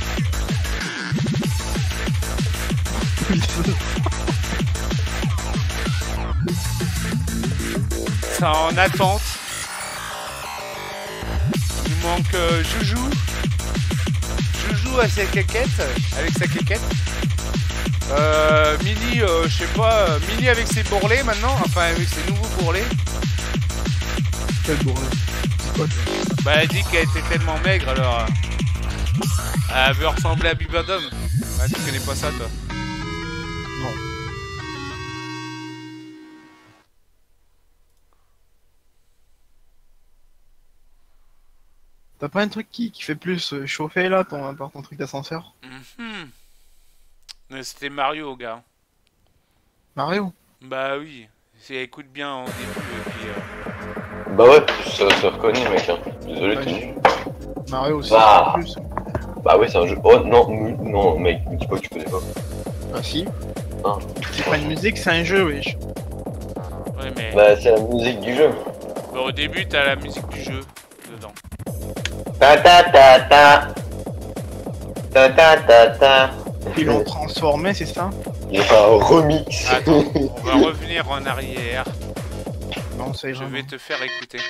Ça en attente. Il nous manque Joujou. Joujou à sa caquette. Avec sa caquette. Mini, je sais pas. Mini avec ses bourrelets maintenant. Enfin, avec ses nouveaux bourrelets. Quel bourrelet? C'est quoi, toi? Bah, elle dit qu'elle était tellement maigre alors. Elle veut ressembler à Bibendum. Ah, tu connais pas ça, toi? Non. T'as pas un truc qui fait plus chauffer là par ton truc d'ascenseur? Mais c'était Mario, gars. Mario? Bah oui. Écoute bien en début et puis. Bah ouais, ça reconnaît, mec. Hein. Désolé, Ouais, t'es nul. Mario aussi, Bah. c'est un plus. Bah ouais, c'est un jeu. Oh non, non, mec, me dis pas que tu connais pas. Ah si. Ah. C'est pas une musique, c'est un jeu, wesh. Ouais, mais. Bah, c'est la musique du jeu. Bah, au début, t'as la musique du jeu dedans. Ta ta ta ta. Ta ta ta ta. Ils l'ont transformé, c'est ça? Il y a un remix. Attends, on va revenir en arrière. Non, ça Je vais te faire écouter.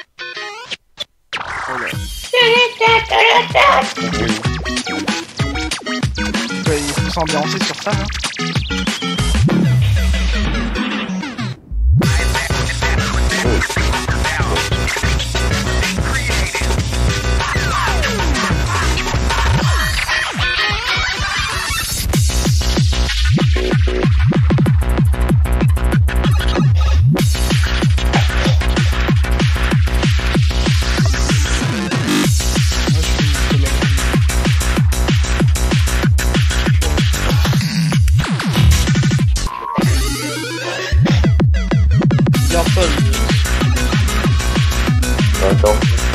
Il faut s'ambiancer sur ça, hein. Attends.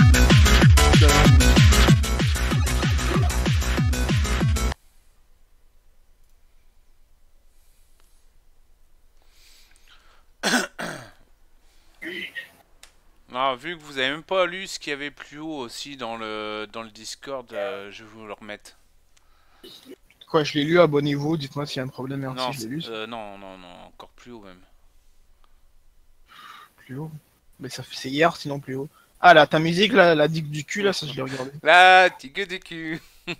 Non, vu que vous avez même pas lu ce qu'il y avait plus haut aussi dans le Discord, je vais vous le remettre. Quoi, je l'ai lu, abonnez-vous, dites-moi s'il y a un problème, merci, Non, je l'ai lu. non, encore plus haut même. Plus haut. Mais ça c'est hier, sinon plus haut. Ah là, ta musique, là, la digue du cul, là, ça je l'ai regardé. La tigre du cul.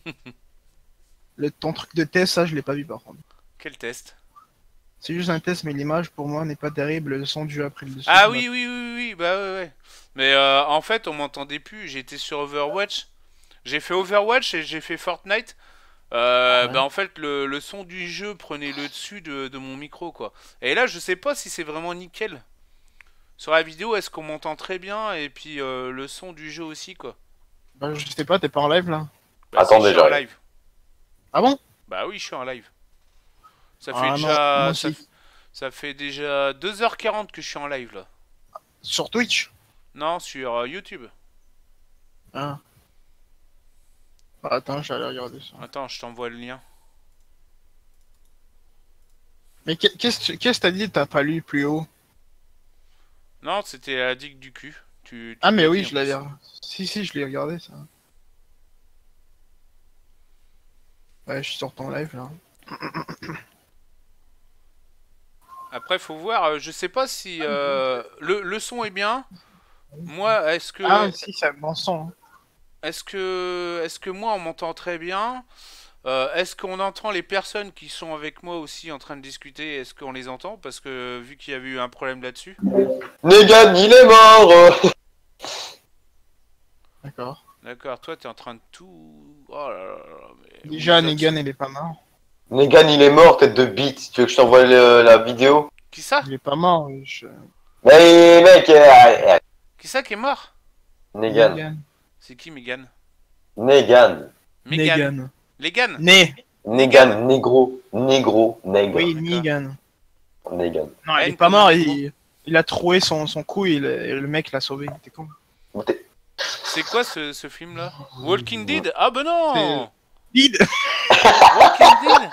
Ton truc de test, ça je l'ai pas vu par contre. Quel test? C'est juste un test, mais l'image pour moi n'est pas terrible, le son du jeu après le dessus. Ah oui, bah ouais. Mais en fait, on m'entendait plus, j'étais sur Overwatch. J'ai fait Overwatch et j'ai fait Fortnite. Bah en fait, le son du jeu prenait le dessus de mon micro, quoi. Et là, je sais pas si c'est vraiment nickel. Sur la vidéo, est-ce qu'on m'entend très bien? Et puis le son du jeu aussi, quoi. Bah, je sais pas, t'es pas en live là? Bah, Attends, si, je suis déjà. en live. Ah bon? Bah oui, je suis en live. Ça Ah fait non, déjà... moi aussi. Ça fait déjà 2h40 que je suis en live, là. Sur Twitch? Non, sur YouTube. Ah. Attends, j'allais regarder ça. Attends, je t'envoie le lien. Mais qu'est-ce que t'as dit, t'as pas lu plus haut? Non, c'était la digue du cul. Ah mais l'as oui, dit, en je l'avais... plus. Si, je l'ai regardé ça. Ouais, je suis sur ton live là. Après, faut voir, je sais pas si le son est bien. Moi, est-ce que... Ah si, c'est un bon son. Hein. Est-ce que moi, on m'entend très bien? Est-ce qu'on entend les personnes qui sont avec moi aussi en train de discuter? Est-ce qu'on les entend? Parce que vu qu'il y avait eu un problème là-dessus. Negan, il est mort. D'accord. D'accord, toi, t'es en train de tout... Oh là là là, mais... Déjà, Negan, il est pas mort. Negan, il est mort, tête de bite. Tu veux que je t'envoie la vidéo? Qui ça? Il est pas mort, je... Mais mec, Qui ça qui est mort? Negan. C'est qui, Megan? Negan. Megan. Legan? Negan, négro, négro, nègre. Oui, Negan. Negan. Non, il est pas mort, il a troué son coup et le mec l'a sauvé. T'es con. C'est quoi ce film-là? Walking Dead? Ah bah non! Dead. Walking Dead?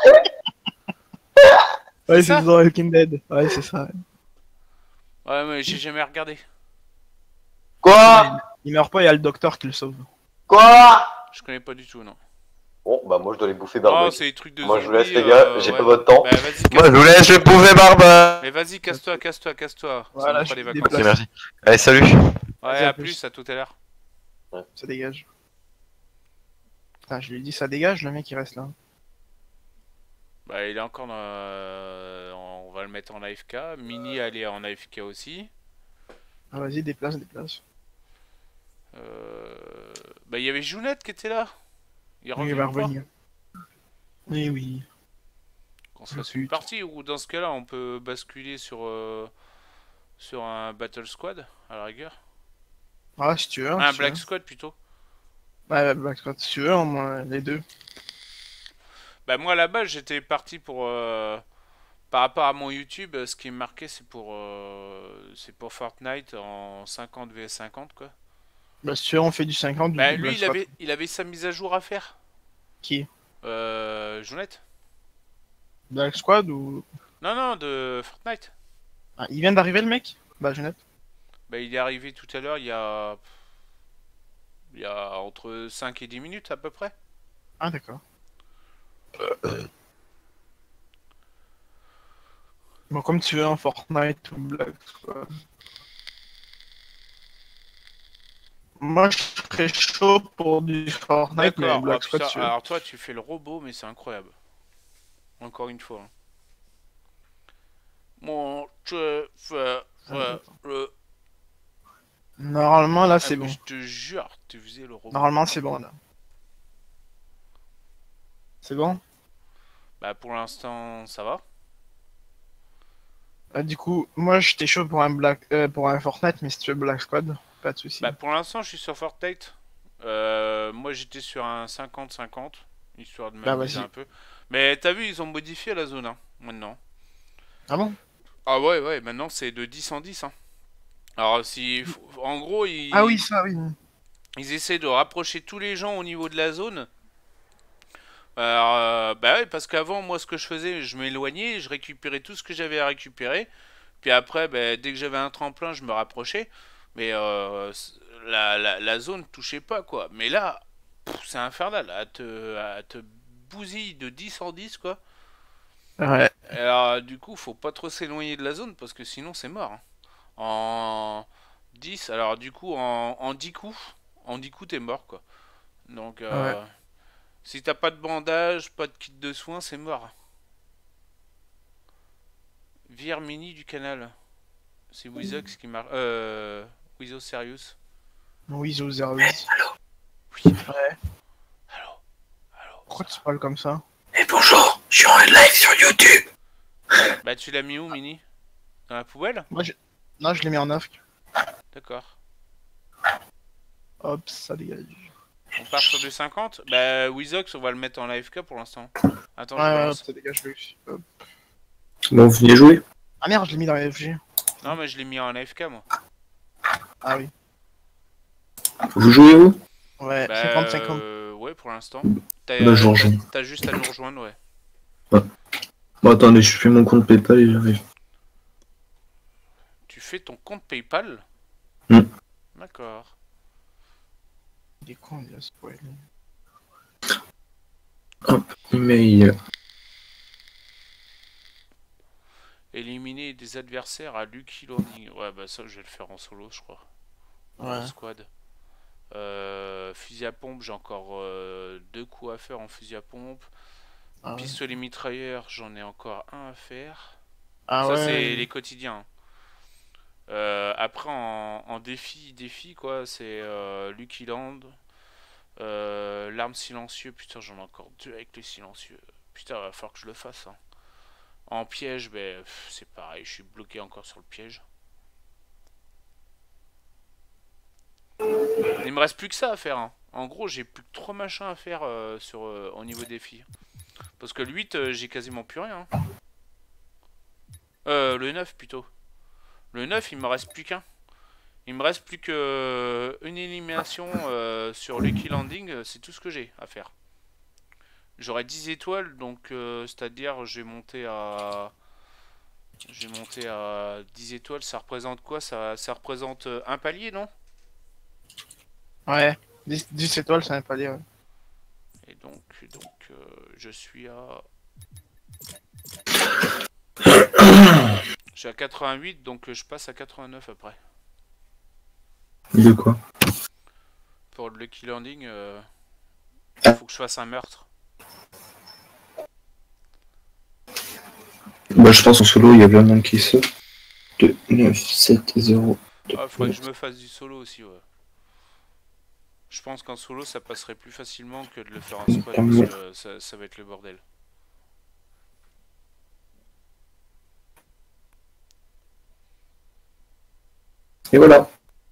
Ouais, c'est dans Walking Dead. Ouais, c'est ça. Ouais, mais j'ai jamais regardé. Quoi? Il meurt pas, il y a le docteur qui le sauve. Quoi? Je connais pas du tout, non. Bon, bah moi je dois les bouffer barbecue. Oh, c'est des trucs de moi je vous laisse zombies, les gars, j'ai ouais. pas votre temps. Bah, vas-y, Moi je vous laisse, je pouvais barbe. Mais vas-y, casse-toi. Voilà, Ça je fera les me vacances. Ok, merci. Allez, salut. Ouais, à plus, à tout à l'heure. Ça dégage. Putain, je lui ai dit ça dégage, le mec il reste là. Bah, il est encore dans... On va le mettre en AFK. Mini, elle est en AFK aussi. Ah, vas-y, déplace. Bah, il y avait Jounette qui était là. Il Oui, il va revenir. Oui. Qu'on se fasse une partie, ou dans ce cas-là, on peut basculer sur un Battle Squad, à la rigueur. Ah, si tu veux. Un Black Squad, plutôt. Ouais, Black Squad, si tu veux, au moins les deux. Bah, moi, à la base, j'étais parti pour... Par rapport à mon YouTube, ce qui est marqué, c'est pour Fortnite en 50 vs 50, quoi. Bah, si on fait du 50, Bah, du lui, Black Squad. il avait sa mise à jour à faire. Qui? Jounette. Black Squad ou... Non, non, de Fortnite. Ah, il vient d'arriver le mec? Bah, Jeannette. Bah, il est arrivé tout à l'heure, il y a entre 5 et 10 minutes à peu près. Ah, d'accord. Bon, comme tu veux un Fortnite ou Black Squad. Moi, je serais chaud pour du Fortnite, mais D'accord, Black oh, Squad, putain, tu veux. alors toi tu fais le robot, mais c'est incroyable. Encore une fois. Hein. Moi, je fais le... Normalement, là, Ah, c'est mais bon. je te jure, tu faisais le robot. Normalement, c'est bon, là. C'est bon? Bah, pour l'instant, ça va. Du coup, moi, j'étais chaud pour pour un Fortnite, mais si tu veux Black Squad, pas de soucis. Bah, pour l'instant, je suis sur Fortnite. Moi, j'étais sur un 50-50, histoire de Bah, m'amuser vas-y. un peu. Mais t'as vu, ils ont modifié la zone, hein, maintenant. Ah bon? Ah ouais, ouais, maintenant c'est de 10 en 10, hein. Alors, en gros, Ah oui, ça, oui. ils essaient de rapprocher tous les gens au niveau de la zone. Alors, bah ouais, parce qu'avant, moi, ce que je faisais, je m'éloignais, je récupérais tout ce que j'avais à récupérer. Puis après, bah, dès que j'avais un tremplin, je me rapprochais. Mais la zone touchait pas, quoi. Mais là, c'est infernal. Elle te bousille de 10 en 10, quoi. Ouais. Alors, du coup, faut pas trop s'éloigner de la zone, parce que sinon, c'est mort. Hein. En 10, alors du coup, en 10 coups, t'es mort, quoi. Donc, Ouais. si t'as pas de bandage, pas de kit de soins, c'est mort. Vire mini du canal. C'est Wizox qui marche. Wizo Serious. Oui, 08. Oui. Ouais. Allô. Pourquoi tu parles comme ça? Et bonjour, je suis en live sur YouTube. Bah, tu l'as mis où, mini? Dans la poubelle? Moi, non, je l'ai mis en off. D'accord. Hop, ça dégage. On part sur du 50? Bah, Wizox, on va le mettre en AFK pour l'instant. Attends, je Ouais, hop, balance. ça dégage le aussi. Hop. Bon, vous venez jouer? Ah merde, je l'ai mis dans les FG. Non, mais je l'ai mis en AFK, moi. Ah oui. Vous jouez vous? Ouais, Bah, 50-50. ouais, pour l'instant. Bah, je vous rejoins. T'as juste à nous rejoindre, ouais. Bon, attendez, je fais mon compte PayPal et j'arrive. Tu fais ton compte PayPal? Hmm. D'accord. Il est con, il a spoilé. Hop, email. Éliminer des adversaires à Lucky Landing. Ouais, bah ça, je vais le faire en solo, je crois. Ouais. En squad. Fusil à pompe, j'ai encore 2 coups à faire en fusil à pompe. Ah ouais. Pistolet mitrailleur, j'en ai encore un à faire. Ah ça, ouais. c'est les quotidiens. Après, en défi, quoi, c'est Lucky Land. L'arme silencieux, putain, j'en ai encore 2 avec les silencieux. Putain, va falloir que je le fasse. Hein. En piège, ben, c'est pareil, je suis bloqué encore sur le piège. Il me reste plus que ça à faire. Hein. En gros, j'ai plus que 3 machins à faire au niveau défi. Parce que le 8, j'ai quasiment plus rien. Hein. Le 9 plutôt. Le 9, il me reste plus qu'un. Il me reste plus que une élimination sur Lucky Landing, c'est tout ce que j'ai à faire. J'aurai 10 étoiles, donc c'est-à-dire j'ai monté à 10 étoiles, ça représente quoi? Ça représente un palier, non? Ouais, 10 étoiles, c'est un palier, ouais. Et donc je suis à... Je suis à 88, donc je passe à 89 après. De quoi? Pour le Lucky Landing, faut que je fasse un meurtre. Bah, je pense en solo, il y a bien monde qui saute. 2, 9, 7, 0. Ah, faudrait que je me fasse du solo aussi, ouais. Je pense qu'en solo, ça passerait plus facilement que de le faire en squad, parce que ça va être le bordel. Et voilà.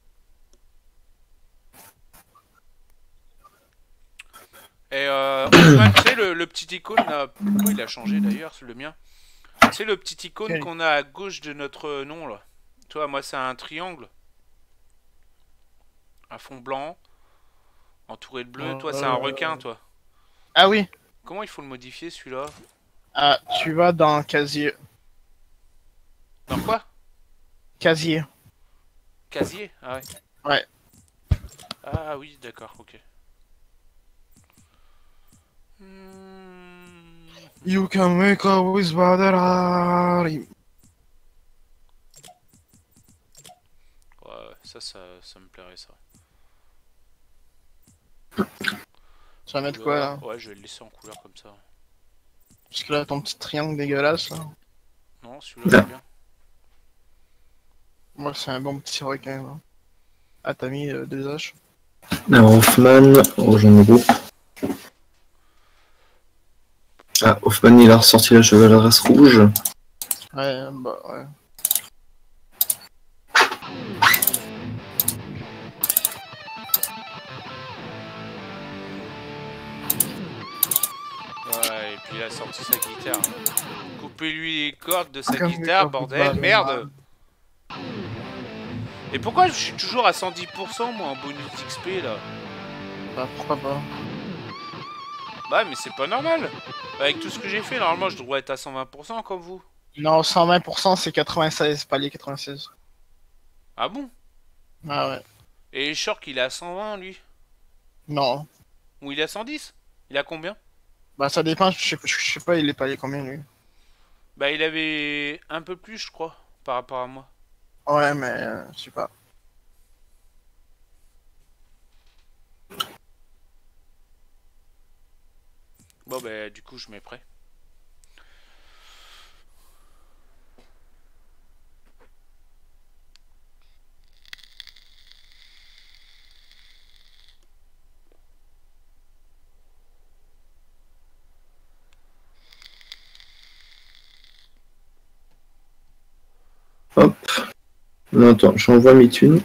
Et tu sais, le petit icône, là, pourquoi il a changé d'ailleurs, le mien? C'est le petit icône qu'on a à gauche de notre nom, là. Tu vois, moi, c'est un triangle. Un fond blanc, entouré de bleu. Toi, c'est un requin, toi. Ah oui. Comment il faut le modifier, celui-là? Ah, tu vas dans casier. Dans quoi? Casier. Casier? Ah ouais. Ouais. Ah oui, d'accord, ok. You can make a wish Badari. Ouais, ça me plairait, ça. Tu vas mettre quoi, là? Ouais, je vais le laisser en couleur comme ça. Parce que là, ton petit triangle dégueulasse, là. Non, celui-là, c'est bien. Moi, c'est un bon petit requin, là. Ah, t'as mis 2 H. Alors, Hoffman, rejoint le groupe. Ah, Hoffman, il a ressorti la chevaleresque rouge. Ouais, bah, ouais. Ouais, et puis il a sorti sa guitare. Coupez-lui les cordes de sa guitare, bordel, merde! Et pourquoi je suis toujours à 110% moi en bonus d'XP là? Bah, pourquoi pas? Bah, mais c'est pas normal! Avec tout ce que j'ai fait, normalement je devrais être à 120% comme vous. Non, 120% c'est 96, palier 96. Ah bon? Ah ouais. Et Shork il est à 120 lui? Non. Ou il est à 110? Il a combien? Bah ça dépend, je sais pas, il est palier combien lui? Bah il avait un peu plus je crois, par rapport à moi. Ouais, mais je sais pas. Bon bah du coup je mets prêt. Hop. Non, attends, j'envoie mes thunes.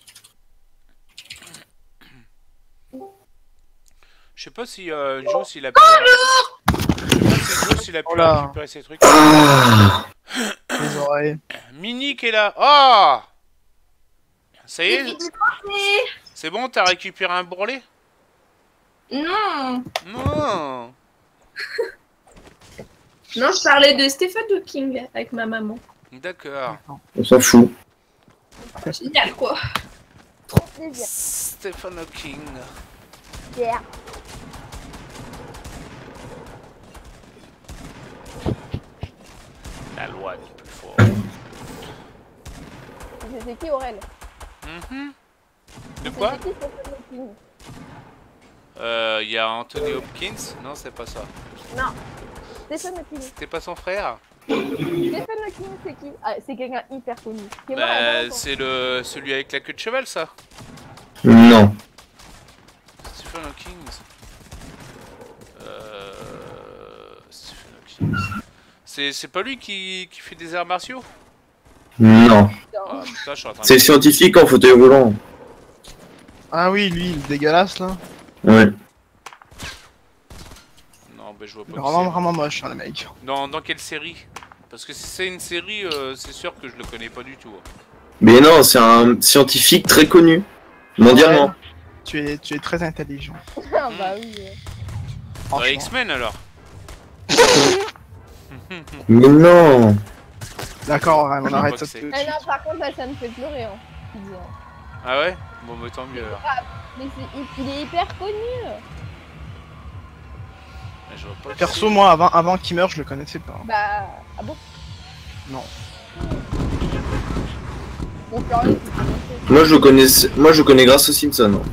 Je sais pas si Joe il a pu... Je sais pas si Joe il a pu récupérer ces trucs. Les oreilles. Mini qui est là. Oh, ça y est. C'est bon, t'as récupéré un bourrelet? Non. Non. Non, je parlais de Stephen Hawking avec ma maman. D'accord. On s'en fout. Génial quoi. Trop plaisir. Stephen Hawking. Yeah. La loi du plus fort. C'est qui Aurel? De quoi? C'est qui Stephen Hawking? Y a Anthony Hopkins? Non, c'est pas ça. Non. Stephen Hawking. C'était pas son frère? Stephen Hawking, c'est qui? Ah, c'est quelqu'un hyper connu. Qui est mort il y a pas Bah, longtemps. c'est celui avec la queue de cheval, ça. Non. Stephen Hawking. Stephen Hawking. C'est pas lui qui fait des arts martiaux? Non. Ah, putain, je suis en train de- C'est scientifique en fauteuil roulant. Ah oui, lui, il est dégueulasse là. Ouais. Non, bah je vois pas. Il est vraiment moche, hein, le mec. Dans quelle série? Parce que si c'est une série, c'est sûr que je le connais pas du tout. Mais non, c'est un scientifique très connu. Mondialement. Ouais. Tu es très intelligent. Ah bah oui. Dans X-Men alors? Mais non. D'accord, on arrête ça. c'est- Ah non, par contre, là, ça me fait pleurer, hein. je dis, hein. Ah ouais? Bon, bah tant mieux alors. Ah, mais il est hyper connu. Je vois pas Perso, moi, avant qu'il meure, je le connaissais pas. Bah, ah bon? Non. Bon, Florian, Moi je connais grâce aux Simpsons.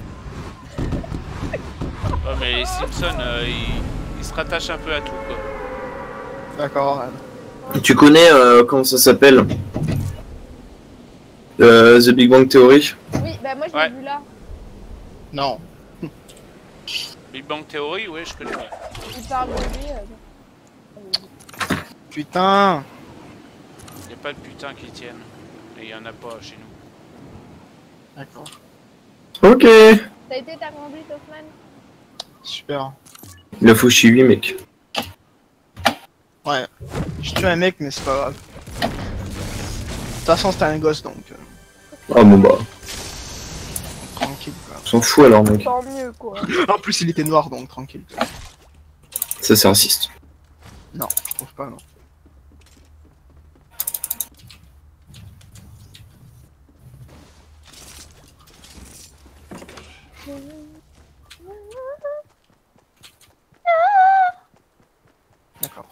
Oh, mais les Simpsons, ils se rattachent un peu à tout quoi. D'accord. Tu connais comment ça s'appelle The Big Bang Theory? Oui, bah moi, je l'ai vu là. Non. Big Bang Theory, ouais, je connais. Ouais. Il parle de lui. Putain. Y a pas de putain qui tiennent. Et y en a pas chez nous. D'accord. Ok. T'as été ta conduite, Hoffman? Super. Il a fauché 8 mec. Ouais. J'ai tué un mec, mais c'est pas grave. De toute façon, c'était un gosse donc. Ah bon bah. Tranquille. s'en fout alors, mec. Tant mieux, quoi. En plus, il était noir, donc tranquille. Ça, c'est raciste. Non, je trouve pas, non. D'accord.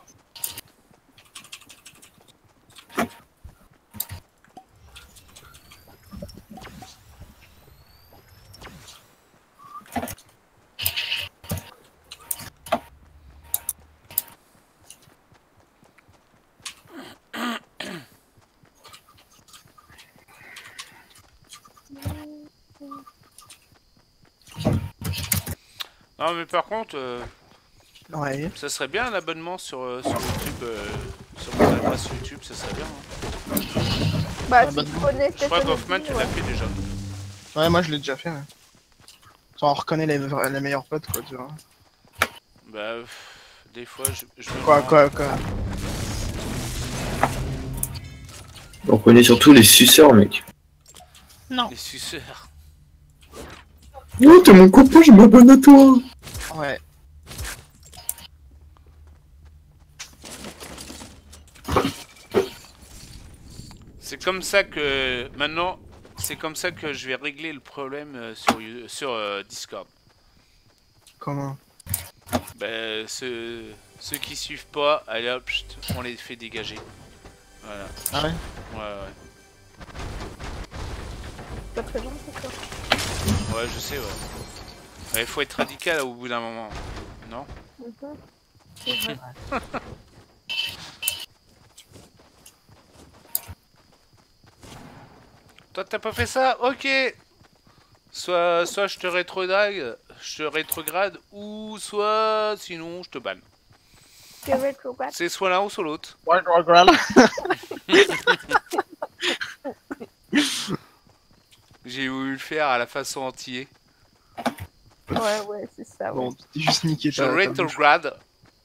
Non mais par contre, Ouais. ça serait bien un abonnement sur YouTube, sur mon adresse YouTube, ça serait bien. Hein. Bah, si tu connais Je crois Stephen qu'Hoffman, Hawking, tu l'as fait déjà. Ouais, moi je l'ai déjà fait, ouais. Enfin, on reconnaît les meilleurs potes, quoi, tu vois. Bah, des fois, je me Quoi. On connaît surtout les suceurs, mec. Non. Les suceurs. Oh, t'es mon copain, je m'abonne à toi. Ouais. C'est comme ça que, maintenant, c'est comme ça que je vais régler le problème sur Discord. Comment? Bah, ceux qui suivent pas, allez hop, on les fait dégager. Voilà. Ah ouais? Ouais. Pas très gentil, quoi. Ouais, je sais, ouais. Mais il faut être radical au bout d'un moment. Non? C'est vrai. Toi, t'as pas fait ça? Ok! Soit je te rétrograde, ou soit sinon je te banne. C'est soit l'un ou soit l'autre. J'ai voulu le faire à la façon entier. Ouais, c'est ça. Bon, t'es juste niqué. Je rétrograde.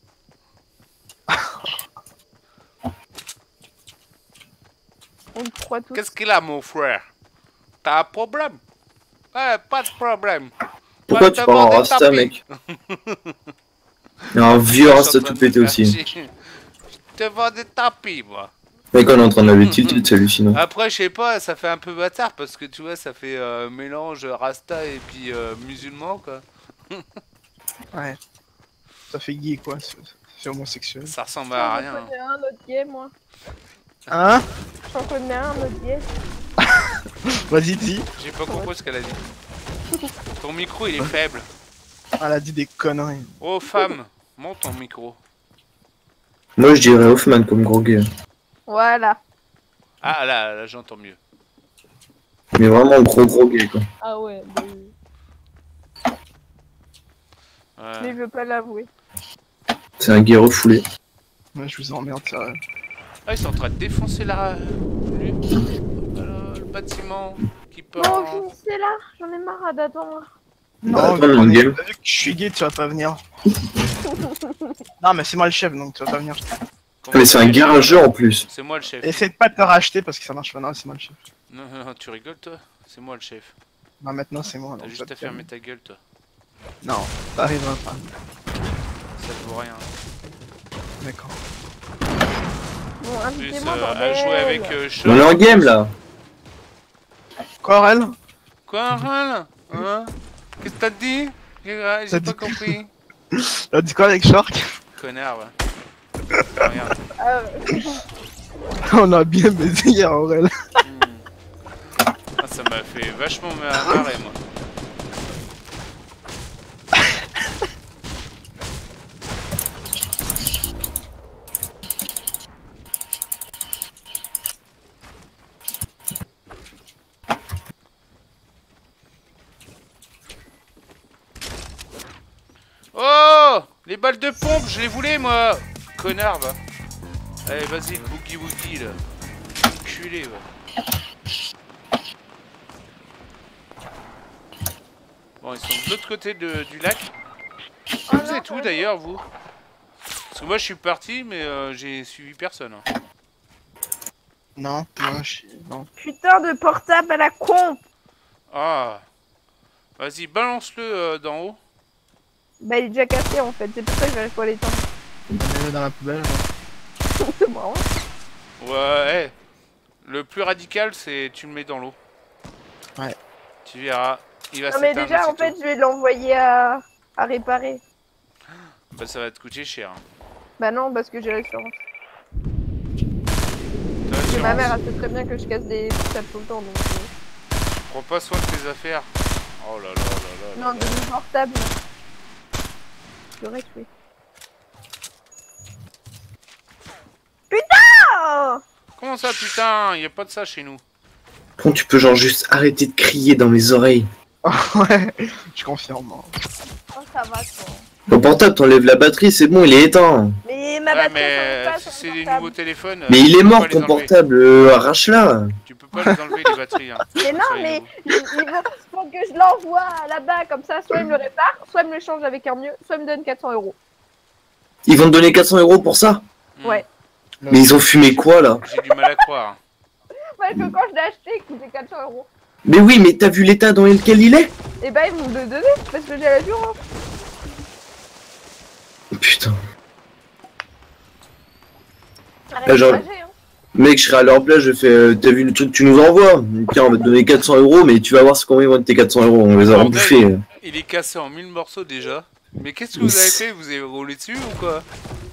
On te croit tous. Qu'est-ce qu'il a, mon frère? T'as un problème? Ouais, pas de problème. Pourquoi tu parles en rasta, mec? Il y a un vieux rasta tout pété aussi. Je te vends des tapis, moi. Mec, on est en train de l'habitude, c'est hallucinant. Après, je sais pas, ça fait un peu bâtard parce que tu vois, ça fait mélange rasta et puis musulman, quoi. Ouais. Ça fait gay, quoi. C'est homosexuel. Ça ressemble à rien. J'en connais un autre gay, moi. Hein? J'en connais un autre gay. Vas-y, dis. J'ai pas compris ce qu'elle a dit. Ton micro, il est faible. Elle a dit des conneries. Oh, femme, monte ton micro. Moi, je dirais Hoffman comme gros gay. Voilà. Ah, là j'entends mieux. Mais vraiment gros gay, quoi. Ah ouais, bah oui. Mais il veut pas l'avouer. C'est un gay refoulé. Ouais, je vous emmerde, ça. Ah, ils sont en train de défoncer le bâtiment qui part. Non, finissez là, j'en ai marre d'attendre. Non, Attends, mon game. vu que je suis gay, tu vas pas venir. Non, mais c'est moi le chef, donc tu vas pas venir. Mais c'est un garageur en plus. C'est moi le chef. Essaye de pas te racheter parce que ça marche pas. Non, c'est moi le chef. Non, tu rigoles, toi? C'est moi le chef. Non, maintenant c'est moi. T'as donc juste ça à te fermer ta gueule, toi. Non, ça arrivera pas. Ça te vaut rien. D'accord. Bon, En plus, invitez-moi, à bordel. jouer avec On est en game là. Quoi, Aurel? Quoi, Aurel? Hein? Qu'est-ce que t'as dit? J'ai pas compris. T'as dit quoi avec Shark? Connard, ouais. Regarde. On a bien baisé hier, Aurel. Ah, ça m'a fait vachement marrer, moi. Oh! Les balles de pompe, je les voulais, moi! Connard, va. Allez, vas-y, boogie woogie, là. Enculé, va. Bon, ils sont de l'autre côté du lac. Vous êtes où, d'ailleurs, vous? Parce que moi, je suis parti, mais j'ai suivi personne. Hein. Non, non, non. Putain de portable à la con! Ah! Vas-y, balance-le d'en haut. Bah il est déjà cassé en fait, c'est pour ça que j'arrive pas à l'éteindre. Mets-le dans la poubelle. C'est marrant. Ouais, le plus radical, c'est tu le mets dans l'eau. Ouais. Tu verras, il va Non mais s'éteindre déjà en aussitôt. fait je vais l'envoyer à réparer. Bah ça va te coûter cher. Hein. Bah non parce que j'ai l'assurance. T'as Parce que ma l'assurance. mère elle sait très bien que je casse des portables tout le temps donc... Prends pas soin de tes affaires. Oh là là là là. Non, de mon portable. C'est vrai que oui. Putain! Comment ça putain? Y a pas de ça chez nous. Quand tu peux genre juste arrêter de crier dans mes oreilles. Ouais, je confirme. Oh ça va quoi. Ton portable, t'enlèves la batterie, c'est bon, il est éteint. Mais ma Ouais, batterie mais elle s'en va pas si sur c'est mon des portable. nouveaux téléphones. Mais il tu est peux mort pas les ton enlever. portable, arrache-la. Tu peux pas les enlever les batteries. Hein. Mais non Soyez mais vous. il faut que je l'envoie là-bas comme ça, soit il me le répare, soit il me le change avec un mieux, soit il me donne 400 €. Ils vont te donner 400 € pour ça? Ouais. Mais ils ont fumé quoi là? J'ai du mal à croire. Ouais que quand je l'ai acheté il coûtait 400 €. Mais oui, mais t'as vu l'état dans lequel il est? Et bah ils m'ont le donné parce que j'ai l'assurance. Putain. Arrête genre- de rager, hein. Mec, je serais à leur place, je fais t'as vu le truc que tu nous envoies? Tiens, on va te donner 400 €, mais tu vas voir ce qu'on va de tes 400 €, on les a Bordel, rebouffés. Il est cassé en 1000 morceaux déjà. Mais qu'est-ce que vous avez fait? Vous avez roulé dessus ou quoi?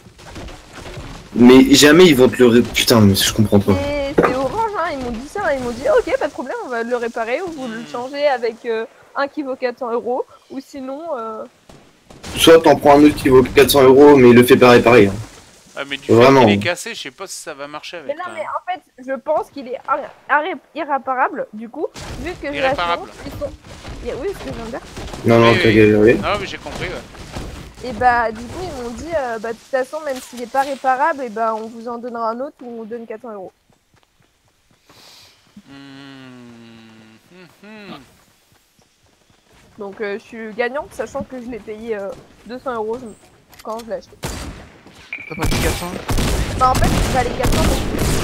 Mais jamais ils vont te le Putain, mais je comprends pas. Et c'est Orange, hein, ils m'ont dit ça, ils m'ont dit ok, pas de problème, on va le réparer ou vous le changez avec un qui vaut 400 € ou sinon. Soit t'en prends un autre qui vaut 400 €, mais il le fait pas réparer. Hein. Ah mais du fait Vraiment. qu'il est cassé, je sais pas si ça va marcher avec. Mais non, mais en fait, je pense qu'il est irréparable du coup, vu que j'ai Irréparable. l'assurance. Ils sont... Oui, ce que je viens de dire. Non, non, Oui, t'as oui. galéré. Non mais j'ai compris ouais. Et bah, du coup, ils m'ont dit bah, de toute façon, même s'il est pas réparable, et bah, on vous en donnera un autre ou on vous donne 400 €. Donc je suis gagnante, sachant que je l'ai payé 200 € quand je l'ai acheté. T'as pas dit 400? Bah en fait, il valait 400 €.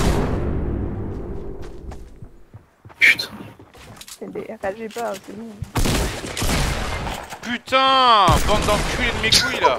Putain. Ragez pas, c'est bon. Putain, bande d'enculés de mes couilles là.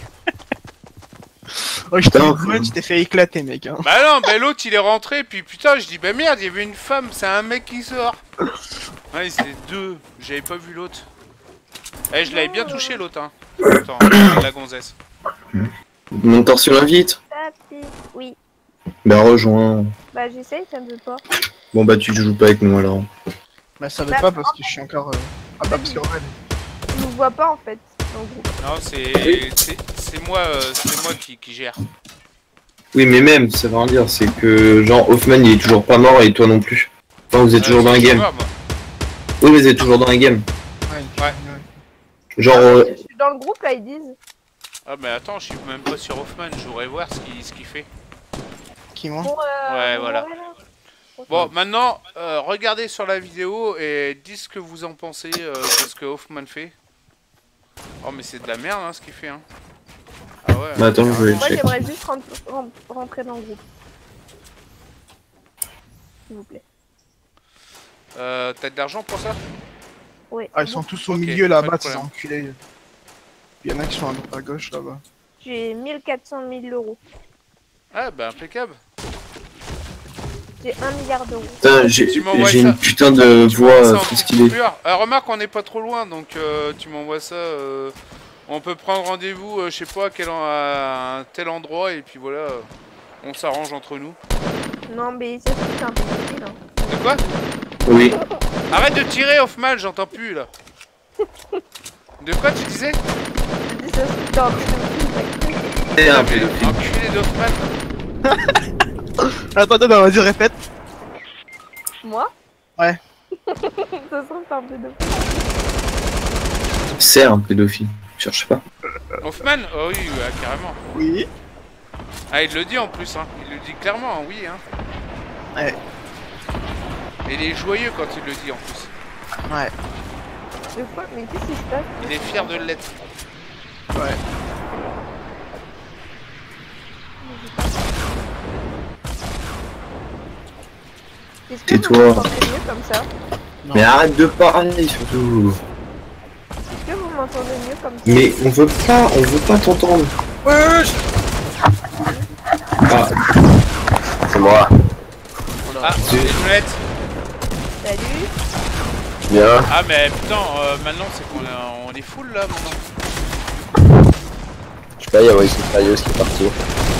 Oh, je t'ai Putain, vu, tu t'es fait éclater, mec. Hein. Bah non, bah l'autre il est rentré, puis putain, je dis bah merde, il y avait une femme, c'est un mec qui sort. Ouais, c'est deux, j'avais pas vu l'autre. Eh, je l'avais bien touché l'autre, hein. Attends, la gonzesse. Mon torsion l'invite. Papi, oui. Bah rejoins. Bah j'essaye, ça me veut pas. Bon bah tu joues pas avec nous alors. Bah, ça veut pas parce que je suis encore. Ah, bah, parce que ouais. Je nous vois pas en fait, en gros. Non, c'est moi, qui gère. Oui mais même, ça veut rien dire, c'est que genre Hoffman il est toujours pas mort et toi non plus. Enfin vous êtes toujours dans la game. Moi, moi. Oui mais vous êtes toujours dans la game. Ouais. Genre Je suis dans le groupe là, ils disent. Ah mais attends, je suis même pas sur Hoffman, je voudrais voir ce qu'il fait. Qui moi? Bon, Ouais, voilà. voilà. Bon, maintenant, regardez sur la vidéo et dites ce que vous en pensez de ce que Hoffman fait. Oh mais c'est de la merde hein, ce qu'il fait hein. Ah ouais. Bah attends, je vais Moi check. j'aimerais juste rentrer dans le groupe. S'il vous plaît. T'as de l'argent pour ça? Oui. Ah, ils sont tous au Ok, milieu pas là-bas, de ces problème. enculés. Il y en a qui sont à gauche là-bas. J'ai 1400 000 €. Ah bah impeccable. J'ai 1 milliard d'euros. Putain, j'ai Tu m'envoies j'ai ça. une putain de Tu m'envoies ça voix en trop petite stylée. coupure. Remarque, on n'est pas trop loin, donc tu m'envoies ça. On peut prendre rendez-vous, je sais pas, à un tel endroit, et puis voilà, on s'arrange entre nous. Non mais ça c'est un peu difficile. Hein. De quoi? Oui. Arrête de tirer, Hoffman, j'entends plus là. De quoi tu disais? Je dis ça c'est un peu difficile. C'est un Mais pédophile. enculé d'Hoffman. Attends, vas-y, répète. Moi? Ouais. Ça sent un peu de... C'est un pédophile. Cherche pas. Hoffman? Oh oui, ouais, carrément. Oui. Ah, il le dit en plus, hein. Il le dit clairement, oui, hein. Ouais. Et il est joyeux quand il le dit en plus. Ouais. De quoi? Mais qu'est-ce qui se passe? Il est fier de l'être. Ouais. Est-ce que Tais-toi. vous m'entendez mieux comme ça? Mais arrête de parler surtout. m'entendez mieux comme ça. Mais on veut pas t'entendre. Wesh. Ah, C'est moi. Ah, c'est Jounette. Salut. Bien. Ah mais putain, maintenant c'est qu'on on est full là maintenant. Je sais pas, il y a Voice Farios qui est parti.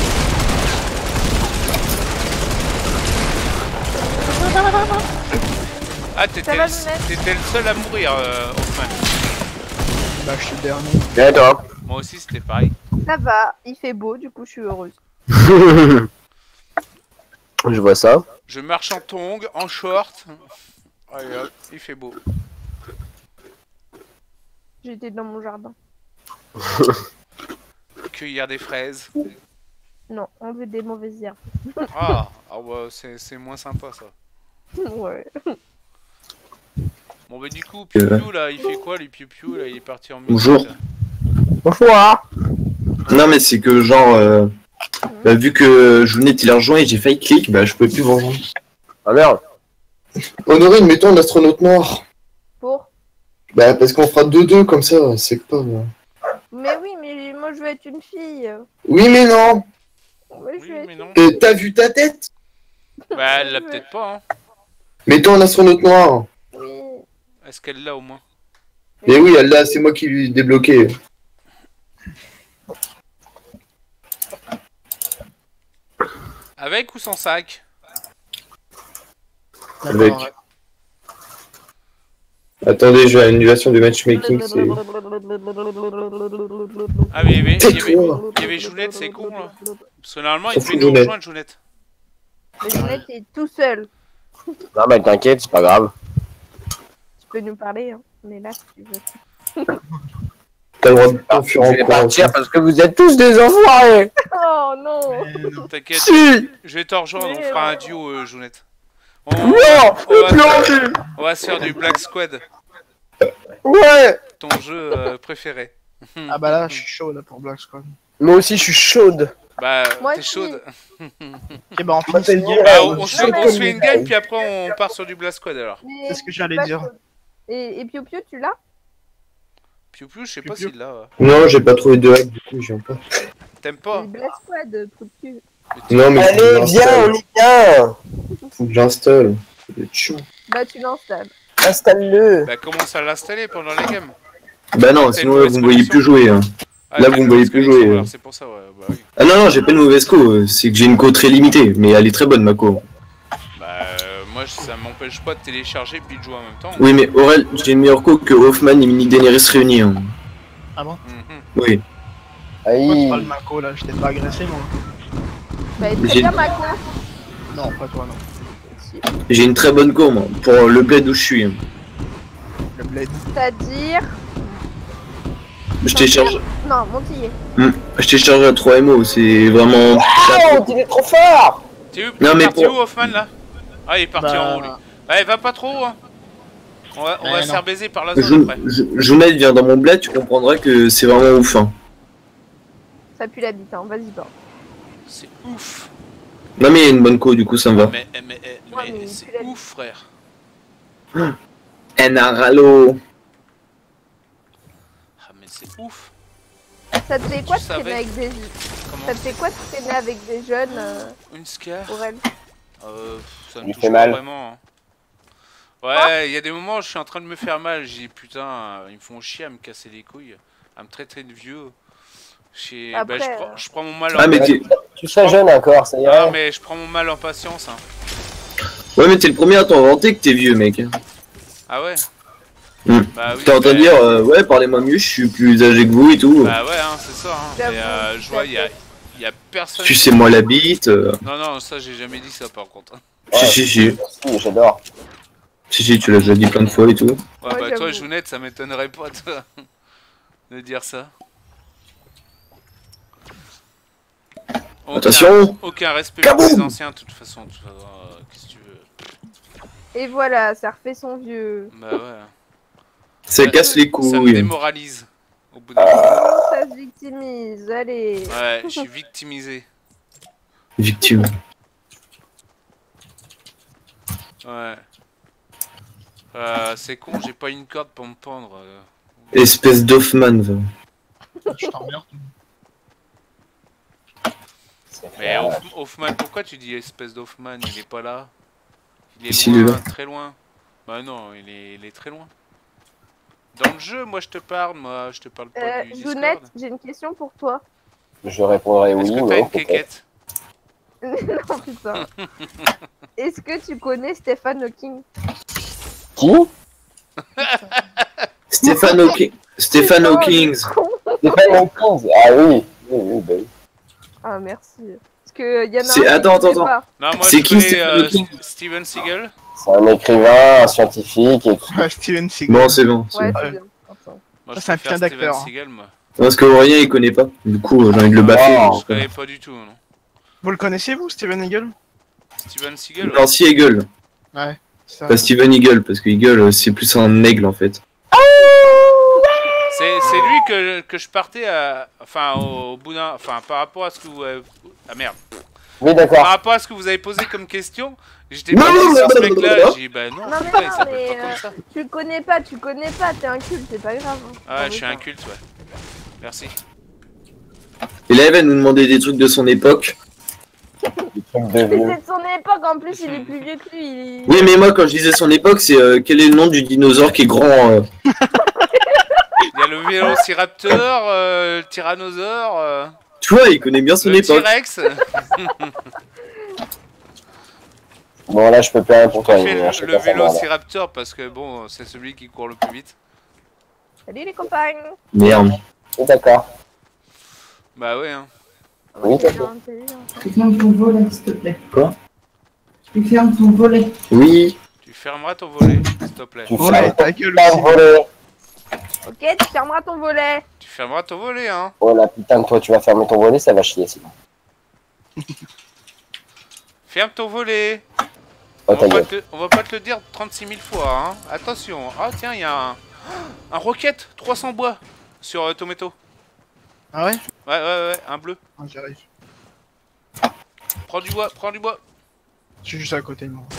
Ah t'étais le seul à mourir, Hoffman. Bah, je suis le dernier. Bien, toi. Moi aussi c'était pareil. Ça va, il fait beau, du coup je suis heureuse. Je vois ça. Je marche en tongs, en short. Allez hop, il fait beau. J'étais dans mon jardin. Cueillir des fraises. Non, enlever des mauvaises herbes. Ah bah, c'est moins sympa ça. Ouais. Bon bah du coup, Piu Piu là, il fait quoi lui Piu Piu là, il est parti en musique. Bonjour. Là. Bonjour. Non mais c'est que genre bah, vu que Jounette il a rejoint et j'ai failli cliquer, bah je peux plus vous rejoindre. Ah merde. Honorine, mettons un astronaute noir. Pour Bah parce qu'on fera 2-2 comme ça, c'est pas... Mais oui, mais moi je veux être une fille. Oui mais non. Moi, je veux être mais non. T'as vu ta tête? Bah elle l'a peut-être pas hein. Mettons un astronaute noir. Oui. Est-ce qu'elle l'a au moins? Et oui, elle l'a, c'est moi qui lui ai débloqué. Avec ou sans sac? Avec. Attendez, j'ai l'annulation du matchmaking, c'est... Ah mais il y Tais-toi. avait Jounette, c'est con là. Parce que normalement il S'en devait fout, nous Jounette. rejoindre Jounette. Mais Jeannette est tout seul. Non, mais t'inquiète, c'est pas grave. Tu peux nous parler, hein. On est là si tu veux. T'as le droit de t'enfuir Je en vais courant. partir parce que vous êtes tous des enfoirés. Oh non. T'inquiète, Si. je vais te rejoindre, on Mais fera un non. duo Jounette. Non, On va se faire du Black Squad, Ouais. ton jeu préféré. Ah bah là, je suis chaud là pour Black Squad. Moi aussi, je suis chaude. Bah Moi t'es aussi. chaude. Ok, bah on finit cette game. Bah, on se fait une game puis après on part sur du Black Squad alors. Mais C'est ce que je j'allais suis pas dire. chaude. Et Pio Pio, tu l'as? Piu Piu, je sais Piu pas Piu. s'il l'a. Ouais. Non, j'ai pas trouvé de hack, du coup, je viens pas. T'aimes pas? C'est Black Squad, trou de cul. Non, mais Allez, viens, on y vient. Faut que j'installe. C'est chiant. Bah tu l'installes. Installe-le. Bah commence à l'installer pendant les games. Bah non, T'as sinon une là mauvaise vous me voyez connexion plus jouer. Hein. Ah, Là, t'as vous une me voyez mauvaise plus connexion, jouer. alors, c'est pour ça, ouais. Bah oui. Ah non, j'ai pas une mauvaise co, c'est que j'ai une co très limitée, mais elle est très bonne ma co. Bah moi ça m'empêche pas de télécharger puis de jouer en même temps. Oui, mais Aurel, j'ai une meilleure co que Hoffman et Mini Daenerys réunis. Hein. Ah bon? Mhm. Oui. Pourquoi tu Aïe. parles de Mako là? Je t'ai pas agressé moi. Bah très J'ai- bien Mako. Non, pas toi non. Si. J'ai une très bonne co, moi, pour le bled où je suis. Hein. Le bled. C'est-à-dire... Je t'ai chargé. Non, Montillet. Je t'ai chargé à 3 MO, c'est vraiment. Oh, t'es trop fort. T'es où? Non, Il est mais parti pour- où Hoffman là? Ah il est parti en haut lui. Ouais va pas trop hein. On va Ouais, se non. faire baiser par la zone après. Jounette vient dans mon bled, tu comprendras que c'est vraiment ouf. Hein. Ça pue la bite, hein. Vas-y, bah. C'est ouf. Non, mais il y a une bonne co, du coup ça me va. Mais mais c'est tu l'as dit. ouf frère. Enaralo. Ah mais c'est ouf. Ça te fait quoi de savais. traîner avec des... Comment? Ça te fait quoi de traîner avec des jeunes Une scare? pour elle? Ça me Il touche fait pas mal. vraiment. Hein. Ouais, il y a des moments où je suis en train de me faire mal. J'ai dit putain, ils me font chier à me casser les couilles, à me traiter de vieux. Après, Je prends mon mal en Ah, mais t'es. Tu serais jeune encore, ça Non, irait. mais je prends mon mal en patience. Hein. Ouais, mais t'es le premier à t'en vanter que t'es vieux, mec. Ah ouais? Bah oui. T'es en train de dire, ouais, parlez-moi mieux, je suis plus âgé que vous et tout. Bah ouais, hein, c'est ça. Hein. J'avoue, Mais je vois, il y a personne. Tu sais, moi la bite. Non, non, ça j'ai jamais dit ça par contre. Ouais. Si. Si, j'adore. Si, tu l'as déjà dit plein de fois et tout. Ouais, Ouais, bah toi, j'avoue. Jounette, ça m'étonnerait pas de dire ça. Attention. Aucun respect pour Kaboum les anciens, de toute façon. Qu'est-ce que tu veux? Et voilà, ça refait son vieux. Bah ouais. Ça casse les Ça me couilles. démoralise. Au bout d'un moment. Ça se victimise, allez. Ouais, je suis victimisé. Victime. Ouais. C'est con, j'ai pas une corde pour me pendre. Espèce d'Hoffman, va. Je t'emmerde. Mais Hoffman, pourquoi tu dis espèce d'Hoffman? Il est pas là. Il est Si, il est loin, là. très loin. Bah non, il est très loin. Dans le jeu, moi je te parle, pas du Discord. Jounette, j'ai une question pour toi. Je répondrai oui Est-ce que ou t'as non. une quéquette? Non, putain. Est-ce que tu connais Stephen Hawking? Qui? Stephen Hawking. Stephen Hawking. Stephen Hawking. Ah oui. Oui, bah oui. Ah, merci. Parce que y en a C'est- un attends, qui attends, sait pas. Non, moi C'est je qui, connais Stephen Hawking Steven Seagal. C'est un écrivain, un scientifique et tout. Ouais, Steven Seagal. Bon, c'est bon. Ouais, bon. c'est bien. Attends. Moi, Ça, je c'est un préfère putain Steven d'acteur. Seagal, moi. Parce que Aurélien, il connaît pas. Du coup, j'ai envie de le baffer. Oh. Je connais pas du tout, non. Vous le connaissez, vous, Steven Eagle? Steven Seagal, ouais. Non, si Eagle. Ouais. Ça... Pas Steven Eagle, parce que Eagle, c'est plus un aigle en fait. C'est lui que je partais à... Enfin, au bout d'un... Enfin, par rapport à ce que vous... Ah merde. Oui, Par d'accord. rapport à ce que vous avez posé comme question, j'étais Non, parti non, sur non, ce non, mec-là, non, non. j'ai dit bah non, Non, mais putain, il non, s'appelle mais pas comme ça. tu le connais pas, t'es un culte, c'est pas grave. Hein. Ah, T'en je suis veux un pas. culte, ouais. Merci. Et là, elle va nous demander des trucs de son époque. Des trucs de Mais vieux. c'est de son époque, en plus il est plus vieux que lui. Oui, mais moi, quand je disais son époque, c'est quel est le nom du dinosaure qui est grand Il y a le vélociraptor, le tyrannosaure, Tu vois, il connaît bien son le époque. T-Rex. Bon, là, je peux plus rien pour Je toi. préfère Emilien, je sais le pas faire mal. vélociraptor parce que bon, c'est celui qui court le plus vite. Salut les compagnes. Merde. Oui, d'accord. Bah ouais, hein. Oui, C'est d'accord. intelligent. Tu fermes ton volet, s'il te plaît. Quoi? Tu fermes ton volet. Oui. Tu fermeras ton volet, s'il te plaît. Tu Ouais, fermes ta gueule ton aussi. volet. Ok, tu fermeras ton volet. Tu fermeras ton volet, hein. Oh la putain que toi, tu vas fermer ton volet, ça va chier, sinon. Ferme ton volet. Oh, ta gueule. On va pas te le dire 36 000 fois, hein. Attention. Ah tiens, il y a un roquette, 300 bois sur Tomato. Ah ouais? Ouais, un bleu. Ah, j'arrive. Prends du bois, prends du bois. Je suis juste à côté de moi.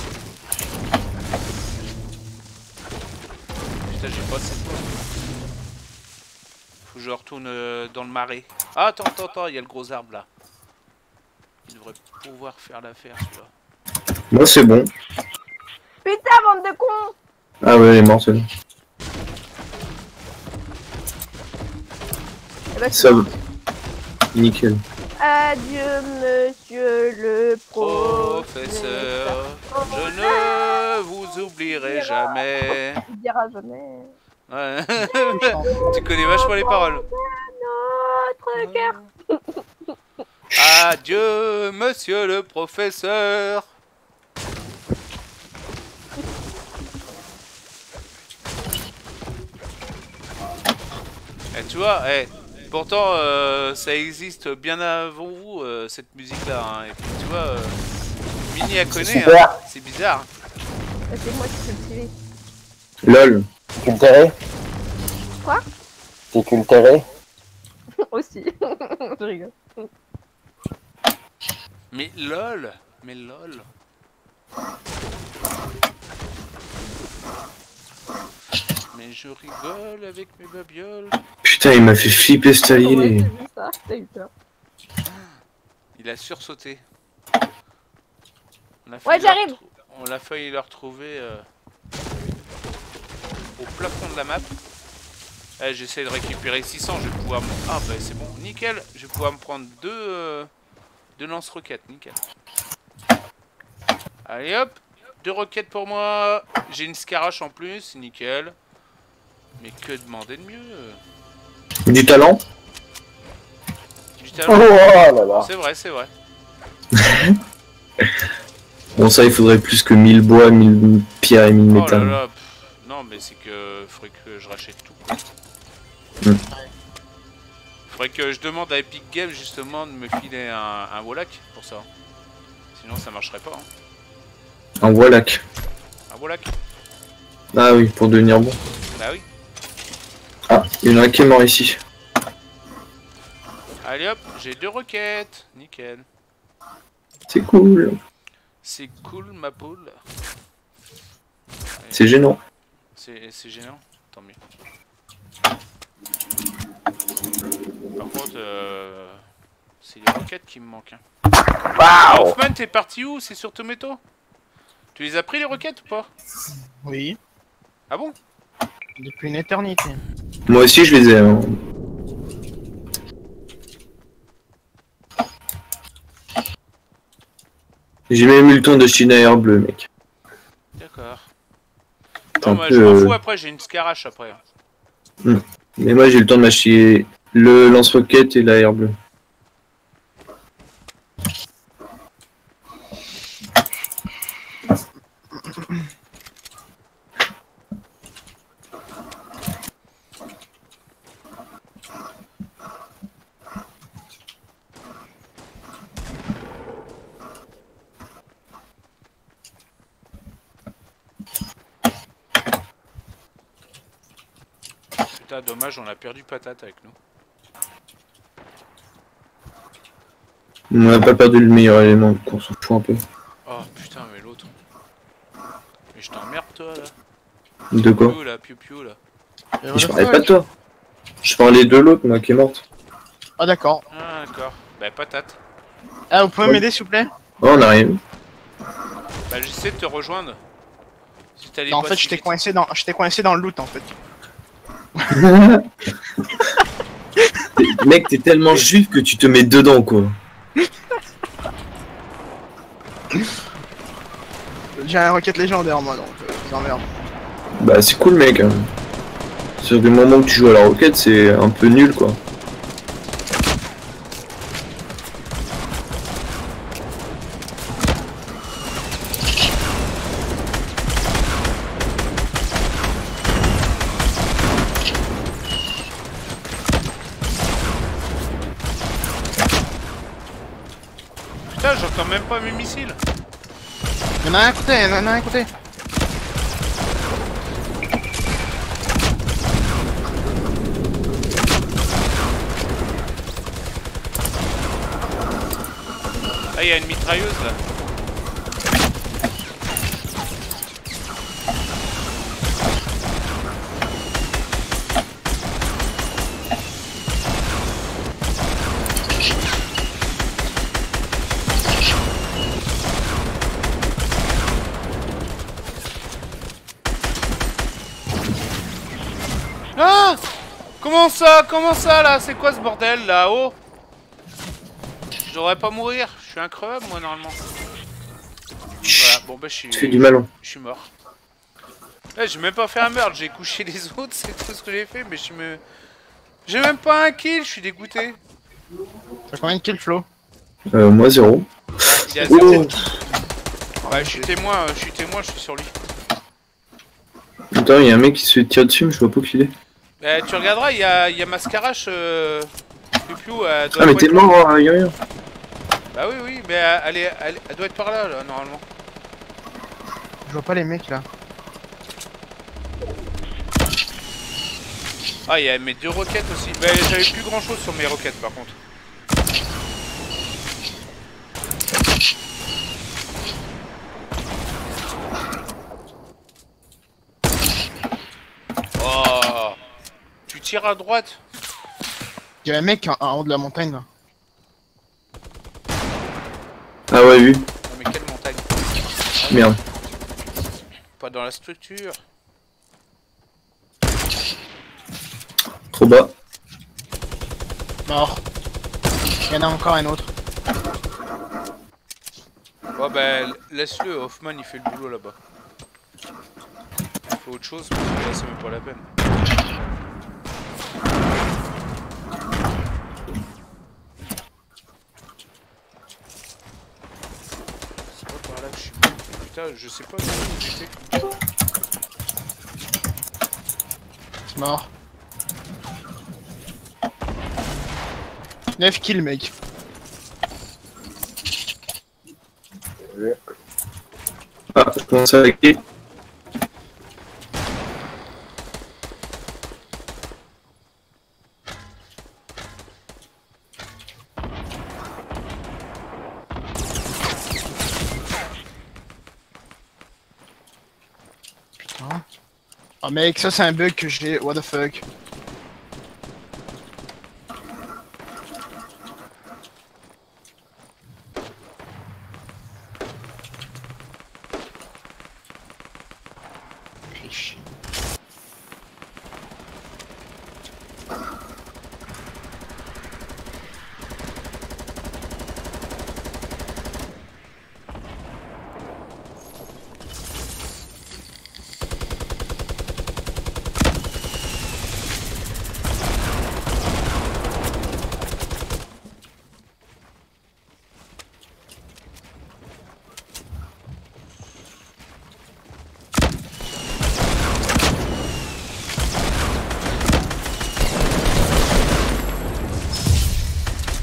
Putain, j'ai pas assez de bois. Faut que je retourne dans le marais. Ah, attends, il y a le gros arbre là. Il devrait pouvoir faire l'affaire celui-là. Moi, c'est bon. Putain, bande de cons. Ah ouais, elle est morte, celle-là. Eh ben, Ça va. Nickel. adieu, monsieur le Professeur, je ne vous oublierai jamais. Il dira jamais. Ouais. Tu connais vachement les paroles. Notre cœur. Adieu, monsieur le professeur. Et tu vois, pourtant ça existe bien avant vous cette musique-là. Hein. Et puis tu vois, Mini la connaît. super. Hein. C'est bizarre. C'est moi qui cultivé. LOL. Cultéré. Quoi? T'es cultéré. Aussi. Je rigole. Mais lol, Mais je rigole avec mes babioles. Putain, il m'a fait flipper cet Ouais, allié. j'ai vu ça, t'as eu peur. Il a sursauté. Ouais, j'arrive. On a failli le retrouver au plafond de la map. J'essaie de récupérer 600, je vais pouvoir me... Ah bah c'est bon, nickel. Je vais pouvoir me prendre deux lance-roquettes, nickel. Allez hop, 2 roquettes pour moi. J'ai une scarache en plus, nickel. Mais que demander de mieux? Du talent? Du talent. Oh là là. C'est vrai, c'est vrai. Bon, ça, il faudrait plus que 1000 bois, 1000 pierres et 1000 Oh là métal. là, non mais c'est que faudrait que je rachète tout. Quoi. Faudrait que je demande à Epic Games justement de me filer un Wallach pour ça. Sinon ça marcherait pas. Hein. Un Wallach. Un Wallach. Ah oui, pour devenir bon. Bah oui. Ah, il y en a un qui est mort ici. Allez hop, j'ai 2 roquettes. Nickel. C'est cool. C'est cool ma poule. C'est gênant. C'est gênant. Tant mieux. Par contre, c'est les roquettes qui me manquent. Hein. Waouh! Hoffman, t'es parti où? C'est sur Tomato? Tu les as pris les roquettes ou pas? Oui. Ah bon? Depuis une éternité. Moi aussi, je les ai. Hein. J'ai même eu le temps d'acheter une air bleue, mec. D'accord. C'est Non, un moi peu, je m'en fous après, j'ai une scarache après. Mais moi, j'ai eu le temps de m'acheter le lance-roquette et l'air bleue. Putain, dommage, on a perdu patate avec nous. On n'a pas perdu le meilleur élément, donc on s'en fout un peu. Oh putain, mais l'autre. Mais je t'emmerde toi là. De quoi? Piu là, piu piu là. Je parlais pas de toi. Je parlais de l'autre, moi, qui est morte. Ah d'accord. Ah d'accord. Bah patate. Ah, vous pouvez m'aider s'il vous plaît? Oh, on arrive. Bah j'essaie de te rejoindre. Si t'allais En pas fait, si j'étais vite. coincé dans le loot en fait. Mec, t'es tellement juif que tu te mets dedans, quoi. J'ai un roquette légendaire moi donc je vous emmerde. Bah, c'est cool, mec. Hein. Sur le moment où tu joues à la roquette, c'est un peu nul, quoi. Putain, j'entends même pas mes missiles. Y'en a un à côté, y'en a un à côté. Ah, y'a une mitrailleuse là. Ah! Comment ça? Comment ça là? C'est quoi ce bordel là-haut? Je devrais pas mourir, je suis increvable moi normalement. Voilà, bon bah je suis. Tu fais du mal. Je suis mort. Ouais, j'ai même pas fait un meurtre, j'ai couché les autres, c'est tout ce que j'ai fait, mais je me. J'ai même pas un kill, je suis dégoûté. T'as combien de kills Flo? Moi, 0. Il a Oh. 0. Ouais, je suis témoin, je suis sur lui. Attends, y'a un mec qui se fait tirer dessus, mais je vois pas qui il est. Bah, tu regarderas, il y a Mascarache. Piu-piu, elle doit Ah, mais pas t'es être mort, y'a. Bah oui, oui, mais elle doit être par là, normalement. Je vois pas les mecs là. Ah, il y a mes 2 roquettes aussi. Bah, j'avais plus grand chose sur mes roquettes par contre. Oh, tu tires à droite. Y'a un mec en haut de la montagne là. Ah ouais, oui. Non, mais quelle montagne? Merde. Pas dans la structure. Trop bas. Mort. Y'en a encore un autre. Ouais, bah, laisse-le, Hoffman il fait le boulot là-bas. Il fait autre chose, parce que là c'est même pas la peine. C'est pas par là que je suis. Putain, je sais pas où j'étais. C'est mort. 9 kills mec. Ah, je commence à hacker. Putain. Oh mec, ça c'est un bug que j'ai. What the fuck.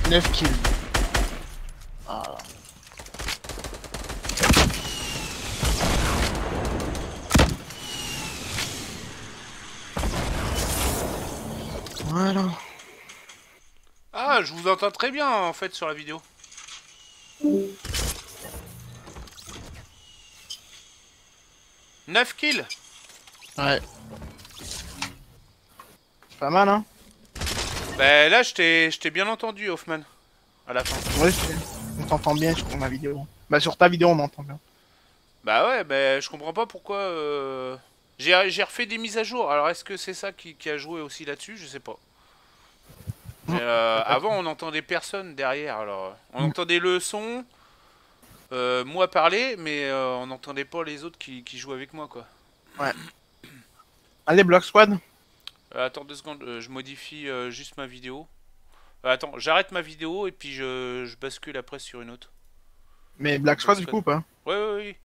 9 kills. Voilà. Voilà. Ah, je vous entends très bien en fait sur la vidéo. 9 kills. Ouais. C'est pas mal, hein. Bah là, je t'ai bien entendu, Hoffman. À la fin. Ouais, on t'entend bien sur ma vidéo. Bah sur ta vidéo, on m'entend bien. Bah ouais, bah je comprends pas pourquoi... J'ai refait des mises à jour. Alors est-ce que c'est ça qui a joué aussi là-dessus? Je sais pas. Mais avant, on entendait personne derrière. Alors, on entendait le son, moi parler, mais on n'entendait pas les autres qui jouent avec moi, quoi. Ouais. Allez, Block Squad. Attends 2 secondes, je modifie juste ma vidéo. Attends, j'arrête ma vidéo et puis je bascule après sur une autre. Mais Black Squad du coup ou pas? Ouais, ouais, ouais.